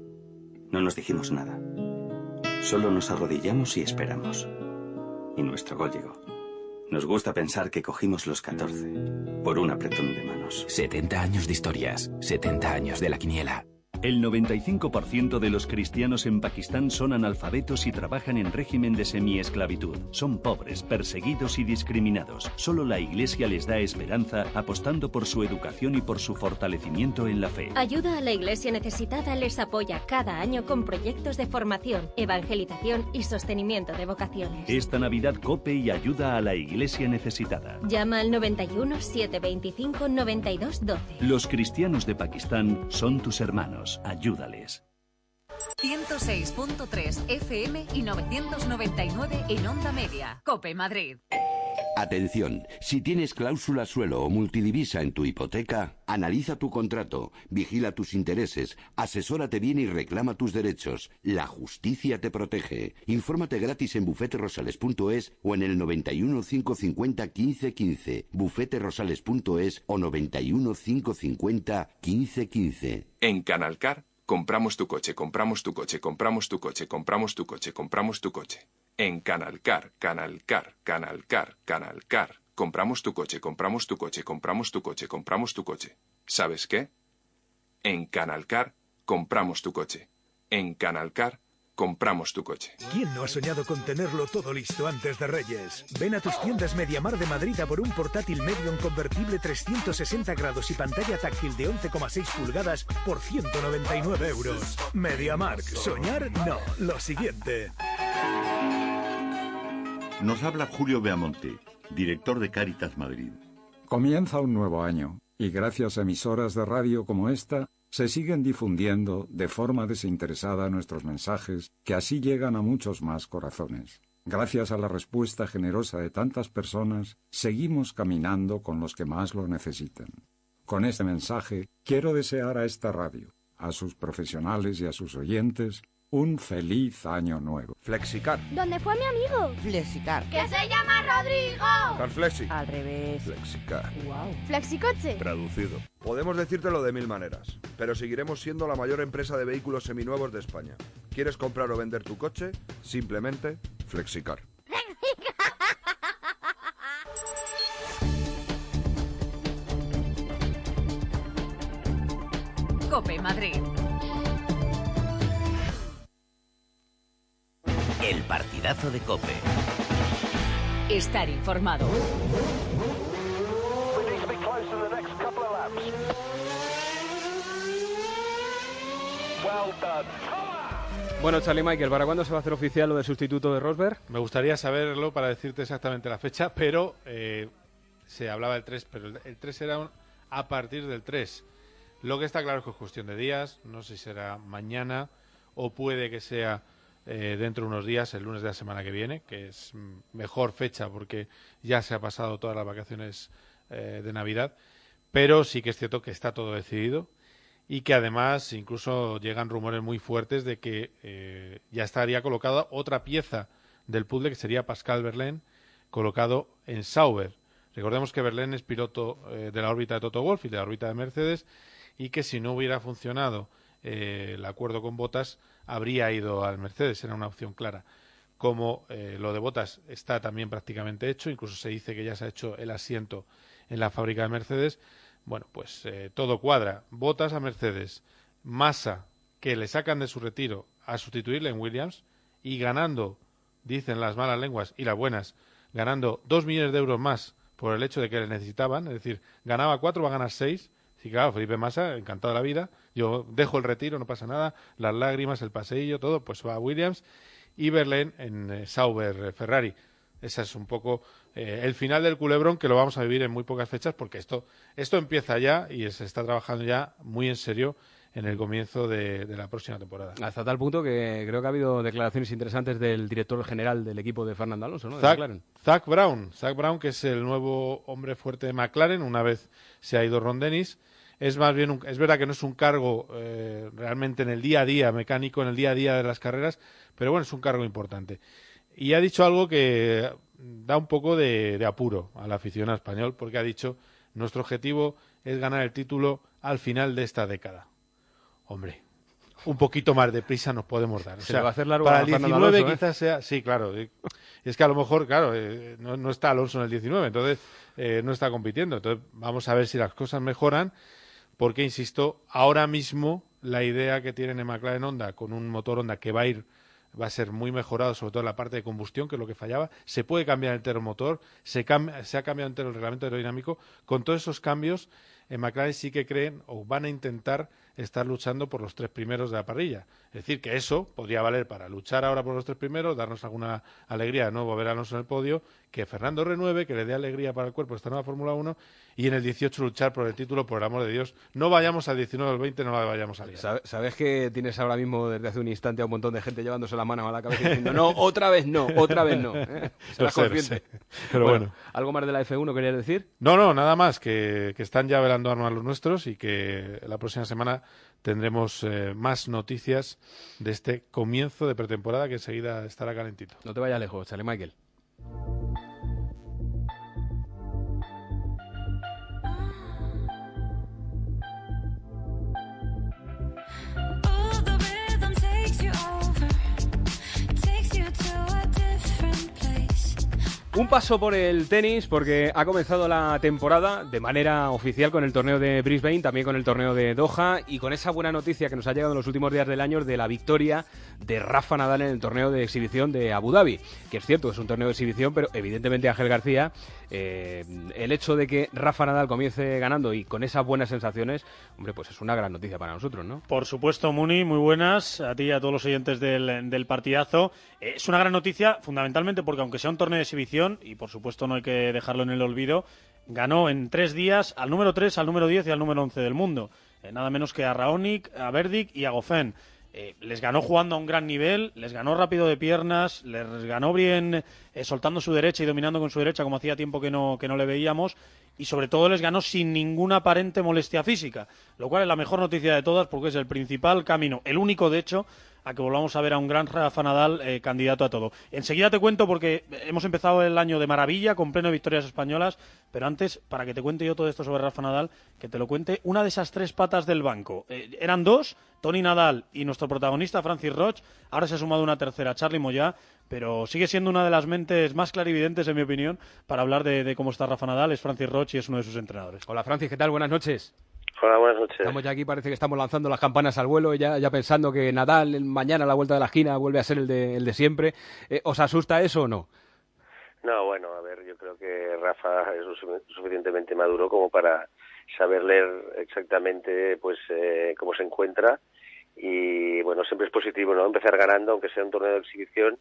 [SPEAKER 17] No nos dijimos nada. Solo nos arrodillamos y esperamos. Y nuestro gol llegó. Nos gusta pensar que cogimos los catorce por un apretón de manos.
[SPEAKER 22] setenta años de historias, setenta años de la quiniela.
[SPEAKER 28] El noventa y cinco por ciento de los cristianos en Pakistán son analfabetos y trabajan en régimen de semiesclavitud. Son pobres, perseguidos y discriminados. Solo la Iglesia les da esperanza, apostando por su educación y por su fortalecimiento en la fe.
[SPEAKER 23] Ayuda a la Iglesia necesitada les apoya cada año con proyectos de formación, evangelización y sostenimiento de vocaciones.
[SPEAKER 28] Esta Navidad COPE y ayuda a la Iglesia necesitada.
[SPEAKER 23] Llama al noventa y uno, setecientos veinticinco, noventa y dos, doce.
[SPEAKER 28] Los cristianos de Pakistán son tus hermanos. Ayúdales.
[SPEAKER 2] ciento seis punto tres F M y novecientos noventa y nueve en Onda Media. COPE Madrid.
[SPEAKER 24] Atención, si tienes cláusula suelo o multidivisa en tu hipoteca, analiza tu contrato, vigila tus intereses, asesórate bien y reclama tus derechos. La justicia te protege. Infórmate gratis en bufete rosales punto es o en el noventa y uno, cinco cincuenta, quince quince, bufete rosales punto es o noventa y uno, cinco cincuenta, quince quince.
[SPEAKER 25] En Canalcar, compramos tu coche, compramos tu coche, compramos tu coche, compramos tu coche, compramos tu coche. En Canalcar, Canalcar, Canalcar, Canalcar. Compramos tu coche, compramos tu coche, compramos tu coche, compramos tu coche. ¿Sabes qué? En Canalcar, compramos tu coche. En Canalcar, compramos tu coche.
[SPEAKER 26] ¿Quién no ha soñado con tenerlo todo listo antes de Reyes? Ven a tus tiendas Mediamar de Madrid a por un portátil Medium convertible trescientos sesenta grados y pantalla táctil de once coma seis pulgadas por ciento noventa y nueve euros. Mediamar, soñar no, lo siguiente.
[SPEAKER 27] Nos habla Julio Beamonte, director de Cáritas Madrid.
[SPEAKER 29] Comienza un nuevo año y gracias a emisoras de radio como esta se siguen difundiendo de forma desinteresada nuestros mensajes que así llegan a muchos más corazones. Gracias a la respuesta generosa de tantas personas, seguimos caminando con los que más lo necesitan. Con este mensaje quiero desear a esta radio, a sus profesionales y a sus oyentes, un feliz año nuevo.
[SPEAKER 19] Flexicar.
[SPEAKER 18] ¿Dónde fue mi amigo?
[SPEAKER 30] Flexicar.
[SPEAKER 18] ¡Que se llama Rodrigo!
[SPEAKER 19] Carflexi.
[SPEAKER 30] Al revés.
[SPEAKER 19] Flexicar.
[SPEAKER 30] Wow.
[SPEAKER 18] Flexicoche.
[SPEAKER 19] Traducido. Podemos decírtelo de mil maneras, pero seguiremos siendo la mayor empresa de vehículos seminuevos de España. ¿Quieres comprar o vender tu coche? Simplemente Flexicar.
[SPEAKER 2] COPE Madrid.
[SPEAKER 10] El partidazo de COPE.
[SPEAKER 2] Estar informado.
[SPEAKER 4] Bueno, Charlie Michael, ¿para cuándo se va a hacer oficial lo del sustituto de Rosberg?
[SPEAKER 29] Me gustaría saberlo para decirte exactamente la fecha, pero eh, se hablaba del tres, pero el, el tres era un, a partir del tres. Lo que está claro es que es cuestión de días, no sé si será mañana o puede que sea eh, dentro de unos días, el lunes de la semana que viene, que es mejor fecha porque ya se ha pasado todas las vacaciones eh, de Navidad, pero sí que es cierto que está todo decidido y que además incluso llegan rumores muy fuertes de que eh, ya estaría colocada otra pieza del puzzle, que sería Pascal Wehrlein, colocado en Sauber. Recordemos que Wehrlein es piloto eh, de la órbita de Toto Wolff y de la órbita de Mercedes, y que si no hubiera funcionado eh, el acuerdo con Bottas, habría ido al Mercedes, era una opción clara. como eh, lo de Bottas está también prácticamente hecho, incluso se dice que ya se ha hecho el asiento en la fábrica de Mercedes. Bueno, pues eh, todo cuadra. Bottas a Mercedes, Massa, que le sacan de su retiro a sustituirle en Williams, y ganando, dicen las malas lenguas y las buenas, ganando dos millones de euros más por el hecho de que le necesitaban, es decir, ganaba cuatro, va a ganar seis. Sí, claro, Felipe Massa, encantado de la vida, yo dejo el retiro, no pasa nada, las lágrimas, el paseillo, todo, pues va a Williams, y Verlaine en eh, Sauber, eh, Ferrari. Ese es un poco eh, el final del culebrón, que lo vamos a vivir en muy pocas fechas, porque esto, esto empieza ya y se está trabajando ya muy en serio en el comienzo de, de la próxima temporada.
[SPEAKER 4] Hasta tal punto que creo que ha habido declaraciones interesantes del director general del equipo de Fernando Alonso, ¿no? De
[SPEAKER 29] Zach,
[SPEAKER 4] McLaren.
[SPEAKER 29] Zach Brown, Zach Brown, que es el nuevo hombre fuerte de McLaren, una vez se ha ido Ron Dennis. Es más bien, un, es verdad que no es un cargo eh, realmente en el día a día, mecánico, en el día a día de las carreras, pero bueno, es un cargo importante. Y ha dicho algo que da un poco de, de apuro al aficionado español, porque ha dicho, nuestro objetivo es ganar el título al final de esta década. Hombre, un poquito más de prisa nos podemos dar. O
[SPEAKER 4] Se
[SPEAKER 29] sea,
[SPEAKER 4] le va a hacer largo
[SPEAKER 29] para
[SPEAKER 4] a
[SPEAKER 29] el
[SPEAKER 4] Fernando
[SPEAKER 29] diecinueve
[SPEAKER 4] Alonso, ¿eh?
[SPEAKER 29] quizás sea... Sí, claro. Es que a lo mejor, claro, eh, no, no está Alonso en el diecinueve, entonces eh, no está compitiendo. Entonces vamos a ver si las cosas mejoran, porque, insisto, ahora mismo la idea que tienen en McLaren Honda, con un motor Honda que va a ir va a ser muy mejorado, sobre todo en la parte de combustión, que es lo que fallaba. Se puede cambiar entero el motor, se, cambia, se ha cambiado entero el reglamento aerodinámico. Con todos esos cambios, en McLaren sí que creen o van a intentar estar luchando por los tres primeros de la parrilla. Es decir, que eso podría valer para luchar ahora por los tres primeros, darnos alguna alegría de nuevo ver a Alonso en el podio, que Fernando renueve, que le dé alegría para el cuerpo esta nueva Fórmula uno, y en el dieciocho luchar por el título, por el amor de Dios. No vayamos al diecinueve o al veinte, no la vayamos a liar.
[SPEAKER 4] ¿Sabes que tienes ahora mismo, desde hace un instante, a un montón de gente llevándose la mano a la cabeza y diciendo, no, otra vez no, otra vez no? ¿Eh? Serás consciente.
[SPEAKER 29] Pero bueno, bueno.
[SPEAKER 4] ¿Algo más de la F uno querías decir?
[SPEAKER 29] No, no, nada más, que, que están ya velando armas los nuestros y que la próxima semana tendremos eh, más noticias de este comienzo de pretemporada, que enseguida estará calentito.
[SPEAKER 4] No te vayas lejos, Charlie Michael. Un paso por el tenis, porque ha comenzado la temporada de manera oficial con el torneo de Brisbane, también con el torneo de Doha, y con esa buena noticia que nos ha llegado en los últimos días del año de la victoria de Rafa Nadal en el torneo de exhibición de Abu Dhabi. Que es cierto, es un torneo de exhibición, pero evidentemente, Ángel García, eh, el hecho de que Rafa Nadal comience ganando y con esas buenas sensaciones, hombre, pues es una gran noticia para nosotros, ¿no?
[SPEAKER 1] Por supuesto, Muni, muy buenas a ti y a todos los oyentes del, del partidazo. Eh, es una gran noticia, fundamentalmente porque aunque sea un torneo de exhibición, y por supuesto no hay que dejarlo en el olvido, ganó en tres días al número tres, al número diez y al número once del mundo. Eh, nada menos que a Raonic, a Verdic y a Goffin. Eh, les ganó jugando a un gran nivel, les ganó rápido de piernas, les ganó bien eh, soltando su derecha y dominando con su derecha, como hacía tiempo que no, que no le veíamos, y sobre todo les ganó sin ninguna aparente molestia física, lo cual es la mejor noticia de todas, porque es el principal camino, el único de hecho, a que volvamos a ver a un gran Rafa Nadal eh, candidato a todo. Enseguida te cuento, porque hemos empezado el año de maravilla, con pleno de victorias españolas, pero antes, para que te cuente yo todo esto sobre Rafa Nadal, que te lo cuente una de esas tres patas del banco. Eh, eran dos, Toni Nadal y nuestro protagonista, Francis Roch. Ahora se ha sumado una tercera, Charly Moyà, pero sigue siendo una de las mentes más clarividentes, en mi opinión, para hablar de, de cómo está Rafa Nadal. Es Francis Roch y es uno de sus entrenadores.
[SPEAKER 4] Hola, Francis, ¿qué tal? Buenas noches.
[SPEAKER 3] Hola, buenas noches.
[SPEAKER 4] Estamos ya aquí, parece que estamos lanzando las campanas al vuelo, ya, ya pensando que Nadal mañana a la vuelta de la esquina vuelve a ser el de, el de siempre. Eh, ¿Os asusta eso o no?
[SPEAKER 3] No, bueno, a ver, yo creo que Rafa es lo suficientemente maduro como para saber leer exactamente pues eh, cómo se encuentra, y bueno, siempre es positivo, ¿no?, empezar ganando, aunque sea un torneo de exhibición.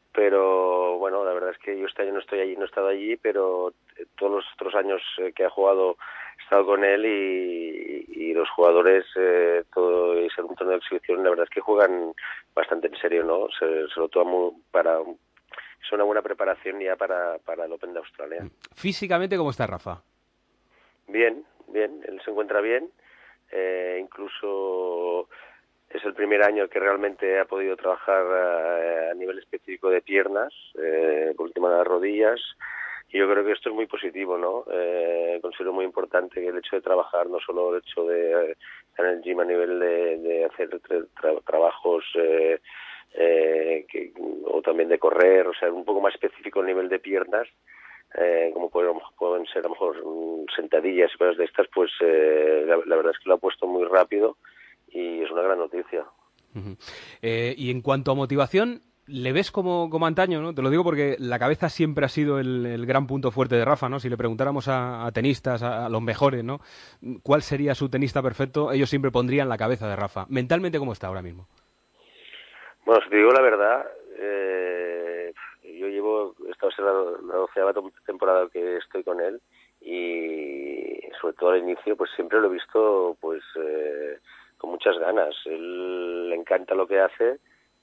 [SPEAKER 3] Pero bueno, la verdad es que yo este año no estoy allí, no he estado allí, pero todos los otros años que ha jugado he estado con él, y, y los jugadores, eh, todo y ser un torneo de exhibición, la verdad es que juegan bastante en serio, ¿no? Se, se lo toman para, es una buena preparación ya para, para el Open de Australia.
[SPEAKER 4] Físicamente, ¿cómo está Rafa?
[SPEAKER 3] Bien, bien, él se encuentra bien, eh, incluso es el primer año que realmente ha podido trabajar a, a nivel específico de piernas, eh, por el tema de las rodillas, y yo creo que esto es muy positivo, ¿no? Eh, considero muy importante que el hecho de trabajar, no solo el hecho de estar en el gym a nivel de, de hacer tra tra trabajos eh, eh, que, o también de correr, o sea, un poco más específico el nivel de piernas, eh, como pueden, pueden ser a lo mejor sentadillas y cosas de estas, pues eh, la, la verdad es que lo ha puesto muy rápido y es una gran noticia.
[SPEAKER 4] Uh-huh. Eh, y en cuanto a motivación, ¿le ves como, como antaño, no? Te lo digo porque la cabeza siempre ha sido el, el gran punto fuerte de Rafa, ¿no? Si le preguntáramos a, a tenistas, a, a los mejores, ¿no? ¿Cuál sería su tenista perfecto? Ellos siempre pondrían la cabeza de Rafa. ¿Mentalmente cómo está ahora mismo?
[SPEAKER 3] Bueno, si te digo la verdad, eh, yo llevo, esta va a ser la, la doceava temporada que estoy con él y sobre todo al inicio, pues siempre lo he visto pues eh, con muchas ganas. Él le encanta lo que hace,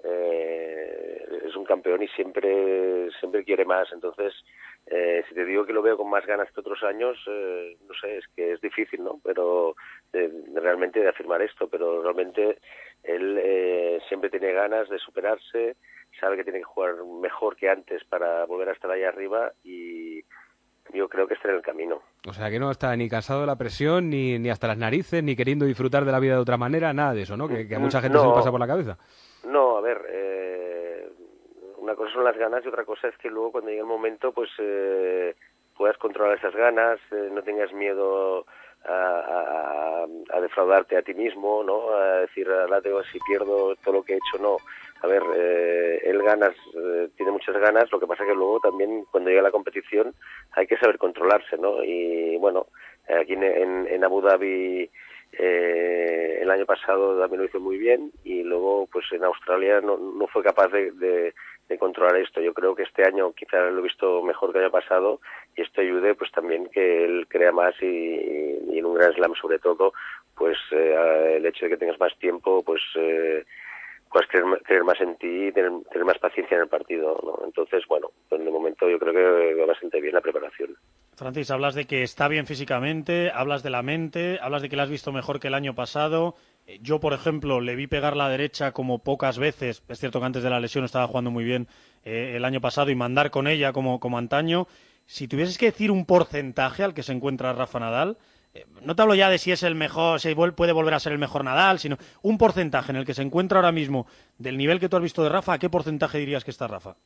[SPEAKER 3] eh, es un campeón y siempre siempre quiere más. Entonces, eh, si te digo que lo veo con más ganas que otros años, eh, no sé, es que es difícil, ¿no? Pero eh, realmente de afirmar esto, pero realmente él eh, siempre tiene ganas de superarse, sabe que tiene que jugar mejor que antes para volver a estar ahí arriba y yo creo que está en el camino.
[SPEAKER 4] O sea, que no está ni cansado de la presión, ni, ni hasta las narices, ni queriendo disfrutar de la vida de otra manera, nada de eso, ¿no? Que, que a mucha gente
[SPEAKER 3] no,
[SPEAKER 4] se le pasa por la cabeza.
[SPEAKER 3] No, a ver, eh, una cosa son las ganas y otra cosa es que luego cuando llegue el momento, pues eh, puedas controlar esas ganas, eh, no tengas miedo a, a, a defraudarte a ti mismo, ¿no? A decir, ahora tengo, si pierdo todo lo que he hecho, no. A ver, eh, él ganas, eh, tiene muchas ganas, lo que pasa que luego también cuando llega la competición hay que saber controlarse, ¿no? Y bueno, aquí en, en, en Abu Dhabi eh, el año pasado también lo hizo muy bien y luego pues en Australia no, no fue capaz de, de, de controlar esto. Yo creo que este año quizá lo he visto mejor que el año pasado y esto ayude pues también que él crea más y, y en un Grand Slam sobre todo, pues eh, el hecho de que tengas más tiempo, pues eh, puedes creer, creer más en ti y tener, tener más paciencia en el partido, ¿no? Entonces, bueno, pues de momento yo creo que va bastante bien la preparación.
[SPEAKER 1] Francis, hablas de que está bien físicamente, hablas de la mente, hablas de que la has visto mejor que el año pasado. Yo, por ejemplo, le vi pegar la derecha como pocas veces. Es cierto que antes de la lesión estaba jugando muy bien eh, el año pasado y mandar con ella como, como antaño. Si tuvieses que decir un porcentaje al que se encuentra Rafa Nadal, eh, no te hablo ya de si es el mejor, si puede volver a ser el mejor Nadal, sino un porcentaje en el que se encuentra ahora mismo del nivel que tú has visto de Rafa, ¿a qué porcentaje dirías que está Rafa?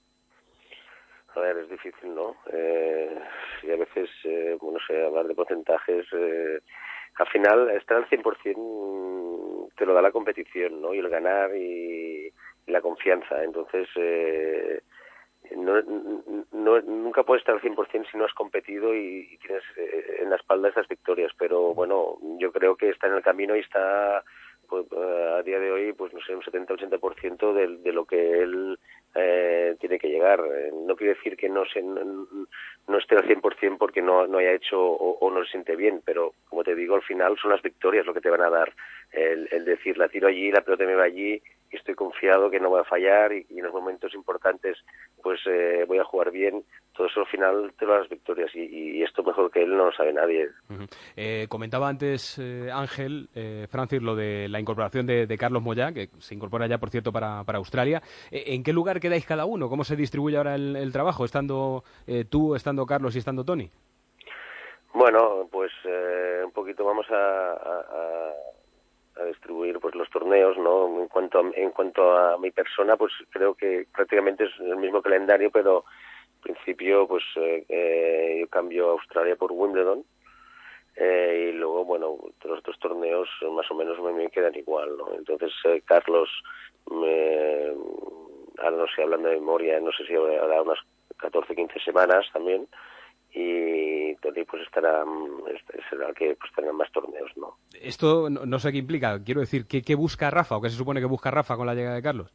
[SPEAKER 3] A ver, es difícil, ¿no? Eh, y a veces, eh, bueno, no sé, hablar de porcentajes, eh, al final estar al cien por ciento te lo da la competición, ¿no? Y el ganar y, y la confianza. Entonces, eh, no, no, nunca puedes estar al cien por ciento si no has competido y, y tienes eh, en la espalda esas victorias. Pero bueno, yo creo que está en el camino y está pues, a día de hoy, pues no sé, un setenta ochenta por ciento de, de lo que él eh, tiene que llegar. No quiere decir que no se, no, no esté al cien por ciento porque no, no haya hecho o, o no se siente bien, pero como te digo, al final son las victorias lo que te van a dar. El, el decir, la tiro allí, la pelota me va allí y estoy confiado que no va a fallar y, y en los momentos importantes pues eh, voy a jugar bien. Todo eso al final te lo da las victorias y, y esto mejor que él no lo sabe nadie.
[SPEAKER 4] Uh-huh. eh, comentaba antes eh, Ángel, eh, Francis, lo de la incorporación de, de Carlos Moyá, que se incorpora ya, por cierto, para, para Australia. Eh, ¿En qué lugar quedáis cada uno? ¿Cómo se distribuye ahora el, el trabajo? ¿Estando eh, tú, estando Carlos y estando Tony?
[SPEAKER 3] Bueno, pues eh, un poquito vamos a, a, a distribuir pues los torneos, ¿no? En cuanto a, en cuanto a mi persona, pues creo que prácticamente es el mismo calendario, pero en principio pues eh, eh, yo cambio Australia por Wimbledon eh, y luego, bueno, los otros torneos más o menos me, me quedan igual, ¿no? Entonces eh, Carlos, me, ahora no sé, hablando de memoria, no sé si habrá unas catorce quince semanas también, y Tony pues estará será el que pues tendrá más torneos, ¿no?
[SPEAKER 4] Esto no, no sé qué implica, quiero decir, ¿qué, qué busca Rafa o qué se supone que busca Rafa con la llegada de Carlos?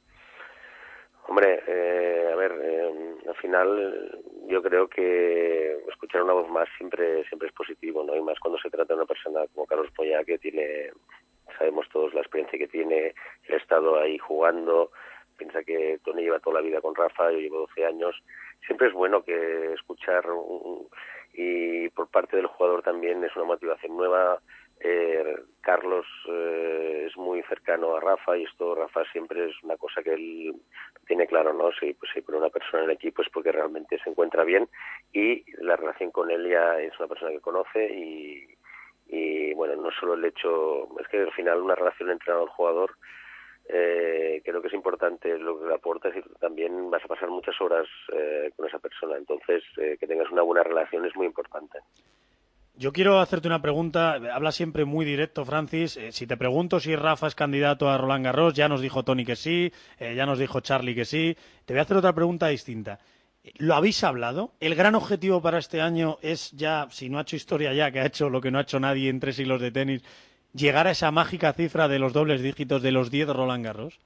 [SPEAKER 3] Hombre, eh, a ver, eh, al final yo creo que escuchar una voz más siempre siempre es positivo, ¿no? Y más cuando se trata de una persona como Carlos Moyá, que tiene, sabemos todos la experiencia que tiene, el estado ahí jugando. Piensa que Tony lleva toda la vida con Rafa, yo llevo doce años. Siempre es bueno que escuchar un, y por parte del jugador también es una motivación nueva. Eh, Carlos eh, es muy cercano a Rafa y esto Rafa siempre es una cosa que él tiene claro, ¿no? Si pues si pone una persona en el equipo es porque realmente se encuentra bien y la relación con él ya es una persona que conoce y, y bueno, no solo el hecho, es que al final una relación entrenador-jugador eh, creo que es importante lo que le aporta, es decir, también vas a pasar muchas horas eh, con esa persona, entonces eh, que tengas una buena relación es muy importante.
[SPEAKER 1] Yo quiero hacerte una pregunta, habla siempre muy directo, Francis. Eh, si te pregunto si Rafa es candidato a Roland Garros, ya nos dijo Tony que sí, eh, ya nos dijo Charlie que sí. Te voy a hacer otra pregunta distinta. ¿Lo habéis hablado? ¿El gran objetivo para este año es ya, si no ha hecho historia ya, que ha hecho lo que no ha hecho nadie en tres siglos de tenis, llegar a esa mágica cifra de los dobles dígitos de los diez Roland Garros?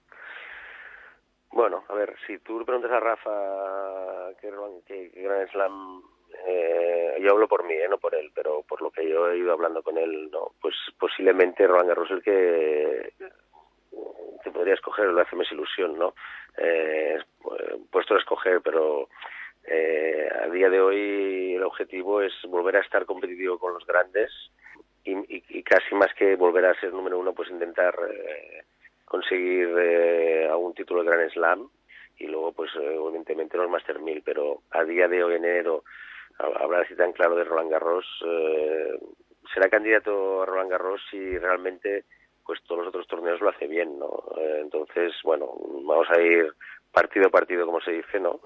[SPEAKER 3] Bueno, a ver, si tú le preguntas a Rafa qué, qué, qué Grand Slam, eh, yo hablo por mí, eh, no por él, pero por lo que yo he ido hablando con él, no, pues posiblemente Roland Garros es el que te podría escoger, lo hace más ilusión, ¿no? Eh, puesto a escoger, pero eh, a día de hoy el objetivo es volver a estar competitivo con los grandes y, y, y casi más que volver a ser número uno, pues intentar eh, conseguir eh, algún título de Grand Slam y luego pues eh, evidentemente los Master mil, pero a día de hoy, enero, hablar así tan claro de Roland Garros, eh, será candidato a Roland Garros si realmente pues todos los otros torneos lo hace bien, ¿no? Eh, entonces, bueno, vamos a ir partido a partido, como se dice, ¿no?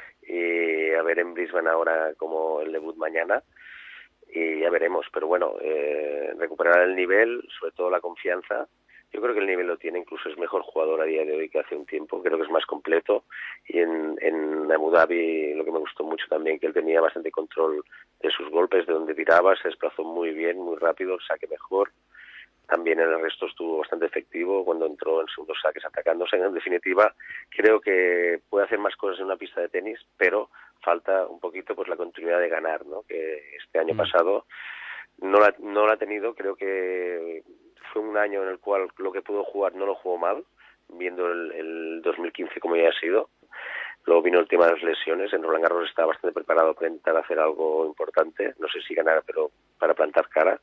[SPEAKER 3] Y a ver en Brisbane ahora como el debut mañana y ya veremos, pero bueno, eh, recuperar el nivel, sobre todo la confianza. Yo creo que el nivel lo tiene, incluso es mejor jugador a día de hoy que hace un tiempo, creo que es más completo y en, en Abu Dhabi lo que me gustó mucho también, que él tenía bastante control de sus golpes, de donde tiraba, se desplazó muy bien, muy rápido, el saque mejor, también en el resto estuvo bastante efectivo cuando entró en segundos saques atacándose. En definitiva, creo que puede hacer más cosas en una pista de tenis, pero falta un poquito pues la continuidad de ganar, ¿no? Que este año mm. pasado no la, no la ha tenido, creo que fue un año en el cual lo que pudo jugar no lo jugó mal, viendo el, el dos mil quince como ya ha sido. Luego vino el tema de las lesiones, en Roland Garros estaba bastante preparado para intentar hacer algo importante, no sé si ganar, pero para plantar cara.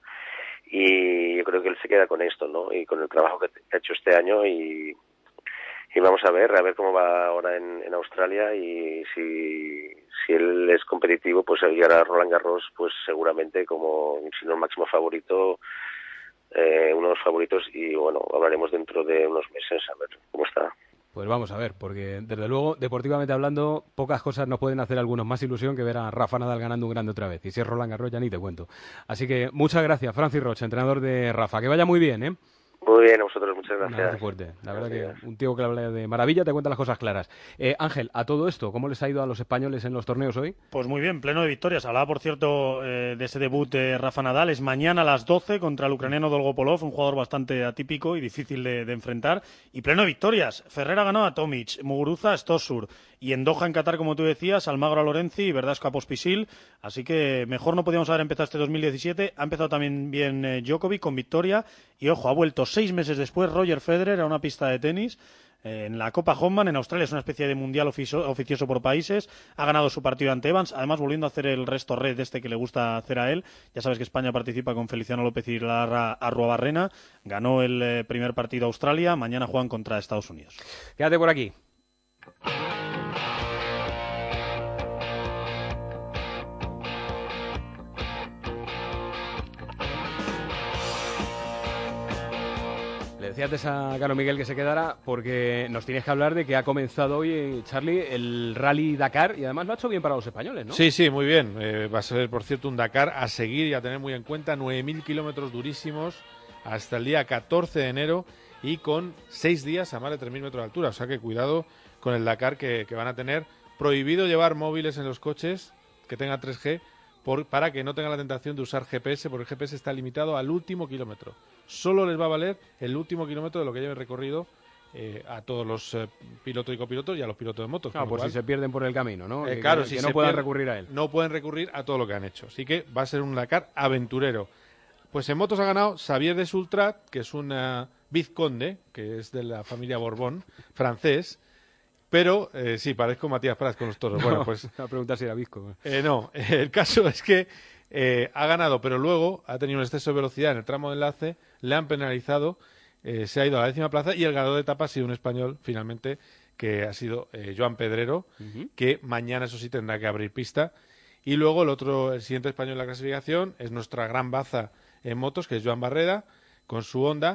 [SPEAKER 3] Y yo creo que él se queda con esto, ¿no? Y con el trabajo que ha hecho este año y, y vamos a ver, a ver cómo va ahora en, en Australia y si, si él es competitivo, pues llegará a Roland Garros, pues seguramente como, si no el máximo favorito, eh, uno de los favoritos y bueno, hablaremos dentro de unos meses a ver cómo está.
[SPEAKER 4] Pues vamos a ver, porque desde luego, deportivamente hablando, pocas cosas nos pueden hacer a algunos más ilusión que ver a Rafa Nadal ganando un grande otra vez. Y si es Roland Garros ya ni te cuento. Así que muchas gracias, Francis Roche, entrenador de Rafa. Que vaya muy bien, ¿eh?
[SPEAKER 3] Muy bien, a vosotros, muchas gracias.
[SPEAKER 4] Nada, fuerte. La verdad que un tío que habla de maravilla te cuenta las cosas claras. Eh, Ángel, a todo esto, ¿cómo les ha ido a los españoles en los torneos hoy?
[SPEAKER 1] Pues muy bien, pleno de victorias. Hablaba, por cierto, eh, de ese debut de Rafa Nadal. Es mañana a las doce contra el ucraniano Dolgopolov, un jugador bastante atípico y difícil de, de enfrentar. Y pleno de victorias. Ferrer ha ganado a Tomic, Muguruza a Stosur. Y en Doha, en Qatar, como tú decías, Almagro a Lorenzi y Verdasco a Pospisil. Así que mejor no podíamos haber empezado este dos mil diecisiete. Ha empezado también bien eh, Djokovic con victoria. Y ojo, ha vuelto seis meses después Roger Federer a una pista de tenis. Eh, en la Copa Hoffman, en Australia, es una especie de mundial oficio, oficioso por países. Ha ganado su partido ante Evans. Además, volviendo a hacer el resto red este que le gusta hacer a él. Ya sabes que España participa con Feliciano López y Lara Arruabarrena. Ganó el eh, primer partido a Australia. Mañana juegan contra Estados Unidos.
[SPEAKER 4] Quédate por aquí. Decía antes a Carlos Miguel que se quedara porque nos tienes que hablar de que ha comenzado hoy, Charlie, el Rally Dakar y además lo ha hecho bien para los españoles, ¿no?
[SPEAKER 29] Sí, sí, muy bien. Eh, va a ser, por cierto, un Dakar a seguir y a tener muy en cuenta. nueve mil kilómetros durísimos hasta el día catorce de enero y con seis días a más de tres mil metros de altura. O sea que cuidado con el Dakar que, que van a tener. Prohibido llevar móviles en los coches que tengan tres G por, para que no tengan la tentación de usar G P S, porque el G P S está limitado al último kilómetro. Solo les va a valer el último kilómetro de lo que lleven recorrido eh, a todos los eh, pilotos y copilotos y a los pilotos de motos.
[SPEAKER 4] Claro, por si se pierden por el camino, ¿no?
[SPEAKER 29] Eh,
[SPEAKER 4] que,
[SPEAKER 29] claro,
[SPEAKER 4] que,
[SPEAKER 29] si
[SPEAKER 4] que no
[SPEAKER 29] se
[SPEAKER 4] puedan
[SPEAKER 29] pierde,
[SPEAKER 4] recurrir a él.
[SPEAKER 29] No pueden recurrir a todo lo que han hecho. Así que va a ser un Dakar aventurero. Pues en motos ha ganado Xavier de Sultrat, que es un uh, vizconde, que es de la familia Borbón, francés. Pero, eh, sí, parezco Matías Prats con los toros.
[SPEAKER 4] No,
[SPEAKER 29] bueno, pues
[SPEAKER 4] la pregunta si era bizco.
[SPEAKER 29] Eh, no, el caso es que eh, ha ganado, pero luego ha tenido un exceso de velocidad en el tramo de enlace, le han penalizado, eh, se ha ido a la décima plaza y el ganador de etapa ha sido un español, finalmente, que ha sido eh, Joan Pedrero, uh-huh. que mañana, eso sí, tendrá que abrir pista. Y luego el otro, el siguiente español en la clasificación es nuestra gran baza en motos, que es Joan Barreda, con su Honda,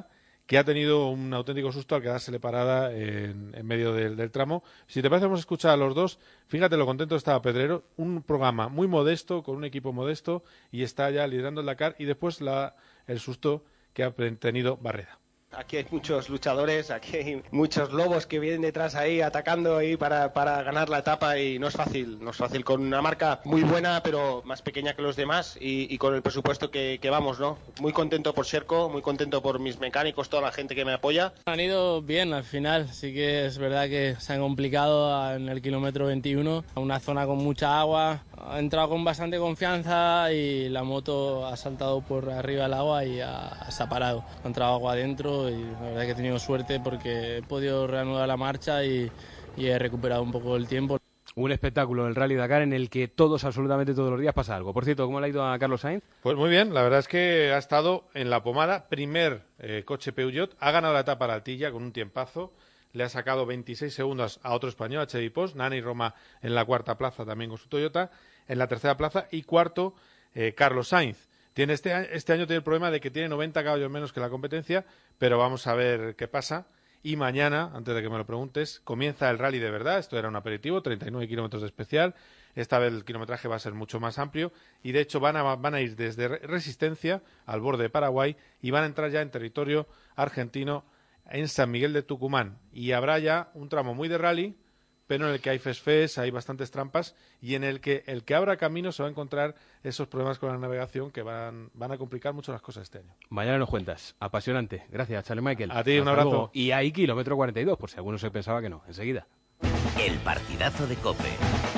[SPEAKER 29] que ha tenido un auténtico susto al quedársele parada en, en medio del, del tramo. Si te parece, vamos a escuchar a los dos. Fíjate lo contento estaba Pedrero, un programa muy modesto, con un equipo modesto, y está ya liderando el Dakar, y después la, el susto que ha tenido Barreda.
[SPEAKER 5] Aquí hay muchos luchadores, aquí hay muchos lobos que vienen detrás ahí atacando ahí para, para ganar la etapa, y no es fácil, no es fácil, con una marca muy buena pero más pequeña que los demás y, y con el presupuesto que, que vamos, ¿no? Muy contento por Sherco, muy contento por mis mecánicos, toda la gente que me apoya.
[SPEAKER 6] Han ido bien al final, sí que es verdad que se han complicado en el kilómetro veintiuno, una zona con mucha agua, ha entrado con bastante confianza y la moto ha saltado por arriba del agua y ha, se ha parado, ha entrado agua adentro. Y la verdad que he tenido suerte porque he podido reanudar la marcha y, y he recuperado un poco el tiempo.
[SPEAKER 4] Un espectáculo, el Rally Dakar, en el que todos, absolutamente todos los días pasa algo. Por cierto, ¿cómo le ha ido a Carlos Sainz?
[SPEAKER 29] Pues muy bien, la verdad es que ha estado en la pomada, primer eh, coche Peugeot, ha ganado la etapa a la Altilla con un tiempazo, le ha sacado veintiséis segundos a otro español, a Chevy Post, Nani Roma en la cuarta plaza también con su Toyota, en la tercera plaza, y cuarto eh, Carlos Sainz. Tiene este, este año tiene el problema de que tiene noventa caballos menos que la competencia, pero vamos a ver qué pasa. Y mañana, antes de que me lo preguntes, comienza el rally de verdad. Esto era un aperitivo, treinta y nueve kilómetros de especial. Esta vez el kilometraje va a ser mucho más amplio y, de hecho, van a, van a ir desde Resistencia al borde de Paraguay y van a entrar ya en territorio argentino en San Miguel de Tucumán. Y habrá ya un tramo muy de rally, pero en el que hay fesfes, hay bastantes trampas, y en el que el que abra camino se va a encontrar esos problemas con la navegación que van, van a complicar mucho las cosas este año.
[SPEAKER 4] Mañana nos cuentas. Apasionante. Gracias, Charlie Michael.
[SPEAKER 29] A ti, un
[SPEAKER 4] Hasta
[SPEAKER 29] abrazo.
[SPEAKER 4] luego. Y hay kilómetro cuarenta y dos, por si alguno se pensaba que no. Enseguida.
[SPEAKER 10] El partidazo de COPE.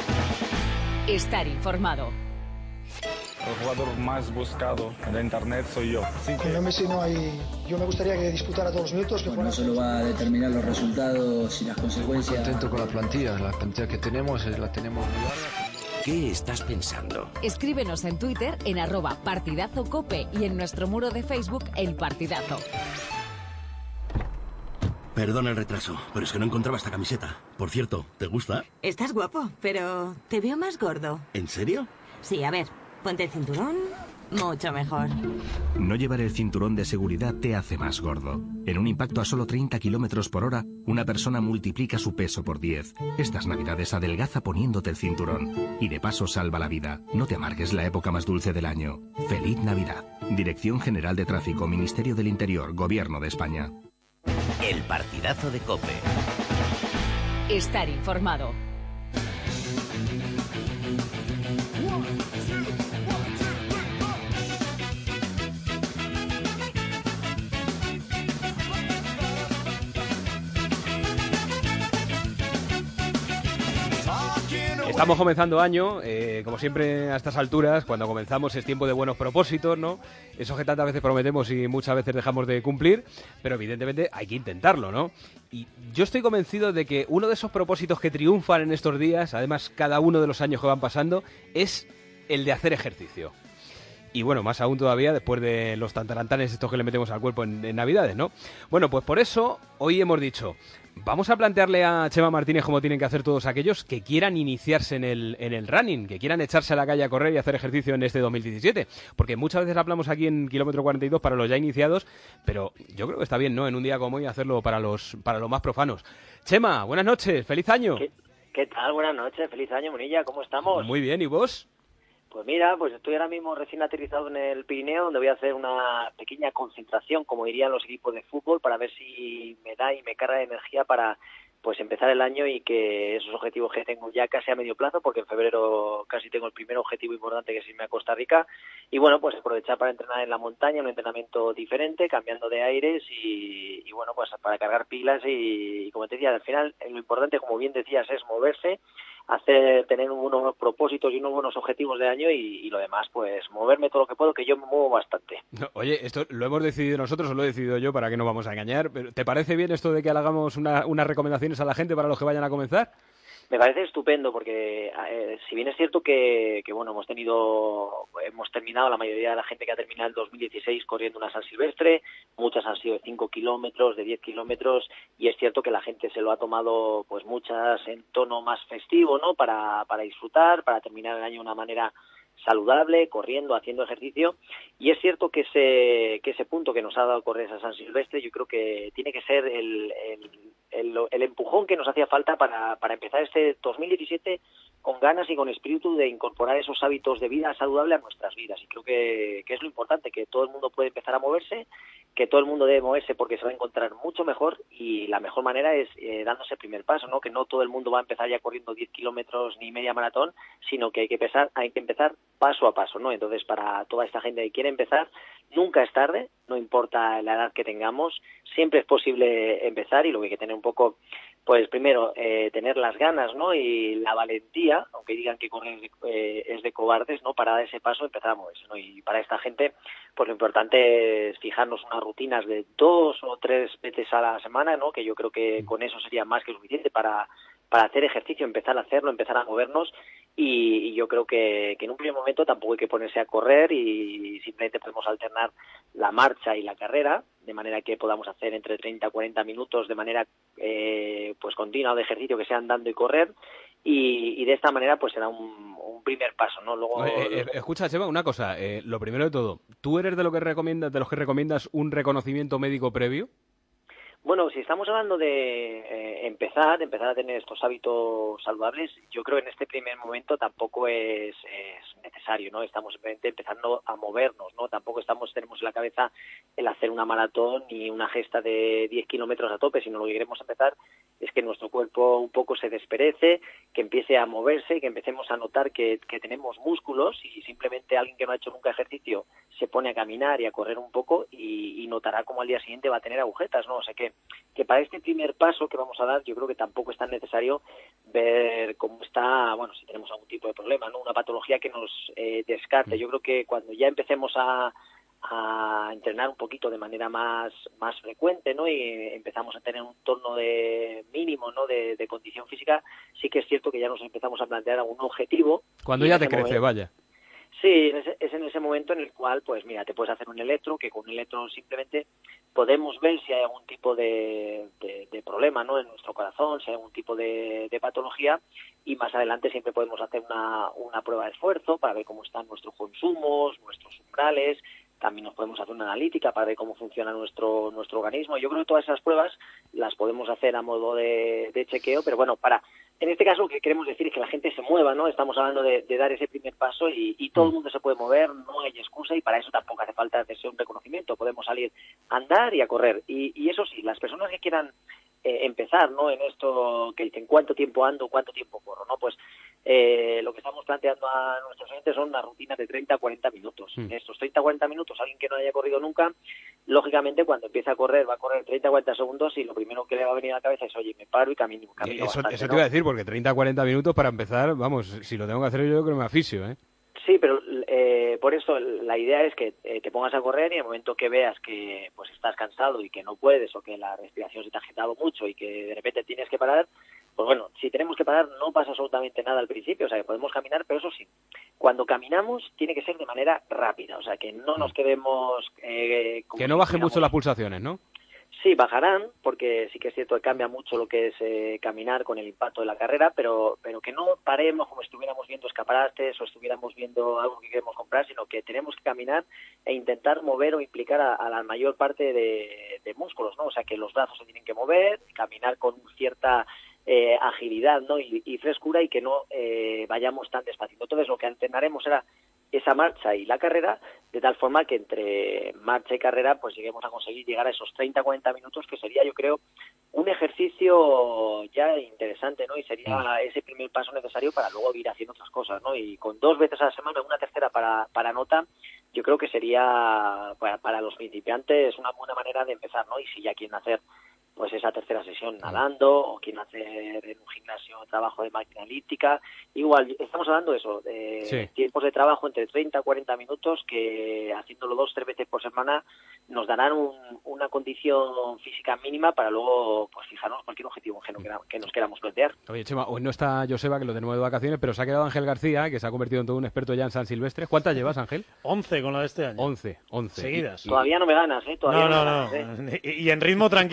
[SPEAKER 2] Estar informado.
[SPEAKER 7] El jugador más buscado en la internet soy yo. Así que...
[SPEAKER 11] Con Messi no hay... Yo me gustaría que disputara todos los minutos. Que
[SPEAKER 13] bueno, no solo va a determinar los resultados y las consecuencias.
[SPEAKER 14] Contento con la plantilla, la plantilla que tenemos, la tenemos muy larga.
[SPEAKER 10] ¿Qué estás pensando?
[SPEAKER 2] Escríbenos en Twitter en arroba partidazo cope y en nuestro muro de Facebook El Partidazo.
[SPEAKER 16] Perdona el retraso, pero es que no encontraba esta camiseta. Por cierto, ¿te gusta?
[SPEAKER 20] Estás guapo, pero te veo más gordo.
[SPEAKER 16] ¿En serio?
[SPEAKER 20] Sí, a ver, ponte el cinturón, mucho mejor.
[SPEAKER 22] No llevar el cinturón de seguridad te hace más gordo. En un impacto a solo treinta kilómetros por hora, una persona multiplica su peso por diez. Estas navidades adelgaza poniéndote el cinturón. Y de paso salva la vida. No te amargues la época más dulce del año. ¡Feliz Navidad! Dirección General de Tráfico, Ministerio del Interior, Gobierno de España.
[SPEAKER 10] El partidazo de COPE.
[SPEAKER 2] Estar informado.
[SPEAKER 4] Estamos comenzando año, eh, como siempre a estas alturas, cuando comenzamos es tiempo de buenos propósitos, ¿no? Eso que tantas veces prometemos y muchas veces dejamos de cumplir, pero evidentemente hay que intentarlo, ¿no? Y yo estoy convencido de que uno de esos propósitos que triunfan en estos días, además cada uno de los años que van pasando, es el de hacer ejercicio. Y bueno, más aún todavía después de los tantarantanes estos que le metemos al cuerpo en, en Navidades, ¿no? Bueno, pues por eso hoy hemos dicho, vamos a plantearle a Chema Martínez cómo tienen que hacer todos aquellos que quieran iniciarse en el, en el running, que quieran echarse a la calle a correr y hacer ejercicio en este dos mil diecisiete. Porque muchas veces hablamos aquí en Kilómetro cuarenta y dos para los ya iniciados, pero yo creo que está bien, ¿no? En un día como hoy hacerlo para los, para los más profanos. Chema, buenas noches, feliz año.
[SPEAKER 21] ¿Qué, qué tal? Buenas noches, feliz año, Munilla, ¿cómo estamos?
[SPEAKER 4] Muy bien, ¿y vos?
[SPEAKER 21] Pues mira, pues estoy ahora mismo recién aterrizado en el Pirineo, donde voy a hacer una pequeña concentración, como dirían los equipos de fútbol, para ver si me da y me carga de energía para pues empezar el año y que esos objetivos que tengo ya casi a medio plazo, porque en febrero casi tengo el primer objetivo importante, que es irme a Costa Rica, y bueno, pues aprovechar para entrenar en la montaña, un entrenamiento diferente, cambiando de aires y, y bueno, pues para cargar pilas y, y como te decía, al final lo importante, como bien decías, es moverse, hacer tener unos propósitos y unos buenos objetivos de año y, y lo demás, pues moverme todo lo que puedo, que yo me muevo bastante.
[SPEAKER 4] No, oye, esto lo hemos decidido nosotros o lo he decidido yo, para que no vamos a engañar, pero ¿te parece bien esto de que le hagamos una, unas recomendaciones a la gente para los que vayan a comenzar?
[SPEAKER 21] Me parece estupendo porque eh, si bien es cierto que, que bueno hemos tenido hemos terminado la mayoría de la gente que ha terminado el dos mil dieciséis corriendo una San Silvestre, muchas han sido de cinco kilómetros, de diez kilómetros y es cierto que la gente se lo ha tomado pues muchas en tono más festivo, ¿no? Para para disfrutar, para terminar el año de una manera saludable, corriendo, haciendo ejercicio, y es cierto que ese, que ese punto que nos ha dado correr a San Silvestre, yo creo que tiene que ser el, el, el, el empujón que nos hacía falta para, para empezar este dos mil diecisiete con ganas y con espíritu de incorporar esos hábitos de vida saludable a nuestras vidas, y creo que, que es lo importante, que todo el mundo puede empezar a moverse, que todo el mundo debe moverse porque se va a encontrar mucho mejor, y la mejor manera es eh, dándose el primer paso, ¿no? Que no todo el mundo va a empezar ya corriendo diez kilómetros ni media maratón, sino que hay que empezar, hay que empezar paso a paso, ¿no? Entonces, para toda esta gente que quiere empezar, nunca es tarde, no importa la edad que tengamos, siempre es posible empezar, y lo que hay que tener un poco, pues primero, eh, tener las ganas, ¿no? Y la valentía, aunque digan que correr es de, eh, es de cobardes, ¿no? Para dar ese paso empezar a moverse, ¿no? Y para esta gente, pues lo importante es fijarnos unas rutinas de dos o tres veces a la semana, ¿no? Que yo creo que con eso sería más que suficiente para para hacer ejercicio, empezar a hacerlo, empezar a movernos, y, y yo creo que, que en un primer momento tampoco hay que ponerse a correr, y simplemente podemos alternar la marcha y la carrera, de manera que podamos hacer entre treinta a cuarenta minutos de manera eh, pues continua de ejercicio, que sea andando y correr, y, y de esta manera pues será un, un primer paso, ¿no? Luego,
[SPEAKER 4] eh, eh, escucha, Chema, una cosa, eh, lo primero de todo, ¿tú eres de lo que recomiendas, de los que recomiendas un reconocimiento médico previo?
[SPEAKER 21] Bueno, si estamos hablando de eh, empezar, de empezar a tener estos hábitos saludables, yo creo que en este primer momento tampoco es, es necesario, ¿no? Estamos simplemente empezando a movernos, ¿no? Tampoco estamos tenemos en la cabeza el hacer una maratón ni una gesta de diez kilómetros a tope, sino lo que queremos empezar es que nuestro cuerpo un poco se desperece, que empiece a moverse, que empecemos a notar que, que tenemos músculos, y simplemente alguien que no ha hecho nunca ejercicio se pone a caminar y a correr un poco y, y notará como al día siguiente va a tener agujetas, ¿no? O sea que que para este primer paso que vamos a dar, yo creo que tampoco es tan necesario ver cómo está, bueno, si tenemos algún tipo de problema, ¿no? Una patología que nos eh, descarte. Yo creo que cuando ya empecemos a, a entrenar un poquito de manera más más frecuente, ¿no? Y empezamos a tener un torno de mínimo, ¿no? De, de condición física, sí que es cierto que ya nos empezamos a plantear algún objetivo.
[SPEAKER 4] Cuando ya te crece, momento, vaya.
[SPEAKER 21] Sí, es en ese momento en el cual, pues mira, te puedes hacer un electro, que con un electro simplemente podemos ver si hay algún tipo de, de, de problema, ¿no? En nuestro corazón, si hay algún tipo de, de patología, y más adelante siempre podemos hacer una, una prueba de esfuerzo para ver cómo están nuestros consumos, nuestros umbrales. También nos podemos hacer una analítica para ver cómo funciona nuestro nuestro organismo. Yo creo que todas esas pruebas las podemos hacer a modo de, de chequeo, pero bueno, para en este caso lo que queremos decir es que la gente se mueva, ¿no? Estamos hablando de, de dar ese primer paso, y, y todo el mundo se puede mover, no hay excusa, y para eso tampoco hace falta hacerse un reconocimiento. Podemos salir a andar y a correr. Y, y eso sí, las personas que quieran eh, empezar, ¿no? En esto que dicen cuánto tiempo ando, cuánto tiempo corro, ¿no? Pues eh, lo que estamos planteando a nuestros oyentes son unas rutinas de treinta a cuarenta minutos. Mm. En estos treinta a cuarenta minutos, alguien que no haya corrido nunca, lógicamente cuando empieza a correr va a correr treinta a cuarenta segundos, y lo primero que le va a venir a la cabeza es, oye, me paro y camino. camino
[SPEAKER 4] eso
[SPEAKER 21] bastante,
[SPEAKER 4] eso te
[SPEAKER 21] ¿no?
[SPEAKER 4] iba a decir, porque treinta a cuarenta minutos para empezar, vamos, si lo tengo que hacer yo, yo creo que me aficio, ¿eh?
[SPEAKER 21] Sí, pero eh, por eso la idea es que eh, te pongas a correr, y en el momento que veas que pues estás cansado y que no puedes, o que la respiración se te ha agitado mucho y que de repente tienes que parar, pues bueno, si tenemos que parar no pasa absolutamente nada al principio, o sea que podemos caminar, pero eso sí, cuando caminamos tiene que ser de manera rápida, o sea que no nos quedemos... Eh, como
[SPEAKER 4] que no
[SPEAKER 21] si
[SPEAKER 4] bajen mucho las pulsaciones, ¿no?
[SPEAKER 21] Sí, bajarán, porque sí que es cierto que cambia mucho lo que es eh, caminar con el impacto de la carrera, pero pero que no paremos como si estuviéramos viendo escaparates o estuviéramos viendo algo que queremos comprar, sino que tenemos que caminar e intentar mover o implicar a, a la mayor parte de, de músculos, ¿no? O sea, que los brazos se tienen que mover, caminar con cierta eh, agilidad, ¿no? Y, y frescura, y que no eh, vayamos tan despacito. Entonces, lo que alternaremos será esa marcha y la carrera, de tal forma que entre marcha y carrera pues lleguemos a conseguir llegar a esos treinta a cuarenta minutos, que sería, yo creo, un ejercicio ya interesante, ¿no? Y sería ese primer paso necesario para luego ir haciendo otras cosas, ¿no? Y con dos veces a la semana, una tercera para, para nota, yo creo que sería para, para los principiantes una buena manera de empezar, ¿no? Y si ya quieren hacer pues esa tercera sesión nadando, o quieren hacer en un gimnasio trabajo de máquina elíptica, igual, estamos hablando de eso, de sí. tiempos de trabajo entre treinta a cuarenta minutos, que haciéndolo dos, tres veces por semana nos darán un, una condición física mínima para luego pues fijarnos cualquier objetivo que, no, que nos queramos plantear.
[SPEAKER 4] Oye, Chema, hoy no está Joseba, que lo tenemos de vacaciones, pero se ha quedado Ángel García, que se ha convertido en todo un experto ya en San Silvestre. ¿Cuántas llevas, Ángel?
[SPEAKER 1] once con la de este año.
[SPEAKER 4] once, once.
[SPEAKER 1] Seguidas.
[SPEAKER 21] Y, Todavía no me ganas, ¿eh? Todavía
[SPEAKER 1] no, no,
[SPEAKER 21] no, me
[SPEAKER 1] no.
[SPEAKER 21] ganas, ¿eh?
[SPEAKER 1] Y, y en ritmo tranquilo, que tampoco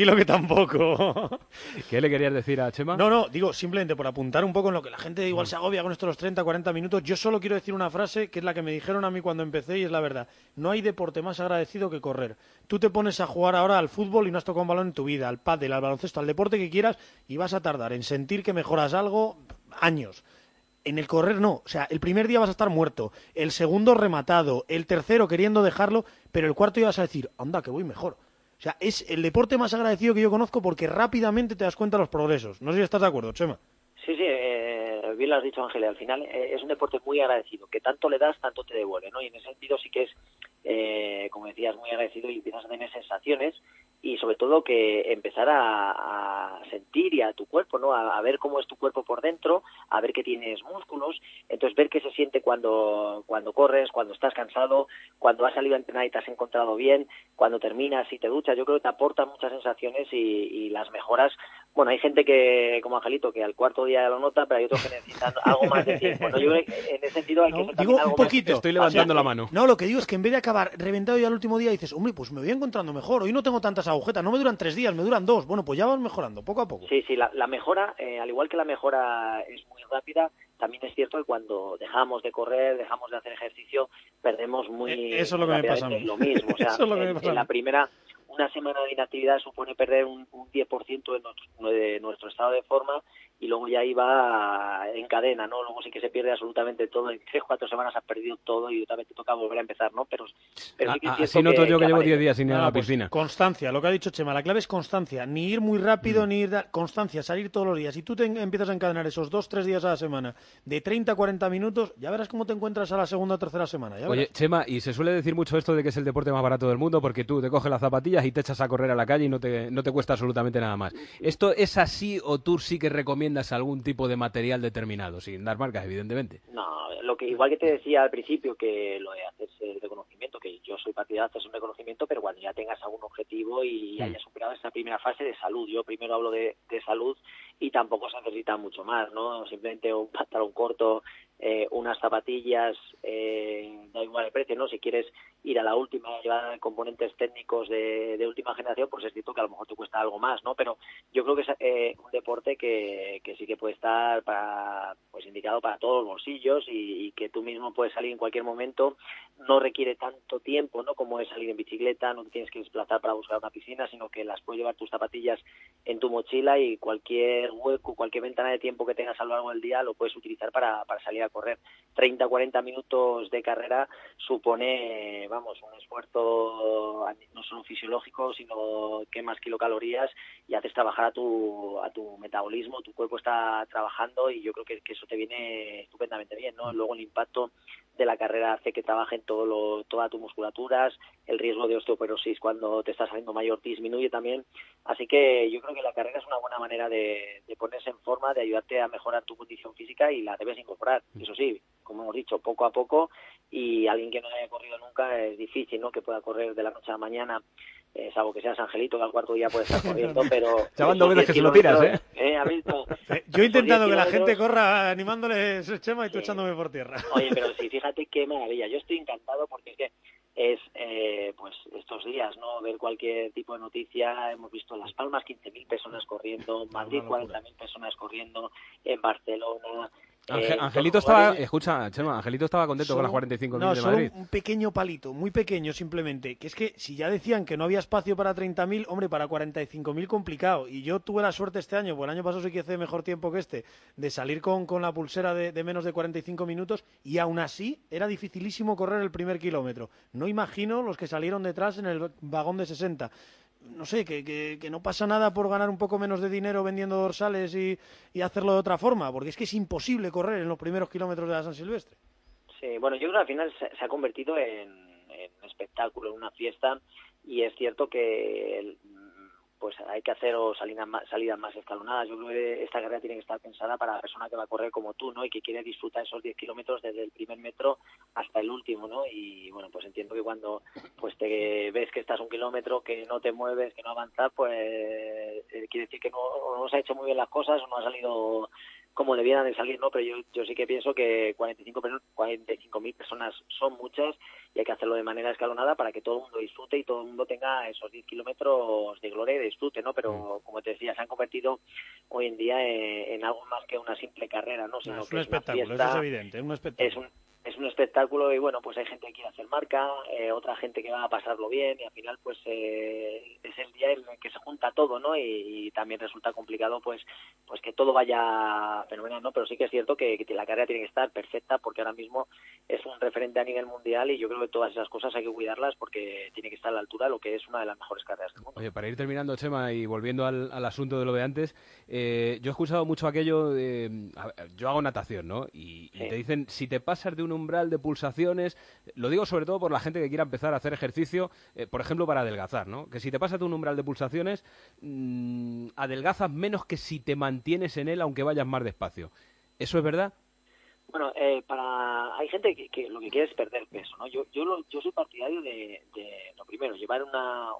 [SPEAKER 1] poco.
[SPEAKER 4] ¿Qué le querías decir a Chema?
[SPEAKER 1] No, no, digo, simplemente por apuntar un poco en lo que la gente igual se agobia con estos los treinta, cuarenta minutos, yo solo quiero decir una frase que es la que me dijeron a mí cuando empecé y es la verdad. No hay deporte más agradecido que correr. Tú te pones a jugar ahora al fútbol y no has tocado un balón en tu vida, al pádel, al baloncesto, al deporte que quieras y vas a tardar en sentir que mejoras algo años. En el correr no, o sea, el primer día vas a estar muerto, el segundo rematado, el tercero queriendo dejarlo, pero el cuarto ya vas a decir, anda, que voy mejor. O sea, es el deporte más agradecido que yo conozco porque rápidamente te das cuenta de los progresos. No sé si estás de acuerdo, Chema.
[SPEAKER 21] Sí, sí, eh, bien lo has dicho, Ángel, al final eh, es un deporte muy agradecido, que tanto le das, tanto te devuelve, ¿no? Y en ese sentido sí que es, eh, como decías, muy agradecido y empiezas a tener sensaciones y sobre todo que empezar a, a sentir y a tu cuerpo, ¿no? A, a ver cómo es tu cuerpo por dentro, a ver que tienes músculos, entonces ver qué se siente cuando cuando corres, cuando estás cansado, cuando has salido a entrenar y te has encontrado bien, cuando terminas y te duchas, yo creo que te aporta muchas sensaciones y, y las mejoras. Bueno, hay gente que, como Angelito, que al cuarto día ya lo nota, pero hay otros que necesitan algo más de tiempo, ¿no? Yo creo que en ese sentido hay que
[SPEAKER 1] No,
[SPEAKER 21] ser
[SPEAKER 1] digo
[SPEAKER 21] también algo
[SPEAKER 1] un poquito.
[SPEAKER 21] más...
[SPEAKER 4] Estoy levantando
[SPEAKER 1] O sea,
[SPEAKER 4] la mano.
[SPEAKER 1] No, lo que digo es que en vez de acabar reventado ya el último día dices, hombre, pues me voy encontrando mejor, hoy no tengo tantas agujetas, no me duran tres días, me duran dos. Bueno, pues ya vas mejorando, poco a poco.
[SPEAKER 21] Sí, sí, la, la mejora, eh, al igual que la mejora es muy rápida, también es cierto que cuando dejamos de correr, dejamos de hacer ejercicio, perdemos muy
[SPEAKER 1] Eh, eso es lo que me pasa a mí.
[SPEAKER 21] lo mismo. O sea,
[SPEAKER 1] Eso es lo que me
[SPEAKER 21] en,
[SPEAKER 1] pasa a
[SPEAKER 21] en
[SPEAKER 1] mí.
[SPEAKER 21] la primera, una semana de inactividad supone perder un, un diez por ciento de nuestro, de nuestro estado de forma y luego ya iba en cadena, ¿no? Luego sí que se pierde absolutamente todo. En tres, cuatro semanas has perdido todo y otra vez te toca volver a empezar, ¿no? Pero, pero sí que es
[SPEAKER 4] A-
[SPEAKER 21] cierto
[SPEAKER 4] así noto
[SPEAKER 21] que,
[SPEAKER 4] yo que,
[SPEAKER 21] que
[SPEAKER 4] llevo
[SPEAKER 21] aparece.
[SPEAKER 4] diez días sin ir a
[SPEAKER 1] Nada,
[SPEAKER 4] la
[SPEAKER 1] pues,
[SPEAKER 4] piscina.
[SPEAKER 1] constancia, lo que ha dicho Chema, la clave es constancia, ni ir muy rápido,
[SPEAKER 4] Mm.
[SPEAKER 1] ni ir... da- Constancia, salir todos los días. Si tú te en- empiezas a encadenar esos dos, tres días a la semana, de treinta a cuarenta minutos, ya verás cómo te encuentras a la segunda o tercera semana. Ya
[SPEAKER 4] Oye,
[SPEAKER 1] verás.
[SPEAKER 4] Chema, y se suele decir mucho esto de que es el deporte más barato del mundo porque tú te coges las zapatillas y te echas a correr a la calle y no te, no te cuesta absolutamente nada más. ¿Esto es así o tú sí que recomiendas algún tipo de material determinado? Sin dar marcas, evidentemente.
[SPEAKER 21] No, lo que igual que te decía al principio, que lo de hacerse el reconocimiento, que yo soy partidario de hacerse un reconocimiento, pero cuando ya tengas algún objetivo y
[SPEAKER 4] Mm.
[SPEAKER 21] hayas superado esa primera fase de salud. Yo primero hablo de, de salud y tampoco se necesita mucho más, ¿no? Simplemente un pantalón corto, eh, unas zapatillas, eh, da igual el precio, ¿no? Si quieres ir a la última, llevar componentes técnicos de, de última generación, pues es cierto que a lo mejor te cuesta algo más, ¿no? Pero yo creo que es eh, un deporte que, que sí que puede estar para, pues indicado para todos los bolsillos y, y que tú mismo puedes salir en cualquier momento. No requiere tanto tiempo, ¿no? Como es salir en bicicleta, no te tienes que desplazar para buscar una piscina, sino que las puedes llevar tus zapatillas en tu mochila y cualquier hueco, cualquier ventana de tiempo que tengas a lo largo del día lo puedes utilizar para, para salir a correr. treinta a cuarenta minutos de carrera supone, vamos, un esfuerzo no solo fisiológico, sino quemas kilocalorías y haces trabajar a tu a tu metabolismo, tu cuerpo está trabajando y yo creo que, que eso te viene estupendamente bien, ¿no? Luego el impacto de la carrera hace que trabajen todo lo, toda tu musculaturas, el riesgo de osteoporosis cuando te estás haciendo mayor disminuye también, así que yo creo que la carrera es una buena manera de, de ponerse en forma, de ayudarte a mejorar tu condición física y la debes incorporar, eso sí, como hemos dicho, poco a poco, y alguien que no haya corrido nunca es difícil, ¿no?, que pueda correr de la noche a la mañana, eh, salvo que seas Angelito, que al cuarto día puede estar corriendo, pero...
[SPEAKER 4] Chaval, no
[SPEAKER 21] esos
[SPEAKER 4] veces que
[SPEAKER 21] diez
[SPEAKER 4] se lo tiras,
[SPEAKER 21] kilómetros,
[SPEAKER 4] ¿eh?
[SPEAKER 21] ¿eh? ¿Has visto?
[SPEAKER 1] Yo he intentado
[SPEAKER 21] Esos
[SPEAKER 1] que la
[SPEAKER 21] diez
[SPEAKER 1] gente
[SPEAKER 21] kilómetros-
[SPEAKER 1] corra animándole ese Chema y tú echándome por tierra.
[SPEAKER 21] Oye, pero sí, fíjate qué maravilla. Yo estoy encantado porque es que es, eh, pues, estos días, ¿no? Ver cualquier tipo de noticia. Hemos visto en Las Palmas quince mil personas corriendo, Madrid cuarenta mil personas corriendo, en Barcelona...
[SPEAKER 4] Ange-
[SPEAKER 21] eh,
[SPEAKER 4] Angelito
[SPEAKER 21] todos
[SPEAKER 4] estaba,
[SPEAKER 21] lugares-
[SPEAKER 4] escucha, Chema, Angelito estaba contento con las cuarenta y cinco mil
[SPEAKER 1] no,
[SPEAKER 4] de
[SPEAKER 1] solo
[SPEAKER 4] Madrid.
[SPEAKER 1] un pequeño palito, muy pequeño simplemente, que es que si ya decían que no había espacio para treinta mil, hombre, para cuarenta y cinco mil complicado. Y yo tuve la suerte este año, pues el año pasado sí que hice mejor tiempo que este, de salir con, con la pulsera de, de menos de cuarenta y cinco minutos y aún así era dificilísimo correr el primer kilómetro. No imagino los que salieron detrás en el vagón de sesenta. No sé, que, que, que no pasa nada por ganar un poco menos de dinero vendiendo dorsales y, y hacerlo de otra forma, porque es que es imposible correr en los primeros kilómetros de la San Silvestre.
[SPEAKER 21] Sí, bueno, yo creo que al final se, se ha convertido en, en un espectáculo, en una fiesta, y es cierto que el- pues hay que hacer o salidas más, salidas más escalonadas. Yo creo que esta carrera tiene que estar pensada para la persona que va a correr como tú, ¿no? Y que quiere disfrutar esos diez kilómetros desde el primer metro hasta el último, ¿no? Y bueno, pues entiendo que cuando pues te ves que estás un kilómetro, que no te mueves, que no avanzas, pues eh, quiere decir que no, o no se ha hecho muy bien las cosas o no ha salido como debieran de salir, ¿no? Pero yo, yo sí que pienso que cuarenta y cinco mil personas son muchas y hay que hacerlo de manera escalonada para que todo el mundo disfrute y todo el mundo tenga esos diez kilómetros de gloria y de disfrute, ¿no? Pero, como te decía, se han convertido hoy en día en, en algo más que una simple carrera, ¿no? Sino
[SPEAKER 1] no, es
[SPEAKER 21] que
[SPEAKER 1] un
[SPEAKER 21] es
[SPEAKER 1] espectáculo,
[SPEAKER 21] una fiesta,
[SPEAKER 1] eso es evidente, es un espectáculo.
[SPEAKER 21] Es un, es un espectáculo y, bueno, pues hay gente que quiere hacer marca, eh, otra gente que va a pasarlo bien y al final, pues, eh, es el día en el que se junta todo, ¿no? Y, y también resulta complicado, pues, pues que todo vaya fenomenal, ¿no? Pero sí que es cierto que, que la carrera tiene que estar perfecta porque ahora mismo es un referente a nivel mundial y yo creo que todas esas cosas hay que cuidarlas porque tiene que estar a la altura de lo que es una de las mejores carreras del mundo.
[SPEAKER 4] Oye, para ir terminando, Chema, y volviendo al, al asunto de lo de antes, eh, yo he escuchado mucho aquello de... A ver, yo hago natación, ¿no? Y, sí. y te dicen, si te pasas de un umbral de pulsaciones, lo digo sobre todo por la gente que quiera empezar a hacer ejercicio, eh, por ejemplo, para adelgazar, ¿no? Que si te pasas de un umbral de pulsaciones, mmm, adelgazas menos que si te mantienes en él aunque vayas más despacio. ¿Eso es verdad?
[SPEAKER 21] Bueno, eh, para hay gente que, que lo que quiere es perder peso, ¿no? Yo yo lo, yo soy partidario de, de lo primero, llevar una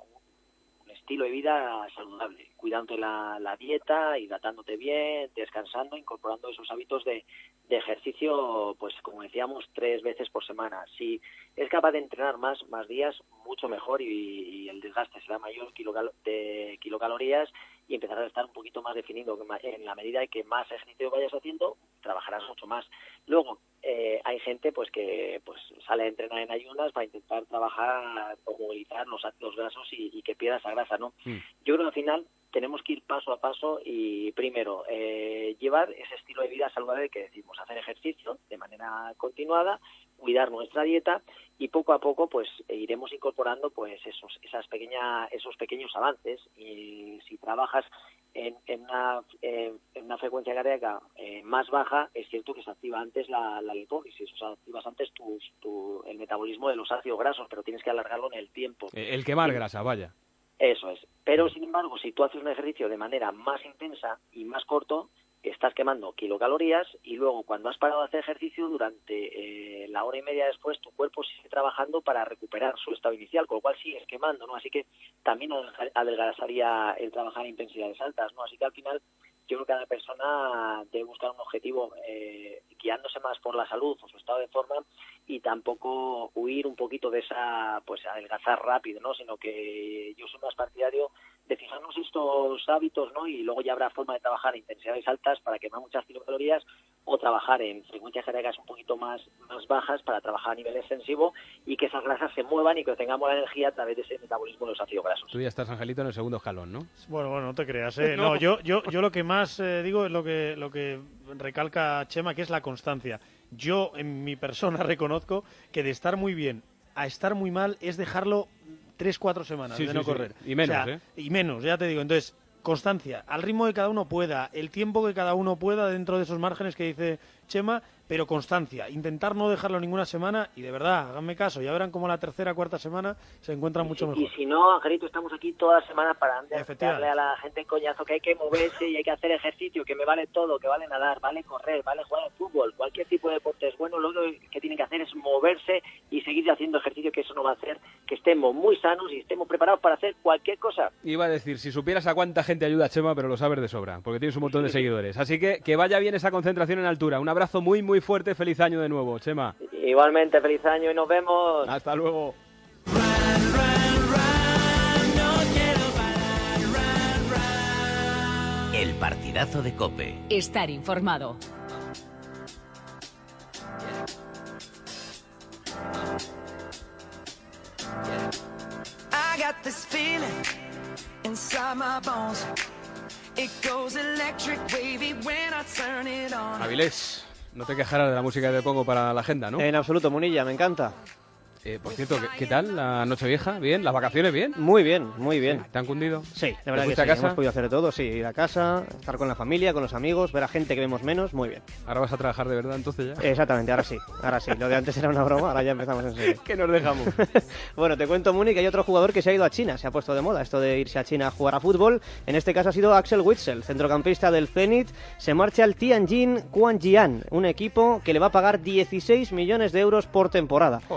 [SPEAKER 21] un estilo de vida saludable, cuidando la, la dieta, hidratándote bien, descansando, incorporando esos hábitos de, de ejercicio, pues como decíamos, tres veces por semana. Si es capaz de entrenar más más días, mucho mejor y, y el desgaste será mayor kilocal de kilocalorías y empezarás a estar un poquito más definido. En la medida de que más ejercicio vayas haciendo, trabajarás mucho más. Luego, eh, hay gente pues que pues sale a entrenar en ayunas para intentar trabajar o movilizar los ácidos grasos y, y que pierda esa grasa, ¿no? Mm. Yo creo que al final tenemos que ir paso a paso y primero eh, llevar ese estilo de vida saludable que decimos, hacer ejercicio de manera continuada, cuidar nuestra dieta y poco a poco pues iremos incorporando pues esos esas pequeñas esos pequeños avances y si trabajas en, en, una, eh, en una frecuencia cardíaca eh, más baja, es cierto que se activa antes la, la lipólisis, o sea, activas antes tu, tu, el metabolismo de los ácidos grasos, pero tienes que alargarlo en el tiempo.
[SPEAKER 4] El quemar grasa, vaya.
[SPEAKER 21] Eso es. Pero, sin embargo, si tú haces un ejercicio de manera más intensa y más corto, estás quemando kilocalorías y luego cuando has parado de hacer ejercicio durante eh, la hora y media después tu cuerpo sigue trabajando para recuperar su estado inicial, con lo cual sigues quemando, ¿no? Así que también adelgazaría el trabajar en intensidades altas, ¿no? Así que al final yo creo que cada persona debe buscar un objetivo eh, guiándose más por la salud o su estado de forma y tampoco huir un poquito de esa, pues adelgazar rápido, ¿no? Sino que yo soy más partidario de fijarnos estos hábitos, ¿no? Y luego ya habrá forma de trabajar en intensidades altas para quemar muchas kilocalorías o trabajar en frecuencias cardíacas un poquito más, más bajas para trabajar a nivel extensivo y que esas grasas se muevan y que tengamos la energía a través de ese metabolismo de los ácidos grasos.
[SPEAKER 4] Tú ya estás, Angelito, en el segundo escalón, ¿no?
[SPEAKER 1] Bueno, bueno, no te creas, ¿eh? No, yo, yo, yo lo que más eh, digo es lo que, lo que recalca Chema, que es la constancia. Yo, en mi persona, reconozco que de estar muy bien a estar muy mal es dejarlo tres, cuatro semanas
[SPEAKER 4] sí,
[SPEAKER 1] de
[SPEAKER 4] sí,
[SPEAKER 1] no
[SPEAKER 4] sí.
[SPEAKER 1] correr.
[SPEAKER 4] Y menos,
[SPEAKER 1] o sea,
[SPEAKER 4] ¿eh?
[SPEAKER 1] Y menos, ya te digo. Entonces, constancia, al ritmo que cada uno pueda, el tiempo que cada uno pueda dentro de esos márgenes que dice Chema, pero constancia, intentar no dejarlo ninguna semana y de verdad, háganme caso, ya verán cómo la tercera, cuarta semana se encuentran mucho
[SPEAKER 21] y,
[SPEAKER 1] mejor.
[SPEAKER 21] Y si no, Angelito, estamos aquí toda la semana para darle a la gente coñazo que hay que moverse y hay que hacer ejercicio, que me vale todo, que vale nadar, vale correr, vale jugar al fútbol, cualquier tipo de deporte es bueno, lo que tienen que hacer es moverse y seguir haciendo ejercicio, que eso no va a hacer que estemos muy sanos y estemos preparados para hacer cualquier cosa.
[SPEAKER 4] Iba a decir, si supieras a cuánta gente ayuda Chema, pero lo sabes de sobra, porque tienes un montón de seguidores. Así que que vaya bien esa concentración en altura. Un abrazo muy, muy fuerte, feliz año de nuevo, Chema.
[SPEAKER 21] Igualmente, feliz año y nos vemos.
[SPEAKER 4] Hasta luego.
[SPEAKER 10] El partidazo de COPE.
[SPEAKER 2] Estar informado.
[SPEAKER 8] I got this feeling inside my bones. It goes electric wavy when I turn it on.
[SPEAKER 4] Avilés, no te quejarás de la música que te pongo para la agenda, ¿no?
[SPEAKER 9] En absoluto, Munilla, me encanta.
[SPEAKER 4] Eh, por cierto, ¿qué, ¿qué tal la Nochevieja? ¿Bien? ¿Las vacaciones bien?
[SPEAKER 9] Muy bien, muy bien.
[SPEAKER 4] ¿Sí? ¿Te han cundido?
[SPEAKER 9] Sí, la verdad que sí.
[SPEAKER 4] A casa?
[SPEAKER 9] Hemos podido hacer de todo, sí. Ir a casa, estar con la familia, con los amigos, ver a gente que vemos menos, muy bien.
[SPEAKER 4] ¿Ahora vas a trabajar de verdad entonces ya?
[SPEAKER 9] Exactamente, ahora sí, ahora sí. Lo de antes era una broma, ahora ya empezamos en serio.
[SPEAKER 4] ¿Qué nos dejamos?
[SPEAKER 9] Bueno, te cuento, Muni, que hay otro jugador que se ha ido a China. Se ha puesto de moda esto de irse a China a jugar a fútbol. En este caso ha sido Axel Witsel, centrocampista del Zenit. Se marcha al Tianjin Quanjian, un equipo que le va a pagar dieciséis millones de euros por temporada.
[SPEAKER 4] Joder.
[SPEAKER 9] Creo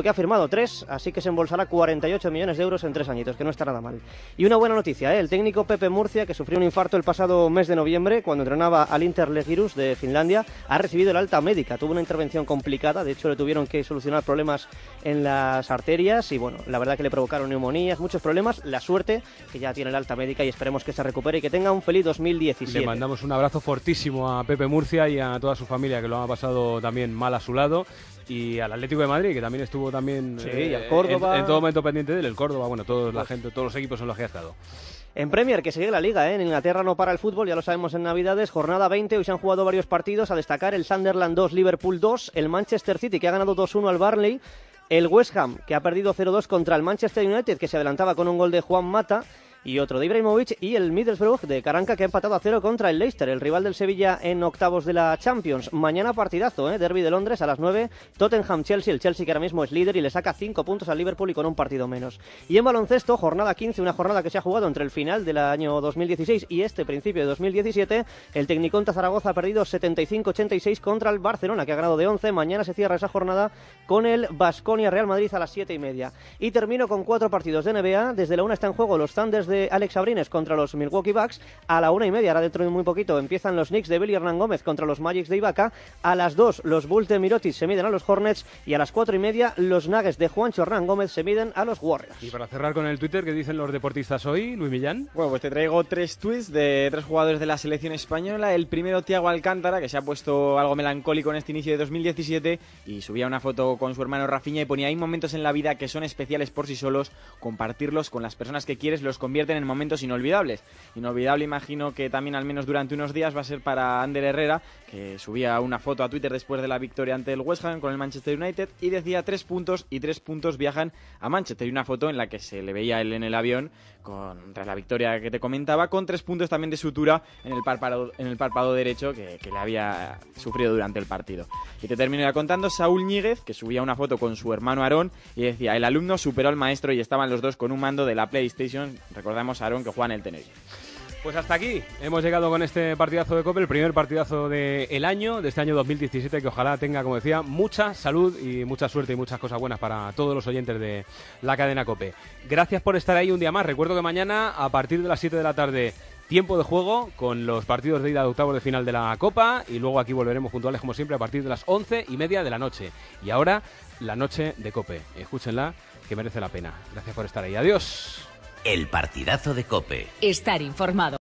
[SPEAKER 9] Marcelo, que ha firmado tres, así que se embolsará cuarenta y ocho millones de euros en tres añitos, que no está nada mal. Y una buena noticia, ¿eh? El técnico Pepe Murcia, que sufrió un infarto el pasado mes de noviembre cuando entrenaba al Inter Legirus de Finlandia, ha recibido el alta médica. Tuvo una intervención complicada, de hecho le tuvieron que solucionar problemas en las arterias y bueno, la verdad que le provocaron neumonías, muchos problemas. La suerte que ya tiene el alta médica y esperemos que se recupere y que tenga un feliz dos mil diecisiete.
[SPEAKER 4] Le mandamos un abrazo fortísimo a Pepe Murcia y a toda su familia, que lo ha pasado también mal a su lado. Y al Atlético de Madrid, que también estuvo también
[SPEAKER 9] sí,
[SPEAKER 4] eh,
[SPEAKER 9] y al Córdoba.
[SPEAKER 4] En, en todo momento pendiente de él, el Córdoba, bueno, toda la gente, todos los equipos en los que ha estado.
[SPEAKER 9] En Premier, que sigue la Liga, ¿eh? En Inglaterra no para el fútbol, ya lo sabemos en Navidades, jornada veinte, hoy se han jugado varios partidos, a destacar el Sunderland dos, Liverpool dos, el Manchester City, que ha ganado dos uno al Burnley, el West Ham, que ha perdido cero dos contra el Manchester United, que se adelantaba con un gol de Juan Mata, y otro de Ibrahimovic, y el Middlesbrough de Caranca, que ha empatado a cero contra el Leicester, el rival del Sevilla en octavos de la Champions. Mañana partidazo, ¿eh? Derby de Londres a las nueve, Tottenham-Chelsea, el Chelsea que ahora mismo es líder y le saca cinco puntos al Liverpool y con un partido menos. Y en baloncesto, jornada quince, una jornada que se ha jugado entre el final del año dos mil dieciséis y este principio de dos mil diecisiete, el Tecniconta Zaragoza ha perdido setenta y cinco ochenta y seis contra el Barcelona, que ha ganado de once. Mañana se cierra esa jornada con el Baskonia Real Madrid a las siete y media. Y termino con cuatro partidos de N B A. Desde la una está en juego los Thunders de Alex Abrines contra los Milwaukee Bucks. A la una y media, ahora dentro de muy poquito, empiezan los Knicks de Billy Hernán Gómez contra los Magics de Ibaka. A las dos, los Bulls de Mirotic se miden a los Hornets. Y a las cuatro y media, los Nuggets de Juancho Hernán Gómez se miden a los Warriors.
[SPEAKER 4] Y para cerrar con el Twitter, ¿qué dicen los deportistas hoy, Luis Millán?
[SPEAKER 12] Bueno, pues te traigo tres tweets de tres jugadores de la selección española. El primero, Thiago Alcántara, que se ha puesto algo melancólico en este inicio de dos mil diecisiete y subía una foto con su hermano Rafinha y ponía: hay momentos en la vida que son especiales por sí solos, compartirlos con las personas que quieres los convierten en momentos inolvidables. Inolvidable, imagino que también al menos durante unos días va a ser para Ander Herrera, que subía una foto a Twitter después de la victoria ante el West Ham con el Manchester United y decía tres puntos y tres puntos viajan a Manchester, y una foto en la que se le veía él en el avión con, tras la victoria que te comentaba, con tres puntos también de sutura en el párpado, en el párpado derecho que, que le había sufrido durante el partido. Y te termino ya contando Saúl Ñíguez, que subía una foto con su hermano Aarón y decía: el alumno superó al maestro, y estaban los dos con un mando de la PlayStation. Recordamos a Aarón, que juega en el Tenerife.
[SPEAKER 4] Pues hasta aquí hemos llegado con este partidazo de COPE, el primer partidazo del año, de este año dos mil diecisiete, que ojalá tenga, como decía, mucha salud y mucha suerte y muchas cosas buenas para todos los oyentes de la cadena COPE. Gracias por estar ahí un día más. Recuerdo que mañana, a partir de las siete de la tarde, tiempo de juego con los partidos de ida de octavos de final de la Copa, y luego aquí volveremos puntuales como siempre a partir de las once y media de la noche. Y ahora, la noche de COPE. Escúchenla, que merece la pena. Gracias por estar ahí. Adiós.
[SPEAKER 10] El partidazo de COPE.
[SPEAKER 2] Estar informado.